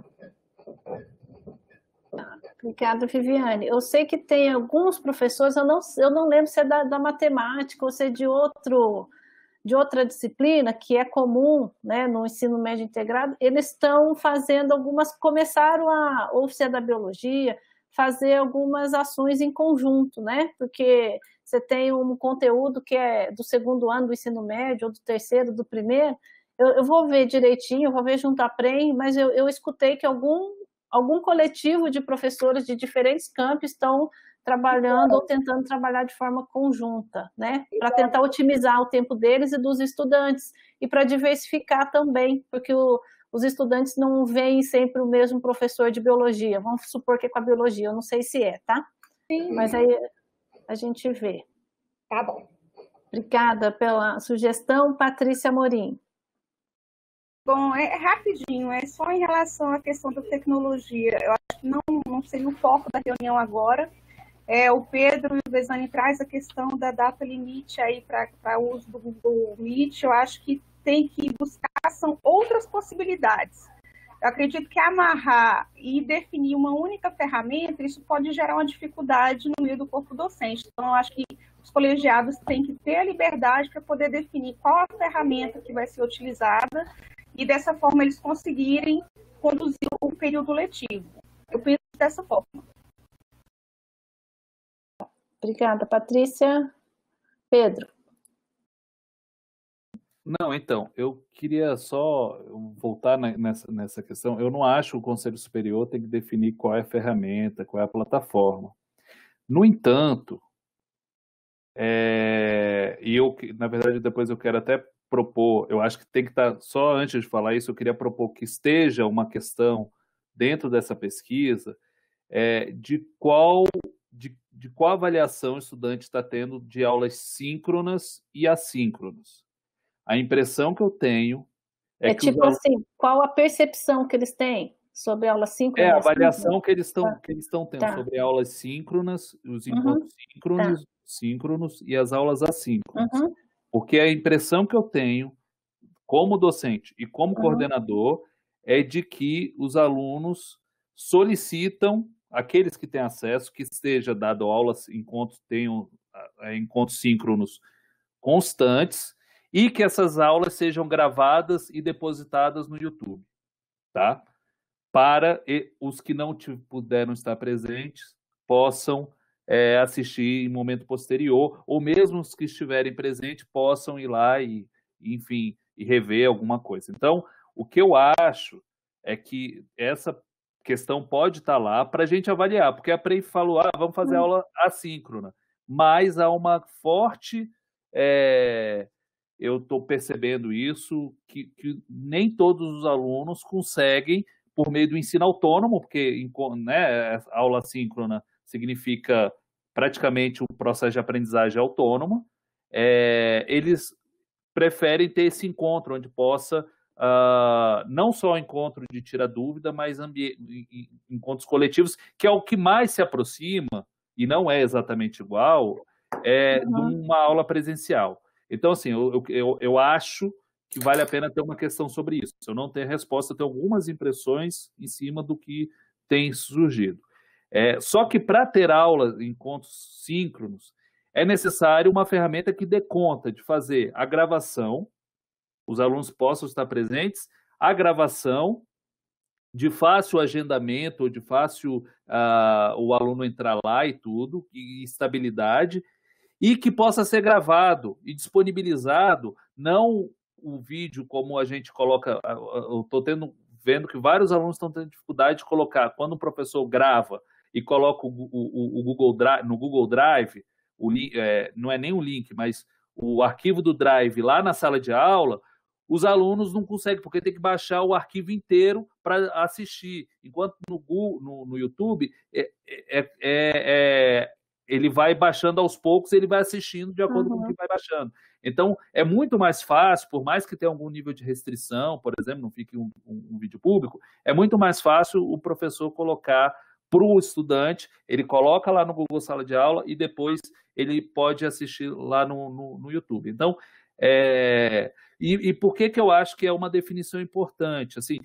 Speaker 1: Obrigada, Viviane. Eu sei que tem alguns professores, eu não lembro se é da matemática ou se é de outra disciplina, que é comum, né, no ensino médio integrado, eles estão fazendo começaram ou se é da biologia, fazer algumas ações em conjunto, né? Porque você tem um conteúdo que é do segundo ano do ensino médio, ou do terceiro, do primeiro. Eu vou ver direitinho, eu vou ver junto à PREM, mas eu escutei que algum coletivo de professores de diferentes campos estão trabalhando ou tentando trabalhar de forma conjunta, né? Para tentar otimizar o tempo deles e dos estudantes, e para diversificar também, porque os estudantes não veem sempre o mesmo professor de biologia. Vamos supor que é com a biologia, eu não sei se é, tá?
Speaker 5: Sim.
Speaker 1: Mas aí a gente vê.
Speaker 5: Tá bom.
Speaker 1: Obrigada pela sugestão, Patrícia Amorim.
Speaker 10: Bom, é rapidinho, é só em relação à questão da tecnologia. Eu acho que não seria o foco da reunião agora. O Pedro e o Vezani traz a questão da data limite aí para o uso do Google Meet. Eu acho que tem que buscar são outras possibilidades. Eu acredito que amarrar e definir uma única ferramenta, isso pode gerar uma dificuldade no meio do corpo docente. Então, eu acho que os colegiados têm que ter a liberdade para poder definir qual a ferramenta que vai ser utilizada e, dessa forma, eles conseguirem conduzir o período letivo. Eu penso dessa forma.
Speaker 1: Obrigada, Patrícia. Pedro.
Speaker 3: Não, então, eu queria só voltar nessa questão. Eu não acho que o Conselho Superior tem que definir qual é a ferramenta, qual é a plataforma. No entanto, na verdade, depois eu quero até propor, eu acho que tem que estar, só antes de falar isso, eu queria propor que esteja uma questão dentro dessa pesquisa de qual avaliação o estudante está tendo de aulas síncronas e assíncronas. A impressão que eu tenho é que
Speaker 1: tipo assim, qual a percepção que eles têm sobre aulas síncronas?
Speaker 3: A avaliação que eles estão tendo sobre aulas síncronas, os encontros síncronos e as aulas assíncronas. Porque a impressão que eu tenho, como docente e como coordenador, é de que os alunos solicitam, aqueles que têm acesso, que esteja dado aulas, tenham encontros síncronos constantes, e que essas aulas sejam gravadas e depositadas no YouTube, tá? Para os que não puderam estar presentes possam assistir em momento posterior, ou mesmo os que estiverem presentes possam ir lá e rever alguma coisa. Então, o que eu acho é que essa questão pode estar lá para a gente avaliar, porque a PREI falou, vamos fazer aula assíncrona, mas há uma forte... eu estou percebendo isso, que nem todos os alunos conseguem, por meio do ensino autônomo, porque aula síncrona significa praticamente o processo de aprendizagem autônoma, eles preferem ter esse encontro, onde possa, não só encontro de tirar dúvida, mas encontros coletivos, que é o que mais se aproxima, e não é exatamente igual, de uma aula presencial. Então, assim, eu acho que vale a pena ter uma questão sobre isso. Se eu não tenho resposta, eu tenho algumas impressões em cima do que tem surgido. Só que para ter aula, encontros síncronos, é necessário uma ferramenta que dê conta de fazer a gravação, os alunos possam estar presentes, a gravação, de fácil agendamento, de fácil o aluno entrar lá e tudo, e estabilidade, e que possa ser gravado e disponibilizado, não o vídeo como a gente coloca, eu estou vendo que vários alunos estão tendo dificuldade de colocar, quando o professor grava e coloca o Google Drive, no Google Drive, não é nem um link, mas o arquivo do Drive lá na sala de aula, os alunos não conseguem, porque tem que baixar o arquivo inteiro para assistir, enquanto no YouTube ele vai baixando aos poucos, ele vai assistindo de acordo com o que vai baixando. Então, é muito mais fácil, por mais que tenha algum nível de restrição, por exemplo, não fique um vídeo público, é muito mais fácil o professor colocar para o estudante, ele coloca lá no Google Sala de Aula e depois ele pode assistir lá no YouTube. Então, e por que eu acho que é uma definição importante? Assim,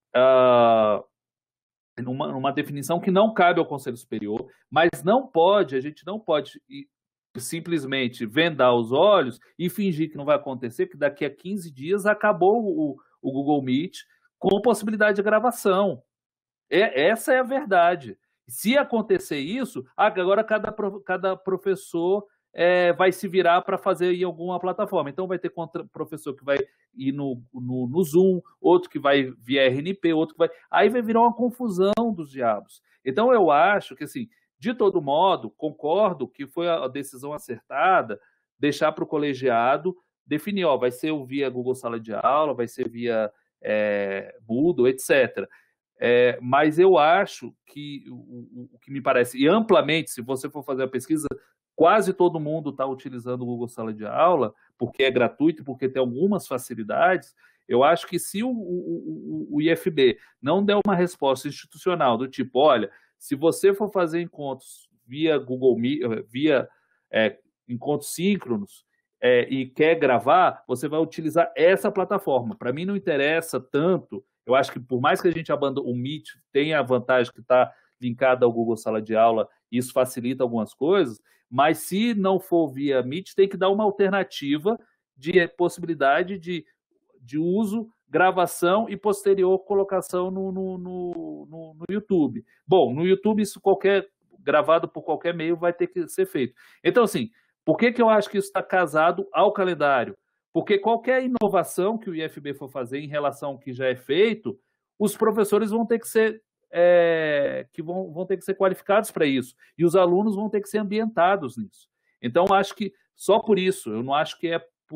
Speaker 3: uma definição que não cabe ao Conselho Superior, mas a gente não pode simplesmente vendar os olhos e fingir que não vai acontecer, que daqui a 15 dias acabou o Google Meet com possibilidade de gravação. Essa é a verdade. Se acontecer isso, agora cada professor vai se virar para fazer em alguma plataforma. Então, vai ter professor que vai ir no Zoom, outro que vai via RNP, outro que vai... Aí vai virar uma confusão dos diabos. Então, eu acho que, assim, de todo modo, concordo que foi a decisão acertada deixar para o colegiado definir, vai ser via Google Sala de Aula, vai ser via Moodle, etc. Mas eu acho que o que me parece, e amplamente, se você for fazer a pesquisa, quase todo mundo está utilizando o Google Sala de Aula, porque é gratuito, porque tem algumas facilidades. Eu acho que se o IFB não der uma resposta institucional do tipo, olha, se você for fazer encontros via Google Meet, via encontros síncronos, e quer gravar, você vai utilizar essa plataforma. Para mim não interessa tanto, eu acho que por mais que a gente abandone o Meet, tem a vantagem que está linkada ao Google Sala de Aula, isso facilita algumas coisas, mas se não for via Meet, tem que dar uma alternativa de possibilidade de uso, gravação e posterior colocação no YouTube. Bom, no YouTube isso gravado por qualquer meio vai ter que ser feito. Então, assim, por que eu acho que isso está casado ao calendário? Porque qualquer inovação que o IFB for fazer em relação ao que já é feito, os professores vão ter que ser vão ter que ser qualificados para isso. E os alunos vão ter que ser ambientados nisso. Então, acho que só por isso, eu não acho que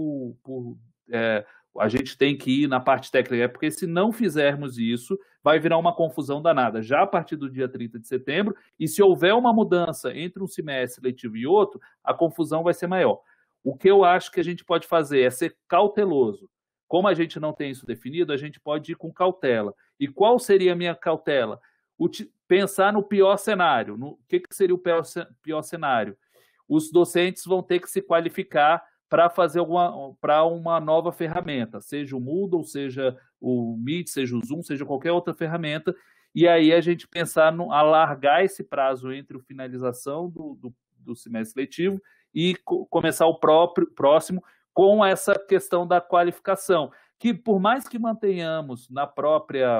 Speaker 3: a gente tem que ir na parte técnica, porque se não fizermos isso, vai virar uma confusão danada, já a partir do dia 30 de setembro, e se houver uma mudança entre um semestre letivo e outro, a confusão vai ser maior. O que eu acho que a gente pode fazer é ser cauteloso. Como a gente não tem isso definido, a gente pode ir com cautela. E qual seria a minha cautela? Pensar no pior cenário. O que seria o pior cenário? Os docentes vão ter que se qualificar para fazer uma nova ferramenta, seja o Moodle, seja o Meet, seja o Zoom, seja qualquer outra ferramenta, e aí a gente pensar alargar esse prazo entre a finalização do semestre letivo e começar o próximo com essa questão da qualificação, que por mais que mantenhamos na própria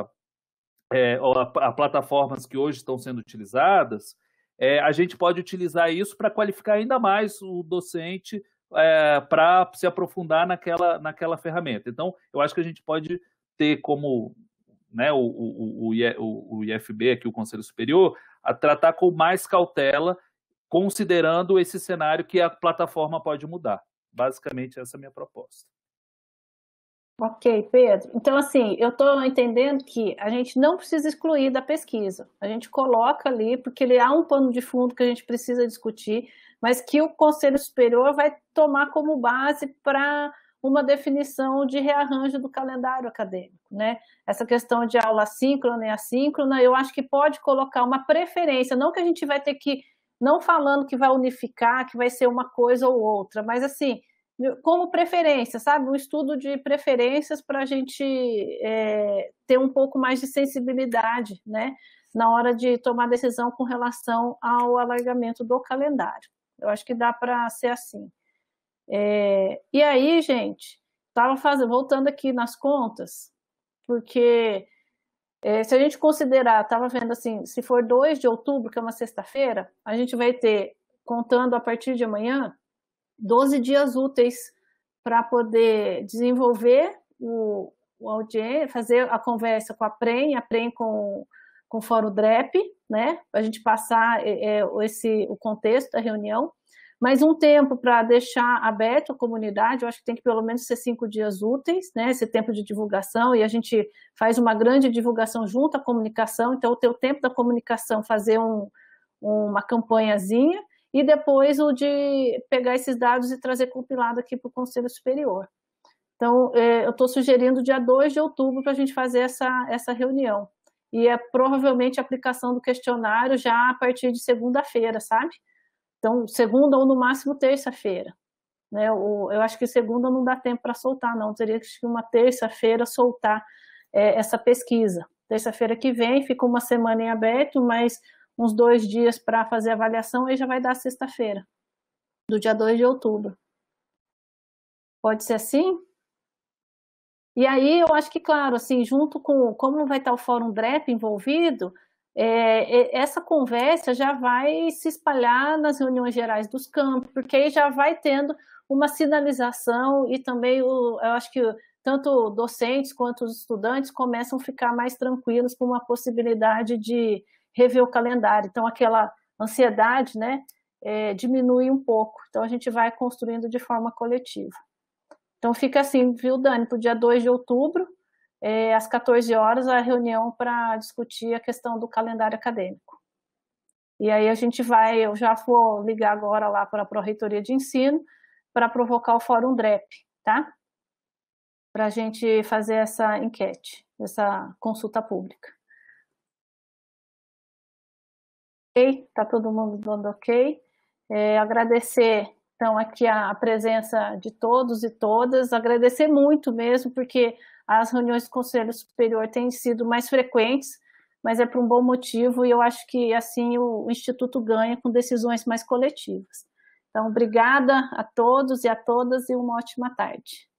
Speaker 3: plataformas que hoje estão sendo utilizadas, a gente pode utilizar isso para qualificar ainda mais o docente para se aprofundar naquela ferramenta. Então, eu acho que a gente pode ter como o IFB, aqui o Conselho Superior, a tratar com mais cautela, considerando esse cenário que a plataforma pode mudar. Basicamente, essa é a minha proposta.
Speaker 1: Ok, Pedro. Então, assim, eu estou entendendo que a gente não precisa excluir da pesquisa. A gente coloca ali, porque ele há um pano de fundo que a gente precisa discutir, mas que o Conselho Superior vai tomar como base para uma definição de rearranjo do calendário acadêmico, né? Essa questão de aula síncrona e assíncrona, eu acho que pode colocar uma preferência, não que a gente vai ter que, não falando que vai unificar, que vai ser uma coisa ou outra, mas assim, como preferência, sabe? Um estudo de preferências para a gente ter um pouco mais de sensibilidade, né? Na hora de tomar decisão com relação ao alargamento do calendário. Eu acho que dá para ser assim. E aí, gente, voltando aqui nas contas, porque se a gente considerar, estava vendo assim, se for 2 de outubro, que é uma sexta-feira, a gente vai ter, contando a partir de amanhã, 12 dias úteis para poder desenvolver o audiência, fazer a conversa com a PREM com o Fórum DREP, né? Para a gente passar o contexto da reunião, mais um tempo para deixar aberto a comunidade, eu acho que tem que pelo menos ser 5 dias úteis, né? Esse tempo de divulgação, e a gente faz uma grande divulgação junto à comunicação, então ter o tempo da comunicação, fazer uma campanhazinha, e depois o de pegar esses dados e trazer compilado aqui para o Conselho Superior. Então, eu estou sugerindo dia 2 de outubro para a gente fazer essa reunião. E provavelmente a aplicação do questionário já a partir de segunda-feira, sabe? Então, segunda ou no máximo terça-feira. Né? Eu acho que segunda não dá tempo para soltar, não. Teria que uma terça-feira soltar essa pesquisa. Terça-feira que vem, fica uma semana em aberto, mas uns 2 dias para fazer a avaliação, e já vai dar sexta-feira, do dia 2 de outubro. Pode ser assim? E aí, eu acho que, claro, assim, junto com como vai estar o Fórum DREP envolvido, essa conversa já vai se espalhar nas reuniões gerais dos campos, porque aí já vai tendo uma sinalização e também eu acho que tanto docentes quanto os estudantes começam a ficar mais tranquilos com uma possibilidade de rever o calendário. Então, aquela ansiedade, né, diminui um pouco. Então, a gente vai construindo de forma coletiva. Então, fica assim, viu, Dani, para o dia 2 de outubro, às 14 horas, a reunião para discutir a questão do calendário acadêmico. E aí eu já vou ligar agora lá para a Pró-Reitoria de Ensino para provocar o Fórum DREP, tá? Para a gente fazer essa enquete, essa consulta pública. Ok? Tá todo mundo dando ok? Agradecer, então, aqui a presença de todos e todas, agradecer muito mesmo, porque as reuniões do Conselho Superior têm sido mais frequentes, mas é por um bom motivo, e eu acho que, assim, o Instituto ganha com decisões mais coletivas. Então, obrigada a todos e a todas, e uma ótima tarde.